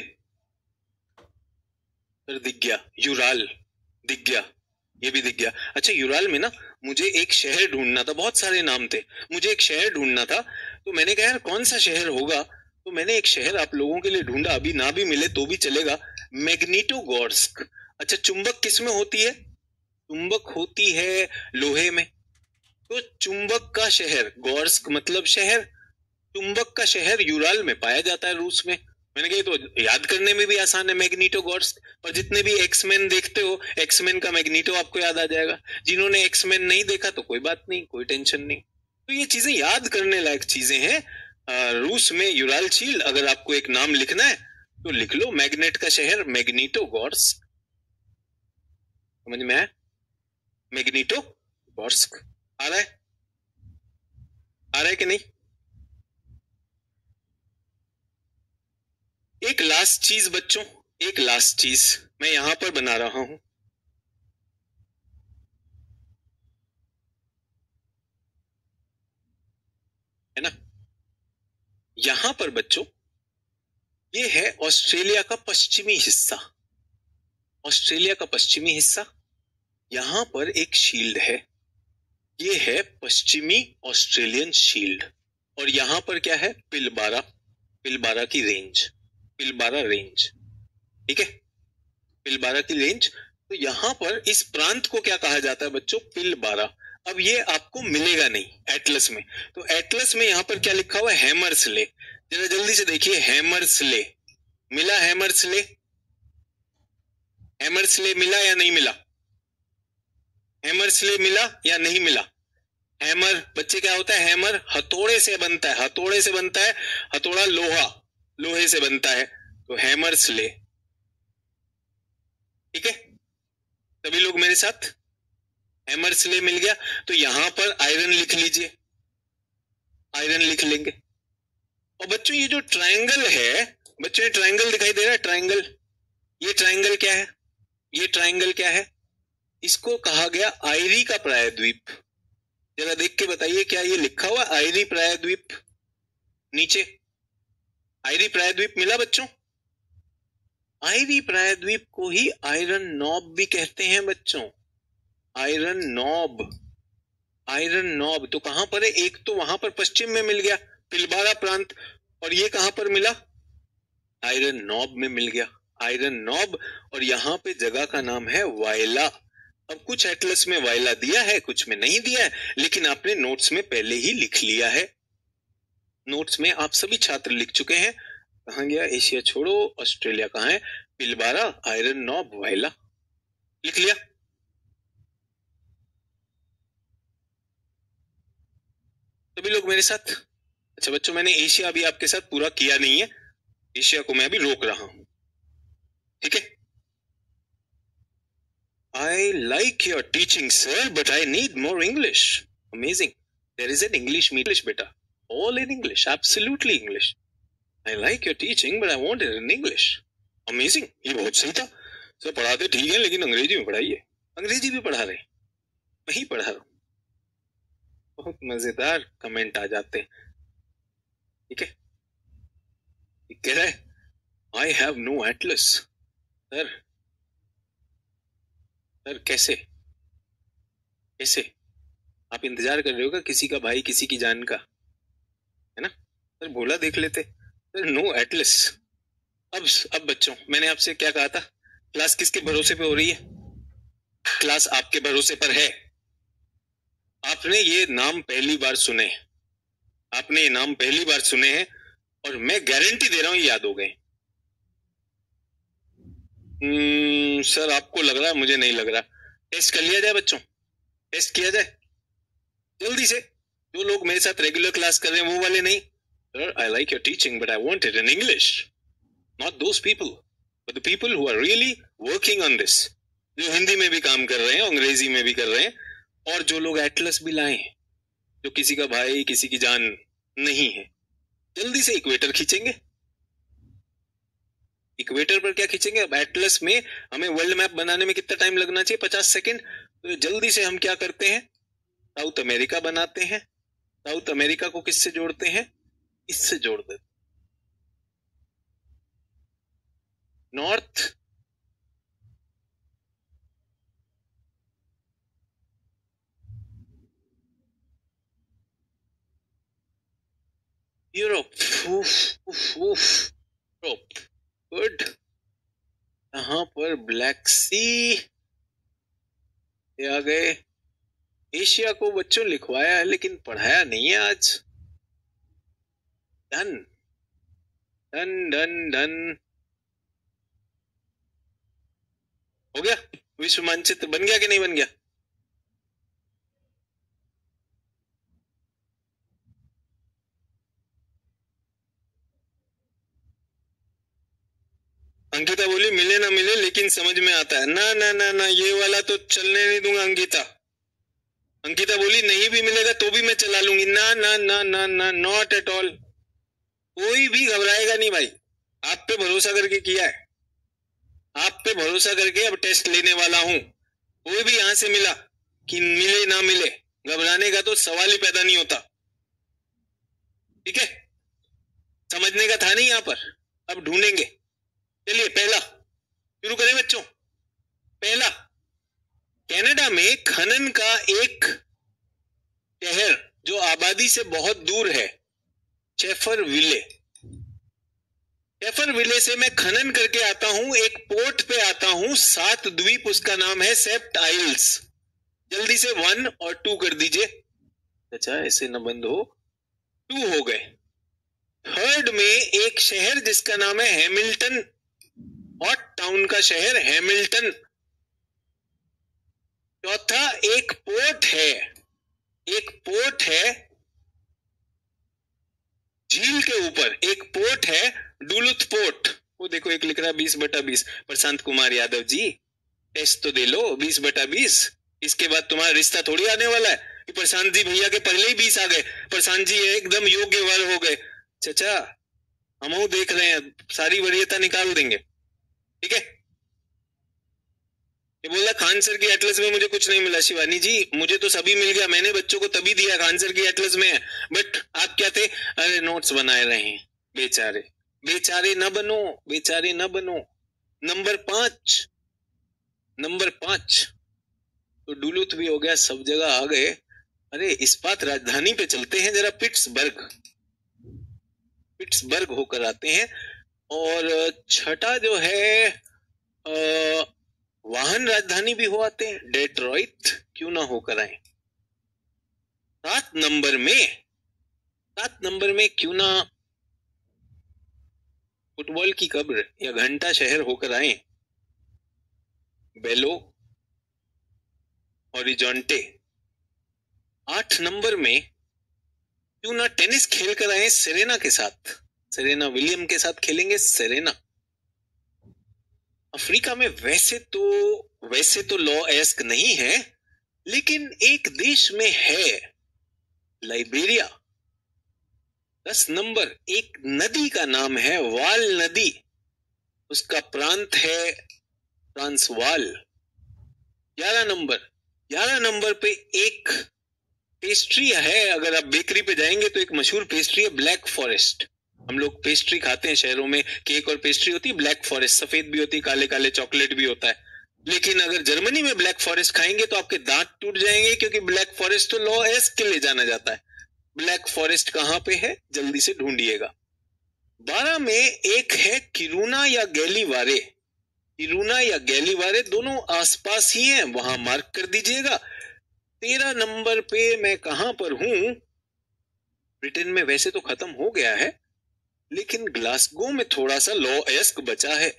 सर दिख गया, यूराल दिख गया, ये भी दिख गया। अच्छा यूराल में ना मुझे एक शहर ढूंढना था, बहुत सारे नाम थे, मुझे एक शहर ढूंढना था। तो मैंने कहा यार कौन सा शहर होगा, तो मैंने एक शहर आप लोगों के लिए ढूंढा, अभी ना भी मिले तो भी चलेगा, मैग्नीटोगोर्स्क। अच्छा चुंबक किस में होती है? चुंबक होती है लोहे में। तो चुंबक का शहर, गोर्स्क मतलब शहर, चुंबक का शहर यूराल में पाया जाता है, रूस में। मैंने कहा तो याद करने में भी आसान है, मैग्नीटोगोर्स्क। और जितने भी एक्समैन देखते हो, एक्समैन का मैग्नीटो आपको याद आ जाएगा। जिन्होंने एक्समैन नहीं देखा तो कोई बात नहीं, कोई टेंशन नहीं। तो ये चीजें याद करने लायक चीजें हैं। रूस में यूराल झील, अगर आपको एक नाम लिखना है तो लिख लो, मैग्नेट का शहर मैग्नीटोगोर्स्क। समझ में आया? मैग्नीटोगोर्स्क आ रहा है, आ रहा है कि नहीं? एक लास्ट चीज बच्चों, एक लास्ट चीज मैं यहां पर बना रहा हूं, है ना। यहां पर बच्चों ये है ऑस्ट्रेलिया का पश्चिमी हिस्सा, ऑस्ट्रेलिया का पश्चिमी हिस्सा। यहां पर एक शील्ड है, ये है पश्चिमी ऑस्ट्रेलियन शील्ड। और यहां पर क्या है? पिलबारा, पिलबारा की रेंज, पिलबारा रेंज। ठीक है, पिलबारा की रेंज। तो यहां पर इस प्रांत को क्या कहा जाता है बच्चों? पिलबारा। अब ये आपको मिलेगा नहीं एटलस में। तो एटलस में यहां पर क्या लिखा हुआ है? हैमर्सले। जरा जल्दी से देखिए, हैमर्सले मिला, हैमर्सले, हैमर्सले मिला या नहीं मिला? हैमर्सले मिला या नहीं मिला? हैमर बच्चे क्या होता है? हैमर हथौड़े से बनता है, हथौड़े से बनता है, हथौड़ा लोहा, लोहे से बनता है। तो हैमर्सले। ठीक है, सभी लोग मेरे साथ? हैमर्सले मिल गया। तो यहां पर आयरन लिख लीजिए, आयरन लिख लेंगे। और बच्चों ये जो ट्रायंगल है, बच्चों ये ट्रायंगल दिखाई दे रहा है, ट्रायंगल, ये ट्रायंगल क्या है? ये ट्रायंगल क्या है? इसको कहा गया आयरी का प्रायद्वीप। जरा देख के बताइए, क्या ये लिखा हुआ आयरी प्रायद्वीप नीचे? आयरी प्रायद्वीप मिला बच्चों? आयरी प्रायद्वीप को ही आयरन नॉब भी कहते हैं बच्चों, आयरन नॉब, आयरन नॉब। तो कहां पर है? एक तो वहां पर पश्चिम में मिल गया पिलबारा प्रांत, और ये कहां पर मिला? आयरन नॉब में मिल गया, आयरन नॉब। और यहां पे जगह का नाम है वायला। अब कुछ एटलस में वायला दिया है, कुछ में नहीं दिया है, लेकिन आपने नोट्स में पहले ही लिख लिया है। नोट्स में आप सभी छात्र लिख चुके हैं। कहां गया? एशिया छोड़ो, ऑस्ट्रेलिया कहां है? पिलबारा, आयरन नॉब, वायला, लिख लिया। सभी लोग मेरे साथ? अच्छा बच्चों, मैंने एशिया अभी आपके साथ पूरा किया नहीं है, एशिया को मैं अभी रोक रहा हूं। ठीक है, I like your teaching, sir, but I need more English. Amazing. There is an English meeting, beta. All in English, absolutely English. I like your teaching, but I want it in English. Amazing. ये बहुत सही था sir, पढ़ाते ठीक है लेकिन अंग्रेजी में पढ़ाइए। अंग्रेजी भी पढ़ा रहे, मैं ही पढ़ा रहा हूँ। बहुत मजेदार कमेंट आ जाते हैं। ठीक है, कह रहा है I have no atlas. Sir, sir कैसे, कैसे? आप इंतजार कर रहे हो क्या किसी का भाई, किसी की जान का, है ना? सर बोला देख लेते, सर नो एटलस। अब बच्चों, मैंने आपसे क्या कहा था? क्लास किसके भरोसे पे हो रही है? क्लास आपके भरोसे पर है। आपने ये नाम पहली बार सुने, आपने ये नाम पहली बार सुने हैं, और मैं गारंटी दे रहा हूं याद हो गए। सर आपको लग रहा है, मुझे नहीं लग रहा। टेस्ट कर लिया जाए बच्चों, टेस्ट किया जाए जल्दी से। जो लोग मेरे साथ रेगुलर क्लास कर रहे हैं वो वाले नहीं। Sir I like your teaching but I want it in English. Not those people but the people who are really working on this, जो हिंदी में भी काम कर रहे हैं, अंग्रेजी में भी कर रहे हैं, और जो लोग एटलस भी लाए हैं, जो किसी का भाई किसी की जान नहीं है। जल्दी से इक्वेटर खींचेंगे। इक्वेटर पर क्या खींचेंगे? अब एटलस में हमें वर्ल्ड मैप बनाने में कितना टाइम लगना चाहिए? 50 सेकेंड। तो जल्दी से हम क्या करते हैं, साउथ अमेरिका बनाते हैं। साउथ अमेरिका को किससे जोड़ते हैं? इससे जोड़ देते। North Europe, Europe good. यहां पर ब्लैक सी आ गए। एशिया को बच्चों लिखवाया है लेकिन पढ़ाया नहीं है आज। डन डन डन डन हो गया। विश्व मानचित्र बन गया कि नहीं बन गया? अंकिता बोली मिले ना मिले लेकिन समझ में आता है। ना ना ना ना, ये वाला तो चलने नहीं दूंगा अंकिता। अंकिता बोली नहीं भी मिलेगा तो भी मैं चला लूंगी। ना ना ना ना ना, नॉट एट ऑल। कोई भी घबराएगा नहीं भाई, आप पे भरोसा करके किया है, आप पे भरोसा करके अब टेस्ट लेने वाला हूं। कोई भी यहां से मिला कि मिले ना मिले, घबराने का तो सवाल ही पैदा नहीं होता। ठीक है, समझने का था नहीं यहां पर, अब ढूंढेंगे। चलिए पहला शुरू करें बच्चों। पहला, कनाडा में खनन का एक शहर जो आबादी से बहुत दूर है, शेफरविले। शेफरविले से मैं खनन करके आता हूं, एक पोर्ट पे आता हूं, 7 द्वीप, उसका नाम है सेप्ट आइल्स। जल्दी से 1 और 2 कर दीजिए। अच्छा ऐसे न बंद हो, 2 हो गए। थर्ड में एक शहर जिसका नाम है हैमिल्टन, हॉट टाउन का शहर हैमिल्टन। चौथा एक पोर्ट है, एक पोर्ट है झील के ऊपर, एक पोर्ट है डुलुथ पोर्ट। वो देखो एक लिख रहा है 20/20। प्रशांत कुमार यादव जी टेस्ट तो दे लो, 20/20। इसके बाद तुम्हारा रिश्ता थोड़ी आने वाला है कि प्रशांत जी भैया के पहले ही 20 आ गए, प्रशांत जी एकदम योग्य वर हो गए। चाचा हम देख रहे हैं, सारी वरीयता निकाल देंगे। ठीक है, ये बोला खान सर की एटलस में मुझे कुछ नहीं मिला। शिवानी जी मुझे तो सभी मिल गया, मैंने बच्चों को तभी दिया, खान सर की एटलस में है। बट आप क्या थे? अरे नोट्स बनाए रहे हैं। बेचारे, बेचारे न बनो, बेचारे न बनो। नंबर 5, नंबर 5 तो डुलुथ भी हो गया, सब जगह आ गए। अरे इस्पात राजधानी पे चलते हैं जरा, पिट्सबर्ग, पिट्सबर्ग होकर आते हैं। और छठा जो है वाहन राजधानी भी हो आते हैं, डेट्रॉइट, क्यों ना होकर आए। 7 नंबर में, 7 नंबर में क्यों ना फुटबॉल की कब्र या घंटा शहर होकर आए, बेलो ओरिजोंटे। 8 नंबर में क्यों ना टेनिस खेल कर आए सेरेना के साथ, सेरेना विलियम के साथ खेलेंगे सेरेना। अफ्रीका में वैसे तो लॉ एस्क नहीं है, लेकिन एक देश में है, लाइबेरिया। 10 नंबर एक नदी का नाम है वाल नदी, उसका प्रांत है ट्रांसवाल। 11 नंबर पे एक पेस्ट्री है, अगर आप बेकरी पे जाएंगे तो एक मशहूर पेस्ट्री है ब्लैक फॉरेस्ट। हम लोग पेस्ट्री खाते हैं शहरों में, केक और पेस्ट्री होती है ब्लैक फॉरेस्ट, सफेद भी होती है, काले काले चॉकलेट भी होता है। लेकिन अगर जर्मनी में ब्लैक फॉरेस्ट खाएंगे तो आपके दांत टूट जाएंगे, क्योंकि ब्लैक फॉरेस्ट तो लॉ एस्क के लिए जाना जाता है। ब्लैक फॉरेस्ट कहां पे है जल्दी से ढूंढिएगा। 12 में एक है किरूना या गैलीवारे, किरूना या गैलीवारे दोनों आसपास ही हैं, वहां मार्क कर दीजिएगा। 13 नंबर पे मैं कहां पर हूं, ब्रिटेन में वैसे तो खत्म हो गया है, लेकिन ग्लासगो में थोड़ा सा लॉ एस्क बचा है।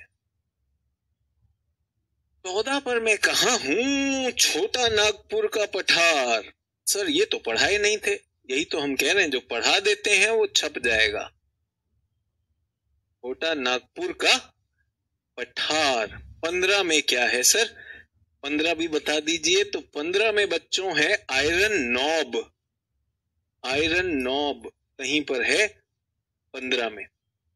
14 पर मैं कहाँ हूँ, छोटा नागपुर का पठार। सर ये तो पढ़ाए नहीं थे, यही तो हम कह रहे हैं, जो पढ़ा देते हैं वो छप जाएगा। छोटा नागपुर का पठार। 15 में क्या है सर? 15 भी बता दीजिए। तो 15 में बच्चों है आयरन नॉब। आयरन नॉब कहीं पर है 15 में।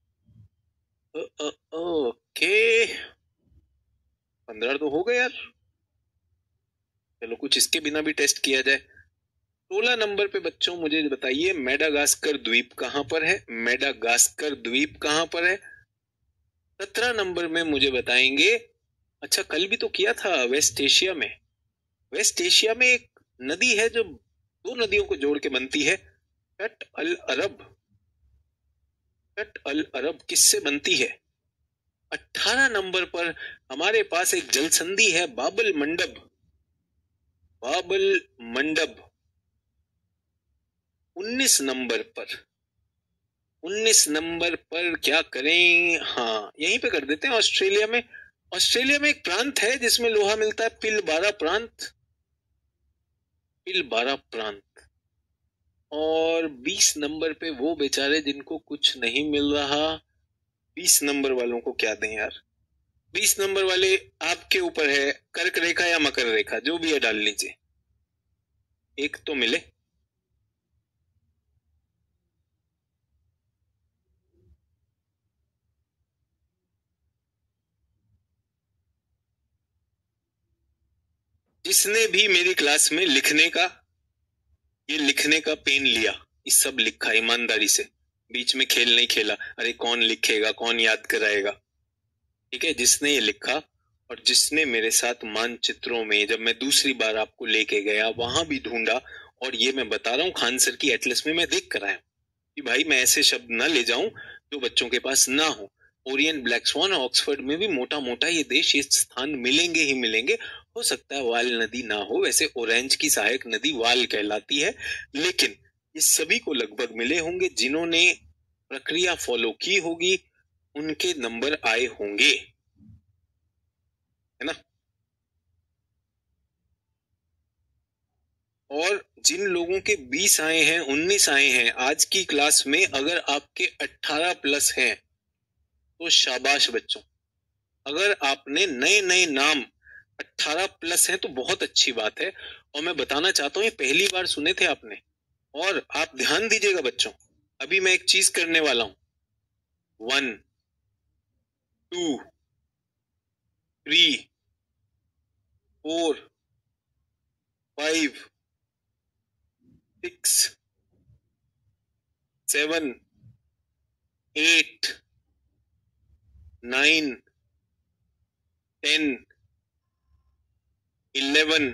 ओके, 15 तो हो गए यार। चलो कुछ इसके बिना भी टेस्ट किया जाए। 16 नंबर पे बच्चों मुझे बताइए, मेडागास्कर द्वीप कहाँ पर है? मेडागास्कर द्वीप कहाँ पर है? 17 नंबर में मुझे बताएंगे, अच्छा कल भी तो किया था, वेस्ट एशिया में। वेस्ट एशिया में एक नदी है जो दो नदियों को जोड़ के बनती है, शट अल अरब। शट अल अरब किससे बनती है? 18 नंबर पर हमारे पास एक जल संधि है, बाबल मंडप। बाबल मंडप 19 नंबर पर। 19 नंबर पर क्या करें? हाँ यहीं पे कर देते हैं, ऑस्ट्रेलिया में। ऑस्ट्रेलिया में एक प्रांत है जिसमें लोहा मिलता है, पिलबारा प्रांत। पिलबारा प्रांत। और 20 नंबर पे वो बेचारे जिनको कुछ नहीं मिल रहा, 20 नंबर वालों को क्या दें यार? 20 नंबर वाले आपके ऊपर है, कर्क रेखा या मकर रेखा जो भी है डाल लीजिए, एक तो मिले। जिसने भी मेरी क्लास में ये लिखने का पेन लिया, ये सब लिखा ईमानदारी से, बीच में खेल नहीं खेला, अरे कौन लिखेगा कौन याद कराएगा, ठीक है? जिसने ये लिखा और जिसने मेरे साथ मानचित्रों में, जब मैं दूसरी बार आपको लेके गया वहां भी ढूंढा, और ये मैं बता रहा हूँ खान सर की एटलस में मैं देख कर आया कि भाई मैं ऐसे शब्द ना ले जाऊं जो बच्चों के पास ना हो। ओरियन ब्लैक स्वान ऑक्सफोर्ड में भी मोटा मोटा ये देश, ये स्थान मिलेंगे ही मिलेंगे। हो सकता है वाल नदी ना हो, वैसे ऑरेंज की सहायक नदी वाल कहलाती है, लेकिन ये सभी को लगभग मिले होंगे। जिन्होंने प्रक्रिया फॉलो की होगी उनके नंबर आए होंगे, है ना? और जिन लोगों के 20 आए हैं, 19 आए हैं आज की क्लास में, अगर आपके 18 प्लस हैं तो शाबाश बच्चों। अगर आपने नए नए नाम 18 प्लस हैं तो बहुत अच्छी बात है। और मैं बताना चाहता हूँ ये पहली बार सुने थे आपने। और आप ध्यान दीजिएगा बच्चों, अभी मैं एक चीज करने वाला हूं। 1 2 3 4 5 6 7 8 9 10 11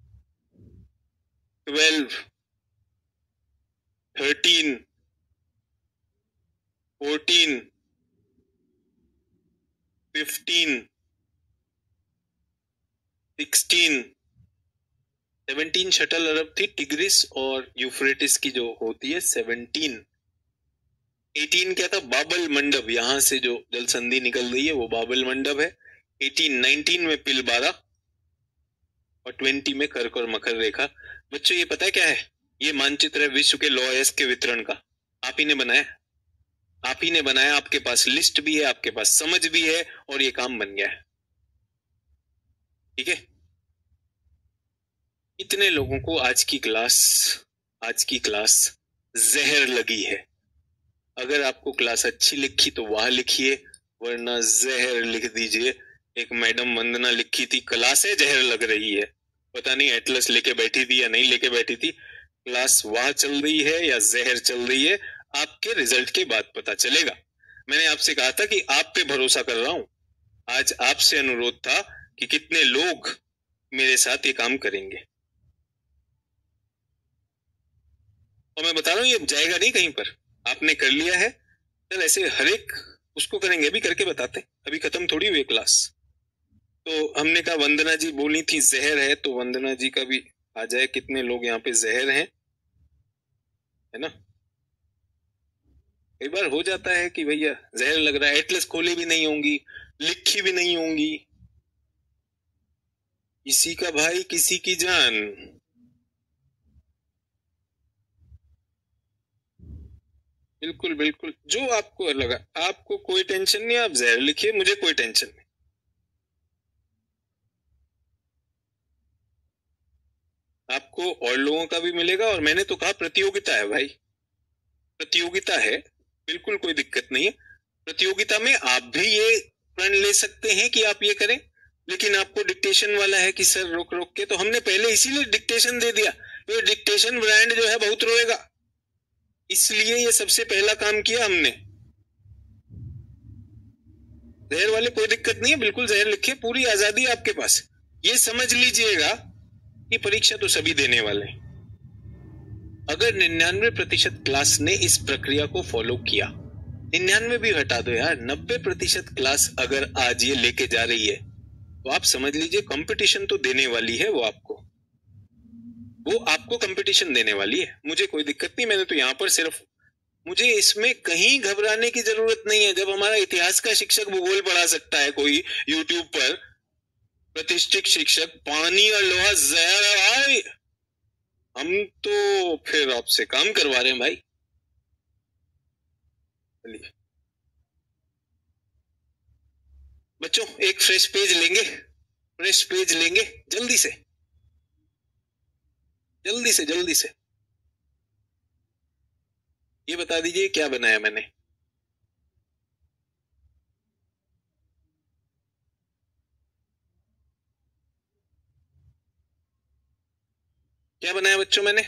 12 13 14 15 16 17 शटल अरब थी, टिग्रिस और यूफ्रेटिस की जो होती है 17। 18 क्या था? बाबल मंडप, यहां से जो जल संधि निकल रही है वो बाबल मंडप है। 18 19 में पिलबारा और 20 में कर्क और मकर रेखा। बच्चों ये पता है क्या है? ये मानचित्र है विश्व के लॉयस के वितरण का। आप ही ने बनाया, आप ही ने बनाया, आपके पास लिस्ट भी है, आपके पास समझ भी है, और ये काम बन गया है, ठीक है? इतने लोगों को आज की क्लास जहर लगी है। अगर आपको क्लास अच्छी लिखी तो वह लिखिए, वरना जहर लिख दीजिए। एक मैडम वंदना लिखी थी, क्लासे जहर लग रही है। पता नहीं एटलस लेके बैठी थी या नहीं लेके बैठी थी। क्लास वाह चल रही है या जहर चल रही है, आपके रिजल्ट के बाद पता चलेगा। मैंने आपसे कहा था कि आप पे भरोसा कर रहा हूं। आज आपसे अनुरोध था कि कितने लोग मेरे साथ ये काम करेंगे। और मैं बता रहा हूँ ये जाएगा नहीं कहीं पर। आपने कर लिया है, चल ऐसे हर एक उसको करेंगे, अभी करके बताते, अभी खत्म थोड़ी हुई क्लास। तो हमने कहा वंदना जी बोली थी जहर है, तो वंदना जी का भी आ जाए, कितने लोग यहाँ पे जहर हैं, है ना? कई बार हो जाता है कि भैया जहर लग रहा है, एटलस खोली भी नहीं होंगी, लिखी भी नहीं होंगी, किसी का भाई किसी की जान। बिल्कुल बिल्कुल, जो आपको लगा, आपको कोई टेंशन नहीं, आप जहर लिखिए, मुझे कोई टेंशन नहीं। आपको और लोगों का भी मिलेगा, और मैंने तो कहा प्रतियोगिता है भाई, प्रतियोगिता है, बिल्कुल कोई दिक्कत नहीं है। प्रतियोगिता में आप भी ये प्रण ले सकते हैं कि आप ये करें, लेकिन आपको डिक्टेशन वाला है कि सर रोक रोक के, तो हमने पहले इसीलिए डिक्टेशन दे दिया। ये डिक्टेशन ब्रांड जो है बहुत रोएगा, इसलिए ये सबसे पहला काम किया हमने। जहर वाले कोई दिक्कत नहीं है, बिल्कुल जहर लिखिए, पूरी आजादी है आपके पास। ये समझ लीजिएगा कि परीक्षा तो सभी देने वाले हैं। अगर 99% क्लास ने इस प्रक्रिया को फॉलो किया, 99 भी हटा दो यार, 90% क्लास अगर आज ये लेके जा रही है, तो आप समझ लीजिए कंपटीशन तो देने वाली है वो आपको, वो आपको कंपटीशन देने वाली है। मुझे कोई दिक्कत नहीं, मैंने तो यहाँ पर सिर्फ, मुझे इसमें कहीं घबराने की जरूरत नहीं है। जब हमारा इतिहास का शिक्षक भूगोल पढ़ा सकता है कोई यूट्यूब पर, प्रतिष्ठित शिक्षक, पानी और लोहा जहर है भाई, हम तो फिर आपसे काम करवा रहे हैं भाई। चलिए बच्चों, एक फ्रेश पेज लेंगे, फ्रेश पेज लेंगे, जल्दी से जल्दी से जल्दी से। ये बता दीजिए क्या बनाया मैंने। क्या बनाया बच्चों मैंने?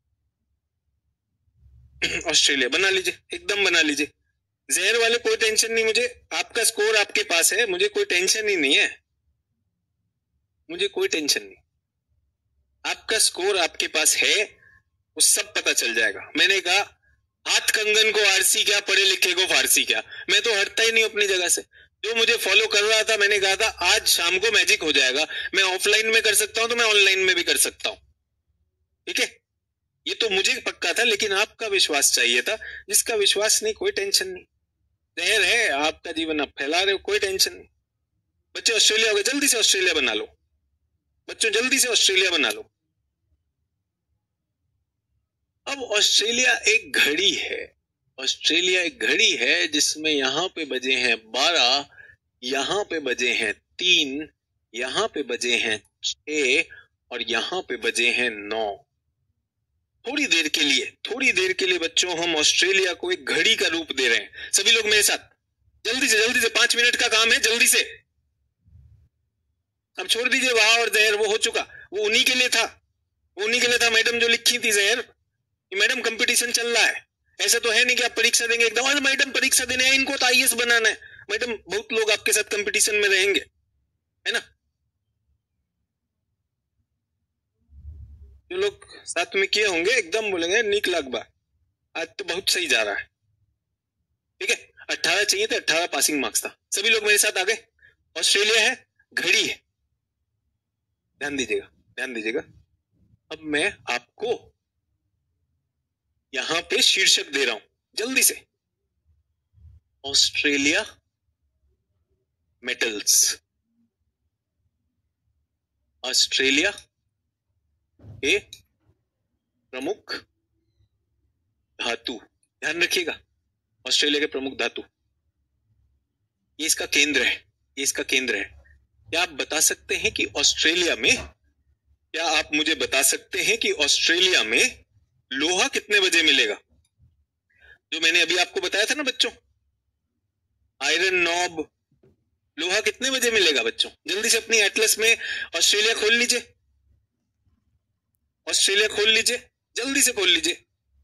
ऑस्ट्रेलिया बना लीजिए, एकदम बना लीजिए। जहर वाले कोई टेंशन नहीं मुझे, आपका स्कोर आपके पास है, मुझे कोई टेंशन ही नहीं है, मुझे कोई टेंशन नहीं। आपका स्कोर आपके पास है, वो सब पता चल जाएगा। मैंने कहा हाथ कंगन को आरसी क्या, पढ़े लिखे को फारसी क्या। मैं तो हटता ही नहीं अपनी जगह से। जो मुझे फॉलो कर रहा था, मैंने कहा था आज शाम को मैजिक हो जाएगा। मैं ऑफलाइन में कर सकता हूं तो मैं ऑनलाइन में भी कर सकता हूं, ठीक है। ये तो मुझे पक्का था, लेकिन आपका विश्वास चाहिए था। जिसका विश्वास नहीं, कोई टेंशन नहीं। जहर है, आपका जीवन आप फैला रहे हो, कोई टेंशन नहीं। बच्चे ऑस्ट्रेलिया हो गए, जल्दी से ऑस्ट्रेलिया बना लो बच्चों, जल्दी से ऑस्ट्रेलिया बना लो। अब ऑस्ट्रेलिया एक घड़ी है, ऑस्ट्रेलिया एक घड़ी है जिसमें यहाँ पे बजे हैं 12, यहाँ पे बजे हैं 3, यहाँ पे बजे हैं 6 और यहाँ पे बजे हैं 9। थोड़ी देर के लिए बच्चों हम ऑस्ट्रेलिया को एक घड़ी का रूप दे रहे हैं। सभी लोग मेरे साथ, जल्दी से 5 मिनट का काम है, जल्दी से। अब छोड़ दीजिए वाह और जहर, वो हो चुका, वो उन्हीं के लिए था, वो उन्हीं के लिए था। मैडम जो लिखी थी जहर, मैडम कंपटीशन चल रहा है। ऐसा तो है नहीं कि आप परीक्षा देंगे एकदम, और मैडम परीक्षा देने है, इनको तो आईएएस बनाना है। मैडम बहुत लोग आपके साथ कंपटीशन में रहेंगे, है ना। जो लोग साथ में किए होंगे एकदम बोलेंगे नीक लागबा, आज तो बहुत सही जा रहा है, ठीक है। 18 चाहिए थे, 18 पासिंग मार्क्स था। सभी लोग मेरे साथ आ गए। ऑस्ट्रेलिया है, घड़ी है, ध्यान दीजिएगा, ध्यान दीजिएगा। अब मैं आपको यहां पे शीर्षक दे रहा हूं, जल्दी से। ऑस्ट्रेलिया मेटल्स, ऑस्ट्रेलिया के प्रमुख धातु, ध्यान रखिएगा, ऑस्ट्रेलिया के प्रमुख धातु। ये इसका केंद्र है, ये इसका केंद्र है। क्या आप बता सकते हैं कि ऑस्ट्रेलिया में, क्या आप मुझे बता सकते हैं कि ऑस्ट्रेलिया में लोहा कितने बजे मिलेगा? जो मैंने अभी आपको बताया था ना बच्चों, आयरन नॉब, लोहा कितने बजे मिलेगा बच्चों? जल्दी से अपनी एटलस में ऑस्ट्रेलिया खोल लीजिए, ऑस्ट्रेलिया खोल लीजिए, जल्दी से खोल लीजिए।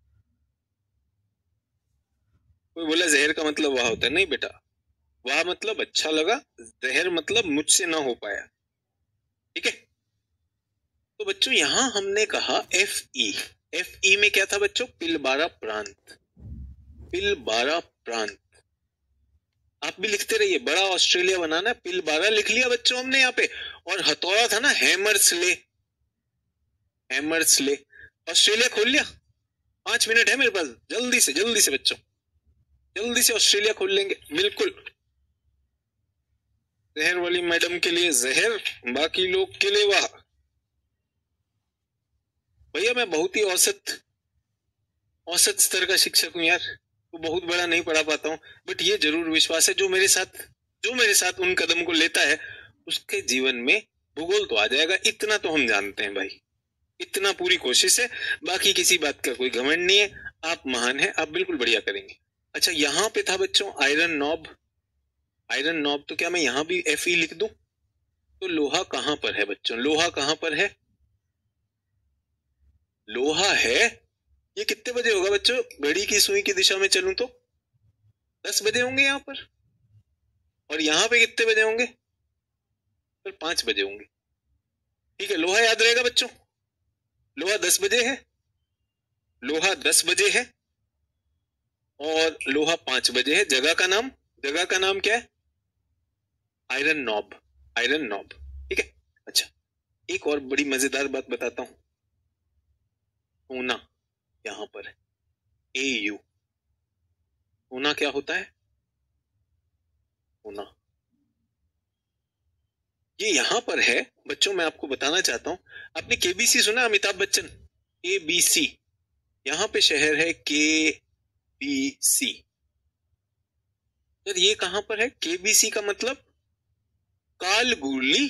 कोई बोला जहर का मतलब वाह होता है, नहीं बेटा, वाह मतलब अच्छा लगा, जहर मतलब मुझसे ना हो पाया, ठीक है। तो बच्चों यहां हमने कहा एफ ई में क्या था बच्चों? पिलबारा प्रांत, पिलबारा प्रांत। आप भी लिखते रहिए, बड़ा ऑस्ट्रेलिया बनाना है, पिलबारा लिख लिया बच्चों हमने यहाँ पे। और हथौड़ा था ना, हैमर्सले, हैमर्सले। ऑस्ट्रेलिया खोल लिया, 5 मिनट है मेरे पास, जल्दी से बच्चों। जल्दी से ऑस्ट्रेलिया खोल लेंगे, बिल्कुल। जहर वाली मैडम के लिए जहर, बाकी लोग के लिए वाह। भैया मैं बहुत ही औसत स्तर का शिक्षक हूँ यार, तो बहुत बड़ा नहीं पढ़ा पाता हूँ, बट ये जरूर विश्वास है जो मेरे साथ उन कदम को लेता है उसके जीवन में भूगोल तो आ जाएगा, इतना तो हम जानते हैं भाई, इतना पूरी कोशिश है। बाकी किसी बात का कोई घमंड नहीं है, आप महान हैं, आप बिल्कुल बढ़िया करेंगे। अच्छा यहाँ पे था बच्चों आयरन नॉब, तो क्या मैं यहाँ भी Fe लिख दूं? तो लोहा कहां पर है बच्चों, लोहा कहां पर है? लोहा है, ये कितने बजे होगा बच्चों? घड़ी की सुई की दिशा में चलूं तो 10 बजे होंगे यहाँ पर, और यहाँ पे कितने बजे होंगे? पर 5 बजे होंगे। ठीक है, लोहा याद रहेगा बच्चों, लोहा 10 बजे है, लोहा 10 बजे है, और लोहा 5 बजे है। जगह का नाम क्या है? Iron Knob. ठीक है। अच्छा एक और बड़ी मजेदार बात बताता हूं, सोना यहां पर है, AU। सोना क्या होता है? सोना ये यहां पर है बच्चों, मैं आपको बताना चाहता हूं। आपने KBC सुना, अमिताभ बच्चन? KBC, यहां पे शहर है KBC। ये कहां पर है? KBC का मतलब कालगुरली,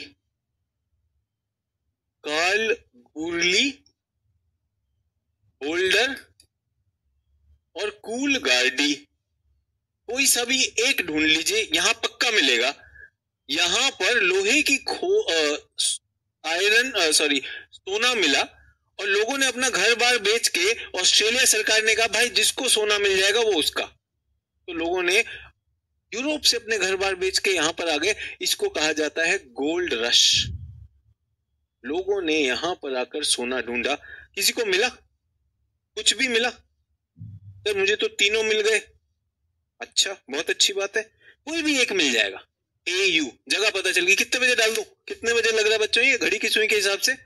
बोल्डर और कूलगार्डी, कोई सा भी एक ढूंढ लीजिए, यहां पक्का मिलेगा। यहां पर लोहे की सोना मिला, और लोगों ने अपना घर बार बेच के, ऑस्ट्रेलिया सरकार ने कहा भाई जिसको सोना मिल जाएगा वो उसका, तो लोगों ने यूरोप से अपने घर बार बेच के यहां पर आ गए। इसको कहा जाता है गोल्ड रश। लोगों ने यहां पर आकर सोना ढूंढा, किसी को मिला? कुछ भी मिला? सर मुझे तो तीनों मिल गए। अच्छा बहुत अच्छी बात है, कोई भी एक मिल जाएगा। AU, जगह पता चल गई। कितने बजे डाल दूं? कितने बजे लग रहा है बच्चों ये घड़ी की सुई के हिसाब से?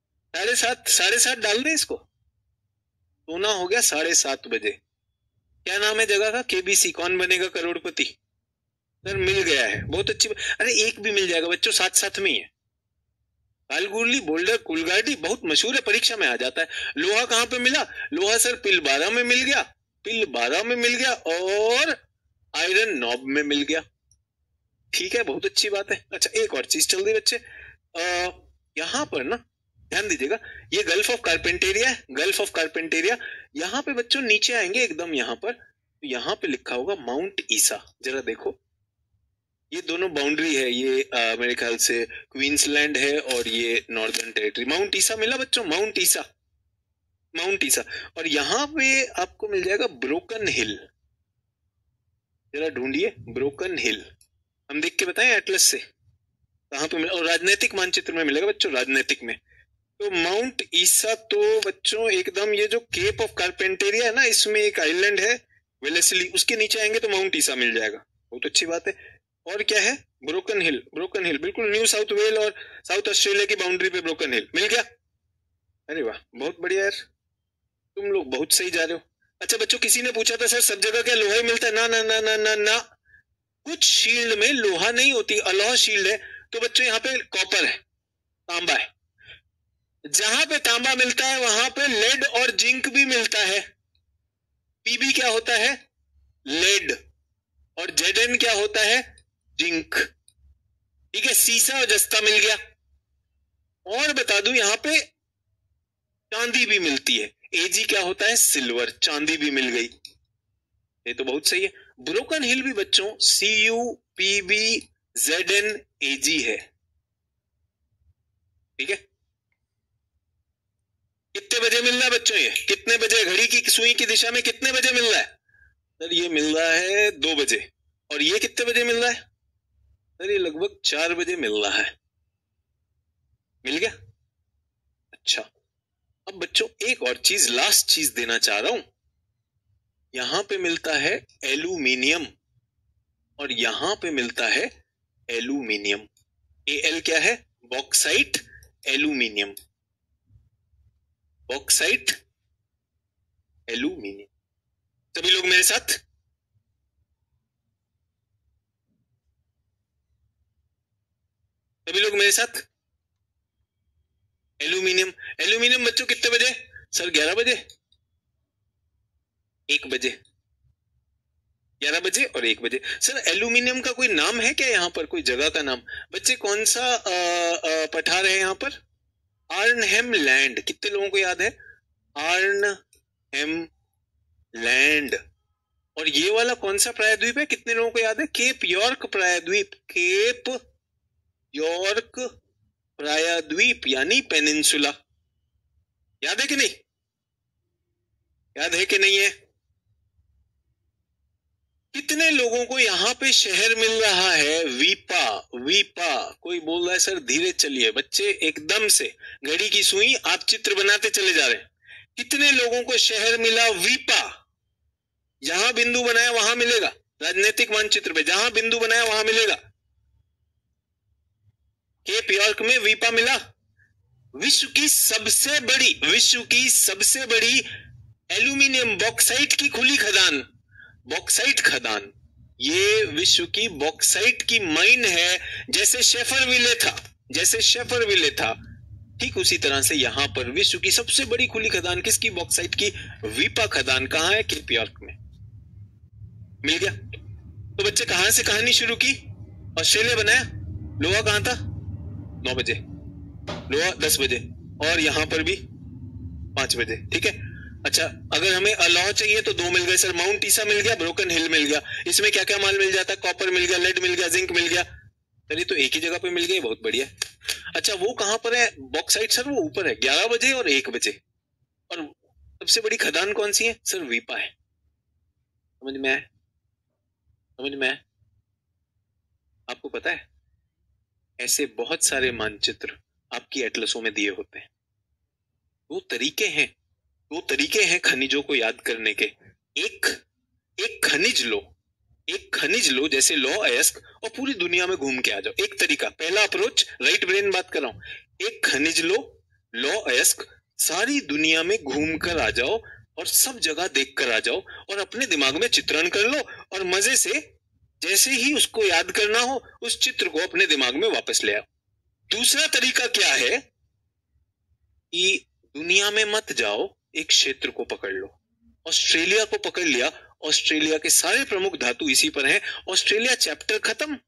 7:30 डाल दे इसको। सोना हो गया 7:30 बजे। क्या नाम है जगह का? KBC। कौन बनेगा करोड़पति? सर मिल गया है, बहुत अच्छी बात। अरे एक भी मिल जाएगा बच्चों, साथ साथ में ही है। कालगुरली, बोल्डर, कुलगाड़ी बहुत मशहूर है, परीक्षा में आ जाता है। लोहा कहां पे मिला? लोहा सर पिलबारा में मिल गया, और आयरन नॉब में मिल गया। ठीक है, बहुत अच्छी बात है। अच्छा एक और चीज चल रही बच्चे, यहां पर ना ध्यान दीजिएगा, ये गल्फ ऑफ कारपेंटेरिया। यहाँ पे बच्चों नीचे आएंगे एकदम, यहाँ पर तो यहाँ पे लिखा होगा माउंट ईसा। जरा देखो, ये दोनों बाउंड्री है, ये मेरे ख्याल से क्वींसलैंड है और ये नॉर्दर्न टेरिटरी। माउंट ईसा मिला बच्चों, माउंट ईसा। और यहाँ पे आपको मिल जाएगा ब्रोकन हिल। जरा ढूंढिए ब्रोकन हिल, हम देख के बताएं एटलस से कहाँ पे मिला, और राजनीतिक मानचित्र में मिलेगा बच्चों, राजनीतिक में। तो माउंट ईसा तो बच्चों एकदम, ये जो केप ऑफ कारपेंटेरिया है ना, इसमें एक आइलैंड है वेलेस्ली, उसके नीचे आएंगे तो माउंट ईसा मिल जाएगा। बहुत अच्छी बात है। और क्या है? ब्रोकन हिल, बिल्कुल न्यू साउथ वेल और साउथ ऑस्ट्रेलिया की बाउंड्री पे ब्रोकन हिल मिल गया। अरे वाह बहुत बढ़िया यार, तुम लोग बहुत सही जा रहे हो। अच्छा बच्चों किसी ने पूछा था सर सब जगह क्या लोहा ही मिलता है? ना ना ना ना ना ना, कुछ शील्ड में लोहा नहीं होती, अलोहा शील्ड है। तो बच्चों यहाँ पे कॉपर है, तांबा है। जहां पे तांबा मिलता है वहां पे लेड और जिंक भी मिलता है। PB क्या होता है? लेड। और Zn क्या होता है? जिंक। ठीक है, सीसा और जस्ता मिल गया। और बता दूं यहां पे चांदी भी मिलती है। Ag क्या होता है? सिल्वर। चांदी भी मिल गई, ये तो बहुत सही है। ब्रोकन हिल भी बच्चों CuPbZnAg है। ठीक है, कितने बजे मिल रहा है बच्चों? ये कितने बजे घड़ी की सुई की दिशा में कितने बजे मिल रहा है? सर ये मिल रहा है 2 बजे। और ये कितने बजे मिल रहा है? सर ये लगभग 4 बजे मिल रहा है। मिल गया। अच्छा अब बच्चों एक और चीज, लास्ट चीज देना चाह रहा हूं। यहां पे मिलता है एल्यूमिनियम, और यहां पे मिलता है एल्यूमिनियम। Al क्या है? Bauxite aluminium, bauxite aluminium. सभी लोग मेरे साथ? सभी लोग मेरे साथ। एल्यूमिनियम, एल्यूमिनियम बच्चों कितने बजे? सर 11 बजे, 1 बजे, 11 बजे और 1 बजे। सर एल्यूमिनियम का कोई नाम है क्या यहाँ पर, कोई जगह का नाम? बच्चे कौन सा पठार है यहाँ पर? Arnhem Land. कितने लोगों को याद है आर्नहेम लैंड? और ये वाला कौन सा प्रायद्वीप है, कितने लोगों को याद है? केप यॉर्क प्रायद्वीप। केप यॉर्क प्रायद्वीप यानी पेनिनसुला। याद है कि नहीं? याद है कि नहीं है? कितने लोगों को यहाँ पे शहर मिल रहा है? वीपा, वीपा। कोई बोल रहा है सर धीरे चलिए। बच्चे एकदम से घड़ी की सुई आप चित्र बनाते चले जा रहे हैं। कितने लोगों को शहर मिला? वीपा। जहां बिंदु बनाया वहां मिलेगा, राजनीतिक मानचित्र पे जहां बिंदु बनाया वहां मिलेगा। केप यॉर्क में वीपा मिला। विश्व की सबसे बड़ी एल्यूमिनियम बॉक्साइट की खुली खदान, बॉक्साइट खदान। ये विश्व की बॉक्साइट की माइन है। जैसे शेफरविले था, ठीक उसी तरह से यहां पर विश्व की सबसे बड़ी खुली खदान किसकी? बॉक्साइट की। वीपा खदान कहां है? केप यॉर्क में। मिल गया। तो बच्चे कहां से कहानी शुरू की? ऑस्ट्रेलिया बनाया। लोहा कहां था? 9 बजे। लोहा 10 बजे। और यहां पर भी 5 बजे। ठीक है। अच्छा, अगर हमें अलाव चाहिए तो 2 मिल गए सर। माउंट ईसा मिल गया, ब्रोकन हिल मिल गया। इसमें क्या क्या माल मिल जाता है? कॉपर मिल गया, लेड मिल गया, जिंक मिल गया। चलिए तो एक ही जगह पे मिल गई, बहुत बढ़िया। अच्छा, वो कहां पर है बॉक्साइट? सर वो ऊपर है, 11 बजे और 1 बजे। और सबसे बड़ी खदान कौन सी है? सर वीपा है। समझ में आया? समझ में आया? आपको पता है ऐसे बहुत सारे मानचित्र आपकी एटलसों में दिए होते हैं। दो तरीके हैं खनिजों को याद करने के। एक खनिज लो जैसे लौ अयस्क, और पूरी दुनिया में घूम के आ जाओ। एक तरीका, पहला अप्रोच, राइट ब्रेन बात कर रहा हूं। एक खनिज लो, लौ अयस्क, सारी दुनिया में घूम कर आ जाओ और सब जगह देख कर आ जाओ और अपने दिमाग में चित्रण कर लो और मजे से जैसे ही उसको याद करना हो उस चित्र को अपने दिमाग में वापस ले आओ। दूसरा तरीका क्या है कि दुनिया में मत जाओ, एक क्षेत्र को पकड़ लो। ऑस्ट्रेलिया को पकड़ लिया, ऑस्ट्रेलिया के सारे प्रमुख धातु इसी पर हैं। ऑस्ट्रेलिया चैप्टर खत्म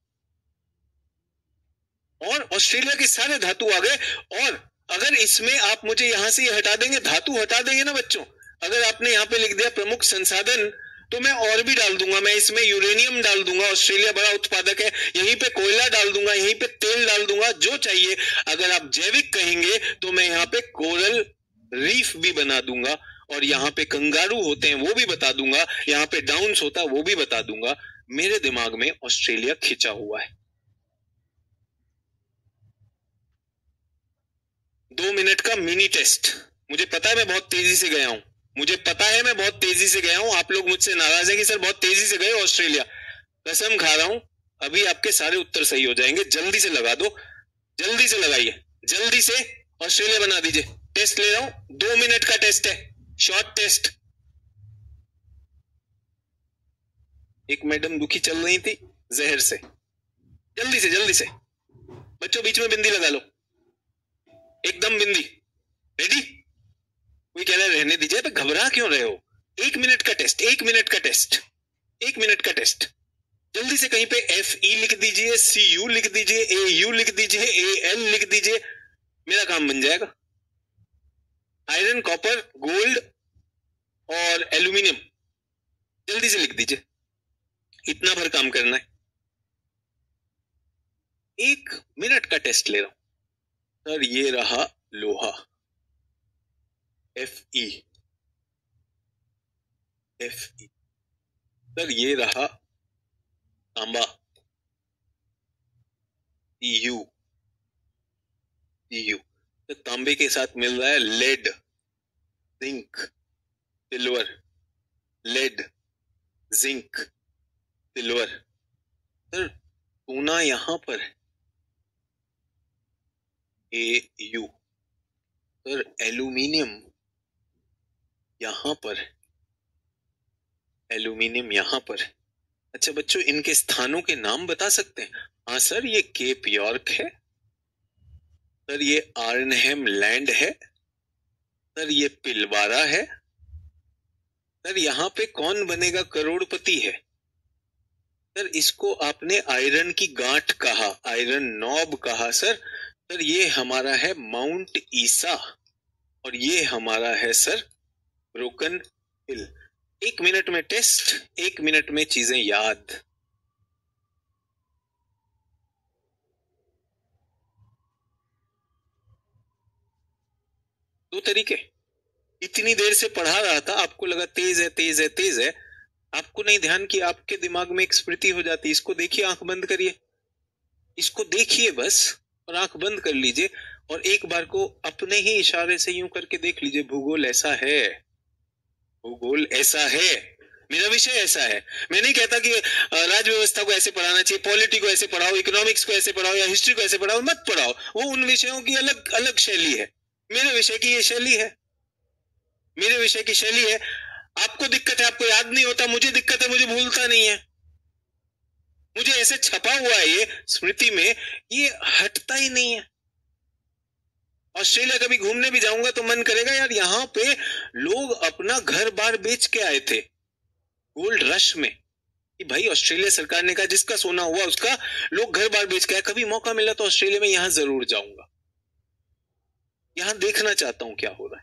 और ऑस्ट्रेलिया के सारे धातु आ गए। और अगर इसमें आप मुझे यहां से ये हटा देंगे, धातु हटा देंगे ना बच्चों, अगर आपने यहां पे लिख दिया प्रमुख संसाधन, तो मैं और भी डाल दूंगा। मैं इसमें यूरेनियम डाल दूंगा, ऑस्ट्रेलिया बड़ा उत्पादक है। यहीं पे कोयला डाल दूंगा, यहीं पे तेल डाल दूंगा, जो चाहिए। अगर आप जैविक कहेंगे तो मैं यहाँ पे कोरल रीफ भी बना दूंगा और यहाँ पे कंगारू होते हैं वो भी बता दूंगा, यहाँ पे डाउन्स होता है वो भी बता दूंगा। मेरे दिमाग में ऑस्ट्रेलिया खिंचा हुआ है। 2 मिनट का मिनी टेस्ट। मुझे पता है मैं बहुत तेजी से गया हूं, आप लोग मुझसे नाराज हैं कि सर बहुत तेजी से गए ऑस्ट्रेलिया। कसम खा रहा हूं अभी आपके सारे उत्तर सही हो जाएंगे। जल्दी से लगा दो, जल्दी से लगाइए, जल्दी से ऑस्ट्रेलिया बना दीजिए। टेस्ट ले रहा हूं, 2 मिनट का टेस्ट है, शॉर्ट टेस्ट। एक मैडम दुखी चल रही थी जहर से। जल्दी से बच्चों बीच में बिंदी लगा लो, एकदम बिंदी। रेडी? कोई कह रहा है रहने दीजिए, तो घबरा क्यों रहे हो? 1 मिनट का टेस्ट, 1 मिनट का टेस्ट, 1 मिनट का टेस्ट। जल्दी से कहीं पे FE लिख दीजिए, CU लिख दीजिए, AU लिख दीजिए, AL लिख दीजिए, मेरा काम बन जाएगा। आयरन, कॉपर, गोल्ड और एल्यूमिनियम जल्दी से लिख दीजिए, इतना भर काम करना है। 1 मिनट का टेस्ट ले रहा हूं सर। ये रहा लोहा, FE। सर ये रहा तांबा, CU। तो तांबे के साथ मिल रहा है lead, zinc, silver. Lead, zinc, silver. Sir सोना यहां पर है, AU। सर एल्यूमिनियम यहां पर है, एल्यूमिनियम यहां पर है। अच्छा बच्चों, इनके स्थानों के नाम बता सकते हैं? हाँ सर, ये केप यॉर्क है, सर ये आर्नहेम लैंड है। सर ये पिलवारा है। सर यहाँ पे कौन बनेगा करोड़पति है। सर इसको आपने आयरन की गांठ कहा, आयरन नॉब कहा। सर सर ये हमारा है माउंट ईसा और ये हमारा है सर ब्रोकन हिल। 1 मिनट में टेस्ट, 1 मिनट में चीजें याद। दो तरीके। इतनी देर से पढ़ा रहा था, आपको लगा तेज है तेज है तेज है, आपको नहीं ध्यान कि आपके दिमाग में एक स्मृति हो जाती। इसको देखिए, आंख बंद करिए, इसको देखिए बस और आंख बंद कर लीजिए और एक बार को अपने ही इशारे से यूं करके देख लीजिए, भूगोल ऐसा है, भूगोल ऐसा है, मेरा विषय ऐसा है। मैं नहीं कहता कि राज व्यवस्था को ऐसे पढ़ाना चाहिए, पॉलिटी को ऐसे पढ़ाओ, इकोनॉमिक्स को ऐसे पढ़ाओ या हिस्ट्री को ऐसे पढ़ाओ, मत पढ़ाओ, वो उन विषयों की अलग अलग शैली है। मेरे विषय की ये शैली है, मेरे विषय की शैली है। आपको दिक्कत है, आपको याद नहीं होता, मुझे दिक्कत है, मुझे भूलता नहीं है। मुझे ऐसे छपा हुआ है ये स्मृति में, ये हटता ही नहीं है। ऑस्ट्रेलिया कभी घूमने भी जाऊंगा तो मन करेगा यार, यहाँ पे लोग अपना घर बार बेच के आए थे गोल्ड रश में, कि भाई ऑस्ट्रेलिया सरकार ने कहा जिसका सोना हुआ उसका, लोग घर बार बेच के आए। कभी मौका मिला तो ऑस्ट्रेलिया में यहां जरूर जाऊंगा, यहां देखना चाहता हूं क्या हो रहा है।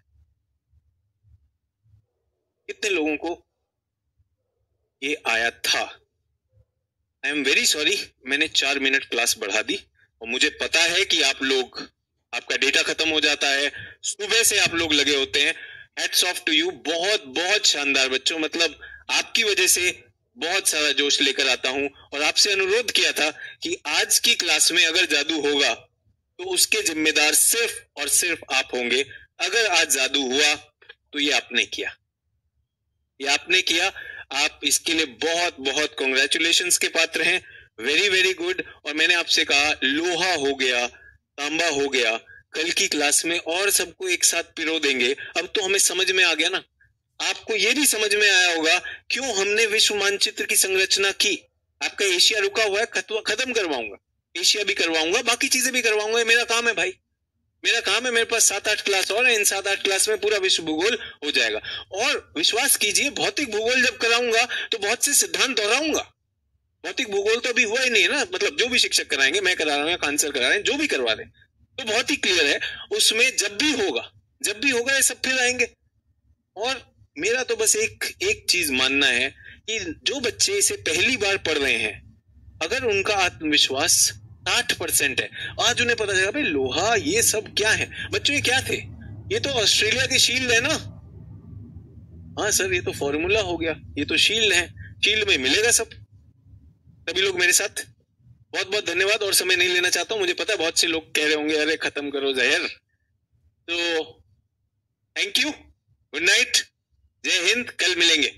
कितने लोगों को ये आया था। आई एम वेरी सॉरी, मैंने 4 मिनट क्लास बढ़ा दी और मुझे पता है कि आप लोग, आपका डेटा खत्म हो जाता है, सुबह से आप लोग लगे होते हैं। हैट्स ऑफ टू यू, बहुत बहुत शानदार बच्चों, मतलब आपकी वजह से बहुत सारा जोश लेकर आता हूं और आपसे अनुरोध किया था कि आज की क्लास में अगर जादू होगा तो उसके जिम्मेदार सिर्फ और सिर्फ आप होंगे। अगर आज जादू हुआ तो ये आपने किया, ये आपने किया। आप इसके लिए बहुत बहुत कॉन्ग्रेचुलेशंस के पात्र हैं, वेरी वेरी गुड। और मैंने आपसे कहा लोहा हो गया, तांबा हो गया, कल की क्लास में और सबको एक साथ पिरो देंगे। अब तो हमें समझ में आ गया ना, आपको ये भी समझ में आया होगा क्यों हमने विश्व मानचित्र की संरचना की। आपका एशिया रुका हुआ है, खत्म करवाऊंगा, एशिया भी करवाऊंगा, बाकी चीजें भी करवाऊंगा, मेरा काम है भाई, मेरा काम है। मेरे पास 7-8 क्लास और है, इन 7-8 क्लास में पूरा विश्व भूगोल हो जाएगा। और विश्वास कीजिए, भौतिक भूगोल जब कराऊंगा तो बहुत से सिद्धांत दोहराऊंगा। भौतिक भूगोल तो अभी हुआ ही नहीं है ना, मतलब जो भी शिक्षक कराएंगे, मैं करा रहा हूँ या कांसर करा रहे हैं, जो भी करवा रहे हैं, तो बहुत ही क्लियर है। उसमें जब भी होगा, जब भी होगा ये सब फिर आएंगे। और मेरा तो बस एक चीज मानना है कि जो बच्चे इसे पहली बार पढ़ रहे हैं, अगर उनका आत्मविश्वास 60% है, आज उन्हें पता चलेगा भाई लोहा ये सब क्या है। बच्चों ये क्या थे, ये तो ऑस्ट्रेलिया के शील्ड है ना। हाँ सर ये तो फॉर्मूला हो गया, ये तो शील्ड है, शील्ड में मिलेगा सब। सभी लोग मेरे साथ, बहुत बहुत धन्यवाद। और समय नहीं लेना चाहता हूं, मुझे पता है बहुत से लोग कह रहे होंगे अरे खत्म करो जहर, तो थैंक यू, गुड नाइट, जय हिंद, कल मिलेंगे।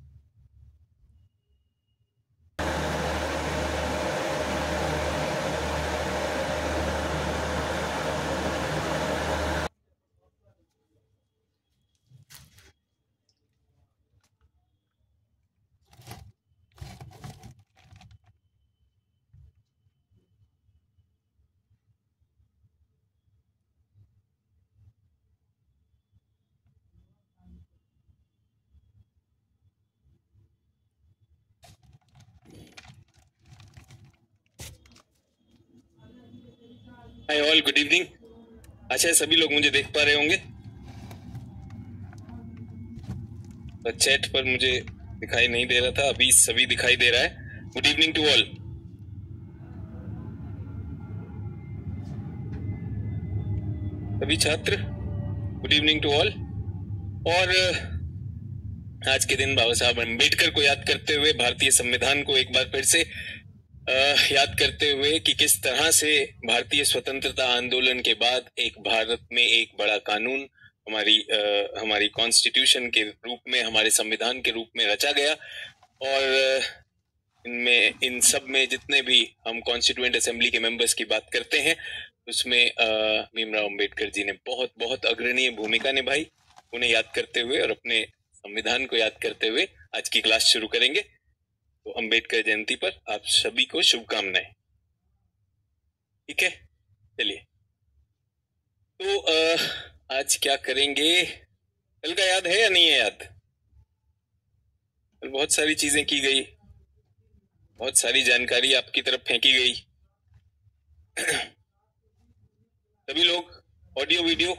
Hi all, good evening. अच्छा सभी लोग मुझे देख पा रहे होंगे, तो चैट पर मुझे दिखाई नहीं दे रहा था, अभी सभी दिखाई दे रहा है। Good evening to all. सभी छात्र, गुड इवनिंग टू ऑल। और आज के दिन बाबा साहब अम्बेडकर को याद करते हुए, भारतीय संविधान को एक बार फिर से याद करते हुए कि किस तरह से भारतीय स्वतंत्रता आंदोलन के बाद एक भारत में एक बड़ा कानून हमारी कॉन्स्टिट्यूशन के रूप में, हमारे संविधान के रूप में रचा गया। और इन सब में जितने भी हम कॉन्स्टिट्यूएंट असेंबली के मेंबर्स की बात करते हैं, उसमें भीमराव अंबेडकर जी ने बहुत बहुत अग्रणीय भूमिका निभाई। उन्हें याद करते हुए और अपने संविधान को याद करते हुए आज की क्लास शुरू करेंगे। तो अंबेडकर जयंती पर आप सभी को शुभकामनाएं। ठीक है, चलिए। तो आज क्या करेंगे? कल का याद है या नहीं है याद? कल बहुत सारी चीजें की गई, बहुत सारी जानकारी आपकी तरफ फेंकी गई। सभी लोग ऑडियो वीडियो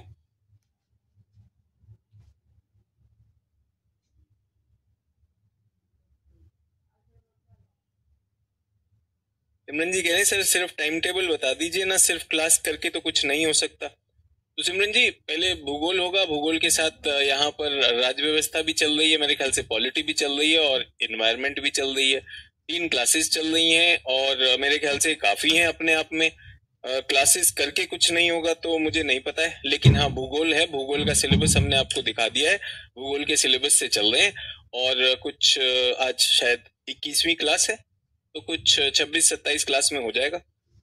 सिमरन जी कह रहे हैं सर सिर्फ टाइम टेबल बता दीजिए ना, सिर्फ क्लास करके तो कुछ नहीं हो सकता। तो सिमरन जी पहले भूगोल होगा, भूगोल के साथ यहाँ पर राज्य व्यवस्था भी चल रही है, मेरे ख्याल से पॉलिटी भी चल रही है और इन्वायरमेंट भी चल रही है। 3 क्लासेस चल रही हैं और मेरे ख्याल से काफी हैं अपने आप में। क्लासेस करके कुछ नहीं होगा तो मुझे नहीं पता है, लेकिन हाँ भूगोल है, भूगोल का सिलेबस हमने आपको दिखा दिया है, भूगोल के सिलेबस से चल रहे हैं। और कुछ आज शायद 21वीं क्लास है, तो कुछ 26-27 क्लास में हो जाएगा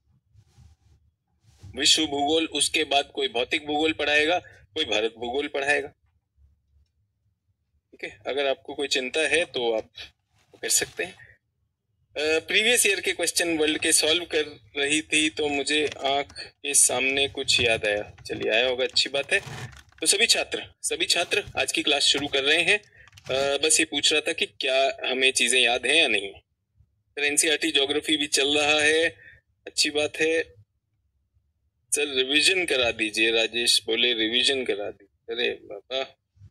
विश्व भूगोल। उसके बाद कोई भौतिक भूगोल पढ़ाएगा, कोई भारत भूगोल पढ़ाएगा। ठीक है, अगर आपको कोई चिंता है तो आप कर सकते हैं। प्रीवियस ईयर के क्वेश्चन वर्ल्ड के सॉल्व कर रही थी तो मुझे आंख के सामने कुछ याद आया। चलिए आया होगा, अच्छी बात है। तो सभी छात्र आज की क्लास शुरू कर रहे हैं। बस ये पूछ रहा था कि क्या हमें चीजें याद हैं या नहीं। सर एनसीईआरटी ज्योग्राफी भी चल रहा है, अच्छी बात है। सर रिवीजन करा दीजिए, राजेश बोले रिवीजन करा दीजिए। अरे बाबा,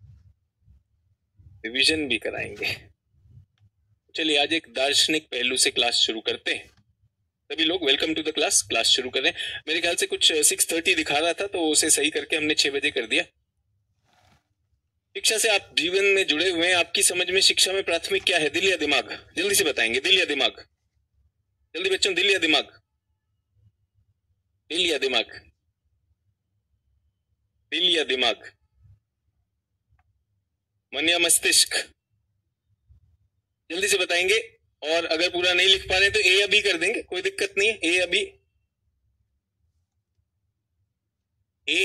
रिवीजन भी कराएंगे। चलिए आज एक दार्शनिक पहलू से क्लास शुरू करते हैं। सभी लोग welcome to the class. Class शुरू करें। मेरे ख्याल से कुछ 6:30 दिखा रहा था तो उसे सही करके हमने 6 बजे कर दिया। शिक्षा से आप जीवन में जुड़े हुए हैं, आपकी समझ में शिक्षा में प्राथमिक क्या है, दिल या दिमाग? जल्दी से बताएंगे, दिल या दिमाग? जल्दी बच्चों, दिल या दिमाग? दिल या दिमाग? दिल या दिमाग? मन या मस्तिष्क? जल्दी से बताएंगे। और अगर पूरा नहीं लिख पा रहे तो ए या बी कर देंगे, कोई दिक्कत नहीं है। ए या बी? ए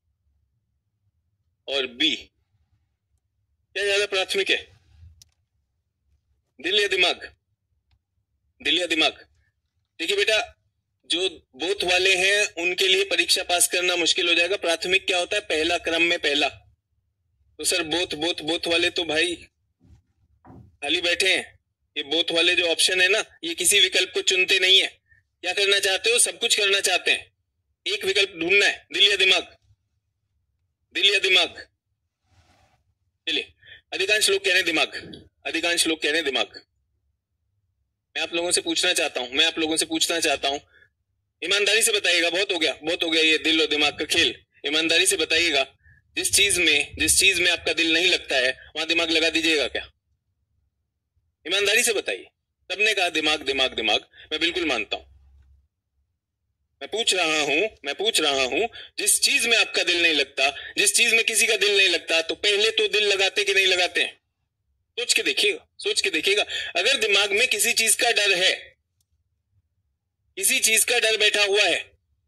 और बी क्या ज्यादा प्राथमिक है, दिल या दिमाग? दिल या दिमाग? देखिए बेटा, जो बोथ वाले हैं उनके लिए परीक्षा पास करना मुश्किल हो जाएगा। प्राथमिक क्या होता है? पहला, क्रम में पहला। तो सर बोथ बोथ बोथ वाले तो भाई खाली बैठे हैं। ये बोथ वाले जो ऑप्शन है ना, ये किसी विकल्प को चुनते नहीं है। क्या करना चाहते हो? सब कुछ करना चाहते हैं, एक विकल्प ढूंढना है। दिल या दिमाग? दिल या दिमाग? चलिए, अधिकांश लोग कह रहे हैं दिमाग, अधिकांश लोग कह रहे हैं दिमाग। मैं आप लोगों से पूछना चाहता हूं, ईमानदारी से बताइएगा। बहुत हो गया ये दिल और दिमाग का खेल। ईमानदारी से बताइएगा, जिस चीज में आपका दिल नहीं लगता है वहां दिमाग लगा दीजिएगा क्या? ईमानदारी से बताइए। सबने कहा दिमाग दिमाग दिमाग, मैं बिल्कुल मानता हूं। मैं पूछ रहा हूं, जिस चीज में आपका दिल नहीं लगता, जिस चीज में किसी का दिल नहीं लगता, तो पहले तो दिल लगाते कि नहीं लगाते हैं? सोच के देखिएगा। अगर दिमाग में किसी चीज का डर है, किसी चीज का डर बैठा हुआ है,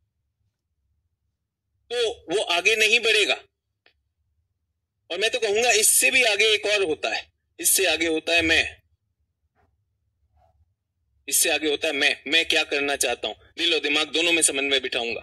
तो वो आगे नहीं बढ़ेगा। और मैं तो कहूंगा इससे भी आगे एक और होता है, इससे आगे होता है मैं। इससे आगे होता है मैं क्या करना चाहता हूं। दिल और दिमाग दोनों में समन्वय बिठाऊंगा।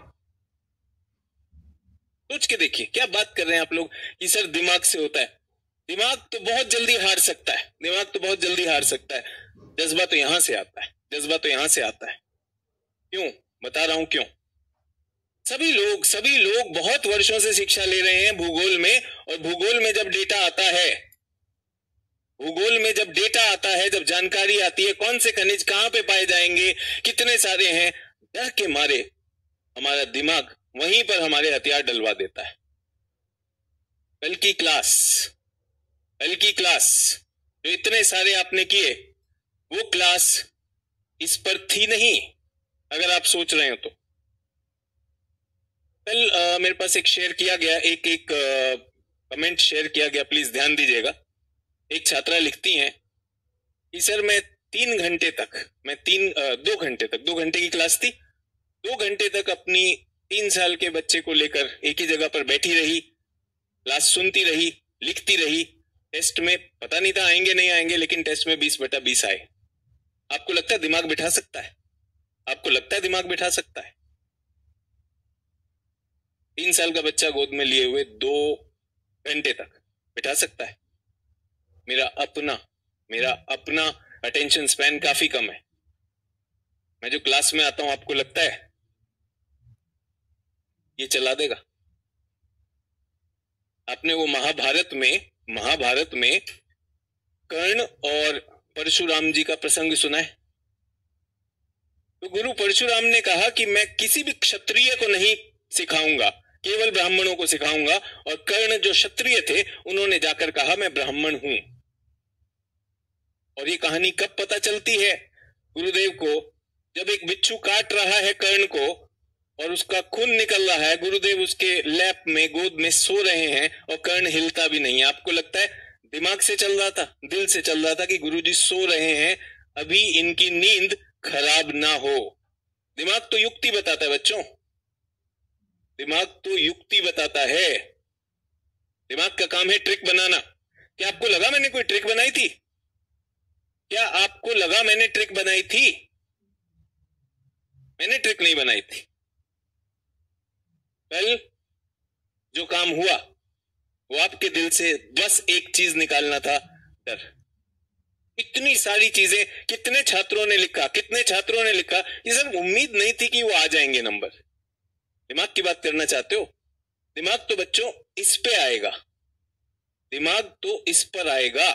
सोच के देखिए, क्या बात कर रहे हैं आप लोग कि सर दिमाग से होता है। दिमाग तो बहुत जल्दी हार सकता है, दिमाग तो बहुत जल्दी हार सकता है। जज्बा तो यहां से आता है, जज्बा तो यहां से आता है। क्यों? बता रहा हूं क्यों। सभी लोग बहुत वर्षों से शिक्षा ले रहे हैं भूगोल में, और भूगोल में जब डेटा आता है, भूगोल में जब डेटा आता है, जब जानकारी आती है, कौन से खनिज कहां पे पाए जाएंगे, कितने सारे हैं, डर के मारे हमारा दिमाग वहीं पर हमारे हथियार डलवा देता है। कल की क्लास जो इतने सारे आपने किए, वो क्लास इस पर थी नहीं, अगर आप सोच रहे हो तो। कल मेरे पास एक शेयर किया गया, एक कमेंट शेयर किया गया, प्लीज ध्यान दीजिएगा। एक छात्रा लिखती हैं कि सर मैं 2 घंटे की क्लास थी, 2 घंटे तक अपनी 3 साल के बच्चे को लेकर एक ही जगह पर बैठी रही, क्लास सुनती रही, लिखती रही। टेस्ट में पता नहीं था आएंगे नहीं आएंगे, लेकिन टेस्ट में 20/20 आए। आपको लगता है दिमाग बिठा सकता है? आपको लगता है दिमाग बिठा सकता है? 3 साल का बच्चा गोद में लिए हुए 2 घंटे तक बिठा सकता है? मेरा अपना अटेंशन स्पैन काफी कम है। मैं जो क्लास में आता हूं, आपको लगता है ये चला देगा? आपने वो महाभारत में कर्ण और परशुराम जी का प्रसंग सुना है? तो गुरु परशुराम ने कहा कि मैं किसी भी क्षत्रिय को नहीं सिखाऊंगा, केवल ब्राह्मणों को सिखाऊंगा। और कर्ण जो क्षत्रिय थे, उन्होंने जाकर कहा मैं ब्राह्मण हूं। और ये कहानी कब पता चलती है गुरुदेव को? जब एक बिच्छू काट रहा है कर्ण को और उसका खून निकल रहा है, गुरुदेव उसके लैप में गोद में सो रहे हैं और कर्ण हिलता भी नहीं है। आपको लगता है दिमाग से चल रहा था, दिल से चल रहा था कि गुरुजी सो रहे हैं, अभी इनकी नींद खराब ना हो? दिमाग तो युक्ति बताता है बच्चों, दिमाग तो युक्ति बताता है। दिमाग का काम है ट्रिक बनाना। क्या आपको लगा मैंने कोई ट्रिक बनाई थी? क्या आपको लगा मैंने ट्रिक बनाई थी? मैंने ट्रिक नहीं बनाई थी। कल जो काम हुआ वो आपके दिल से बस एक चीज निकालना था, डर। इतनी सारी चीजें कितने छात्रों ने लिखा कि सर उम्मीद नहीं थी कि वो आ जाएंगे नंबर। दिमाग की बात करना चाहते हो? दिमाग तो बच्चों इस पे आएगा, दिमाग तो इस पर आएगा।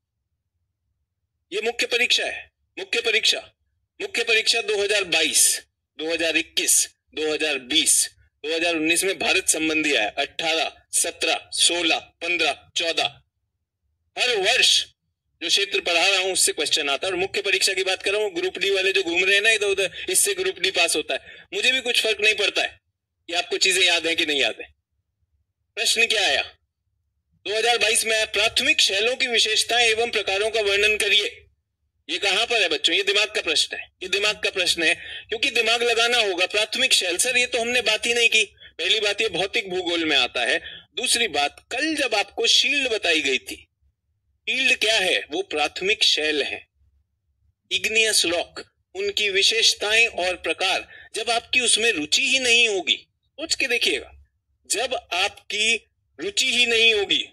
ये मुख्य परीक्षा है, मुख्य परीक्षा 2022, 2021, 2020, 2019 में भारत संबंधी आया, 18, 17, 16, 15, 14। हर वर्ष जो क्षेत्र पढ़ा रहा हूं उससे क्वेश्चन आता है। और मुख्य परीक्षा की बात कर रहा हूं, ग्रुप डी वाले जो घूम रहे हैं ना इधर उधर, इससे ग्रुप डी पास होता है। मुझे भी कुछ फर्क नहीं पड़ता है कि आपको चीजें याद है कि नहीं याद है। प्रश्न क्या आया 2022 में? आया प्राथमिक शैलों की विशेषताएं एवं प्रकारों का वर्णन करिए। ये कहां पर है बच्चों? ये दिमाग का प्रश्न है, ये दिमाग का प्रश्न है, क्योंकि दिमाग लगाना होगा। प्राथमिक शैल, सर ये तो हमने बात ही नहीं की। पहली बात, ये भौतिक भूगोल में आता है। दूसरी बात, कल जब आपको शील्ड बताई गई थी, शील्ड क्या है? वो प्राथमिक शैल है, इग्नियस रॉक। उनकी विशेषताएं और प्रकार, जब आपकी उसमें रुचि ही नहीं होगी, सोच के देखिएगा, जब आपकी रुचि ही नहीं होगी।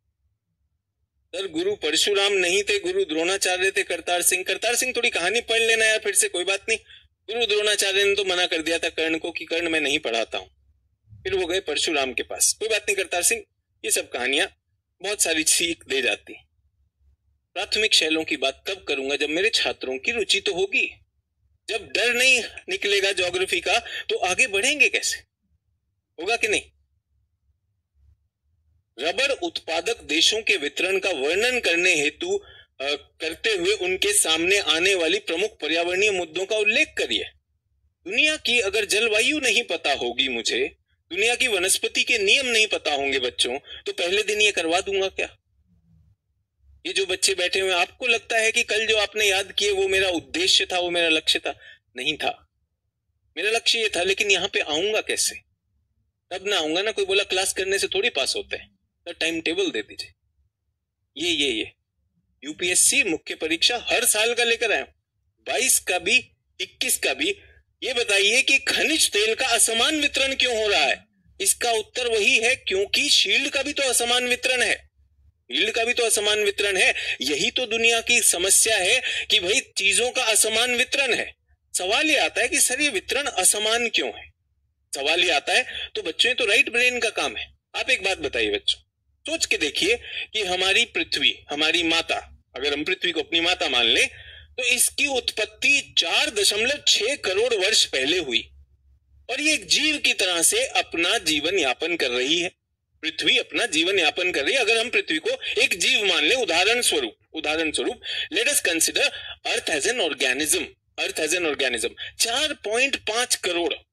सर गुरु परशुराम नहीं थे, गुरु द्रोणाचार्य थे, करतार सिंह थोड़ी कहानी पढ़ लेना यार फिर से, कोई बात नहीं। गुरु द्रोणाचार्य ने तो मना कर दिया था कर्ण को कि कर्ण मैं नहीं पढ़ाता हूं, फिर वो गए परशुराम के पास। कोई बात नहीं करतार सिंह, ये सब कहानियां बहुत सारी सीख दे जाती। प्राथमिक शैलों की बात कब करूंगा? जब मेरे छात्रों की रुचि तो होगी। जब डर नहीं निकलेगा ज्योग्राफी का तो आगे बढ़ेंगे कैसे? होगा कि नहीं? रबर उत्पादक देशों के वितरण का वर्णन करने हेतु करते हुए उनके सामने आने वाली प्रमुख पर्यावरणीय मुद्दों का उल्लेख करिए। दुनिया की अगर जलवायु नहीं पता होगी मुझे, दुनिया की वनस्पति के नियम नहीं पता होंगे बच्चों, तो पहले दिन ये करवा दूंगा क्या? ये जो बच्चे बैठे हुए, आपको लगता है कि कल जो आपने याद किए वो मेरा उद्देश्य था, वो मेरा लक्ष्य था? नहीं था। मेरा लक्ष्य ये था, लेकिन यहां पे आऊंगा कैसे? तब ना आऊंगा ना। कोई बोला क्लास करने से थोड़ी पास होते हैं, तो टाइम टेबल दे दीजिए। ये यूपीएससी मुख्य परीक्षा हर साल का लेकर आया, 22 का भी, 21 का भी। ये बताइए कि खनिज तेल का असमान वितरण क्यों हो रहा है? इसका उत्तर वही है, क्योंकि शील्ड का भी तो असमान वितरण है, शील्ड का भी तो असमान वितरण है। यही तो दुनिया की समस्या है कि भाई चीजों का असमान वितरण है। सवाल ये आता है कि सर ये वितरण असमान क्यों है? सवाल ये आता है तो बच्चों, तो राइट ब्रेन का काम है। आप एक बात बताइए बच्चों, सोच के देखिए कि हमारी पृथ्वी, हमारी माता, अगर हम पृथ्वी को अपनी माता मान लें, तो इसकी उत्पत्ति 4.6 करोड़ वर्ष पहले हुई और ये एक जीव की तरह से अपना जीवन यापन कर रही है। पृथ्वी अपना जीवन यापन कर रही है। अगर हम पृथ्वी को एक जीव मान ले, उदाहरण स्वरूप let us consider earth as an organism. Earth as an organism 4.5 crore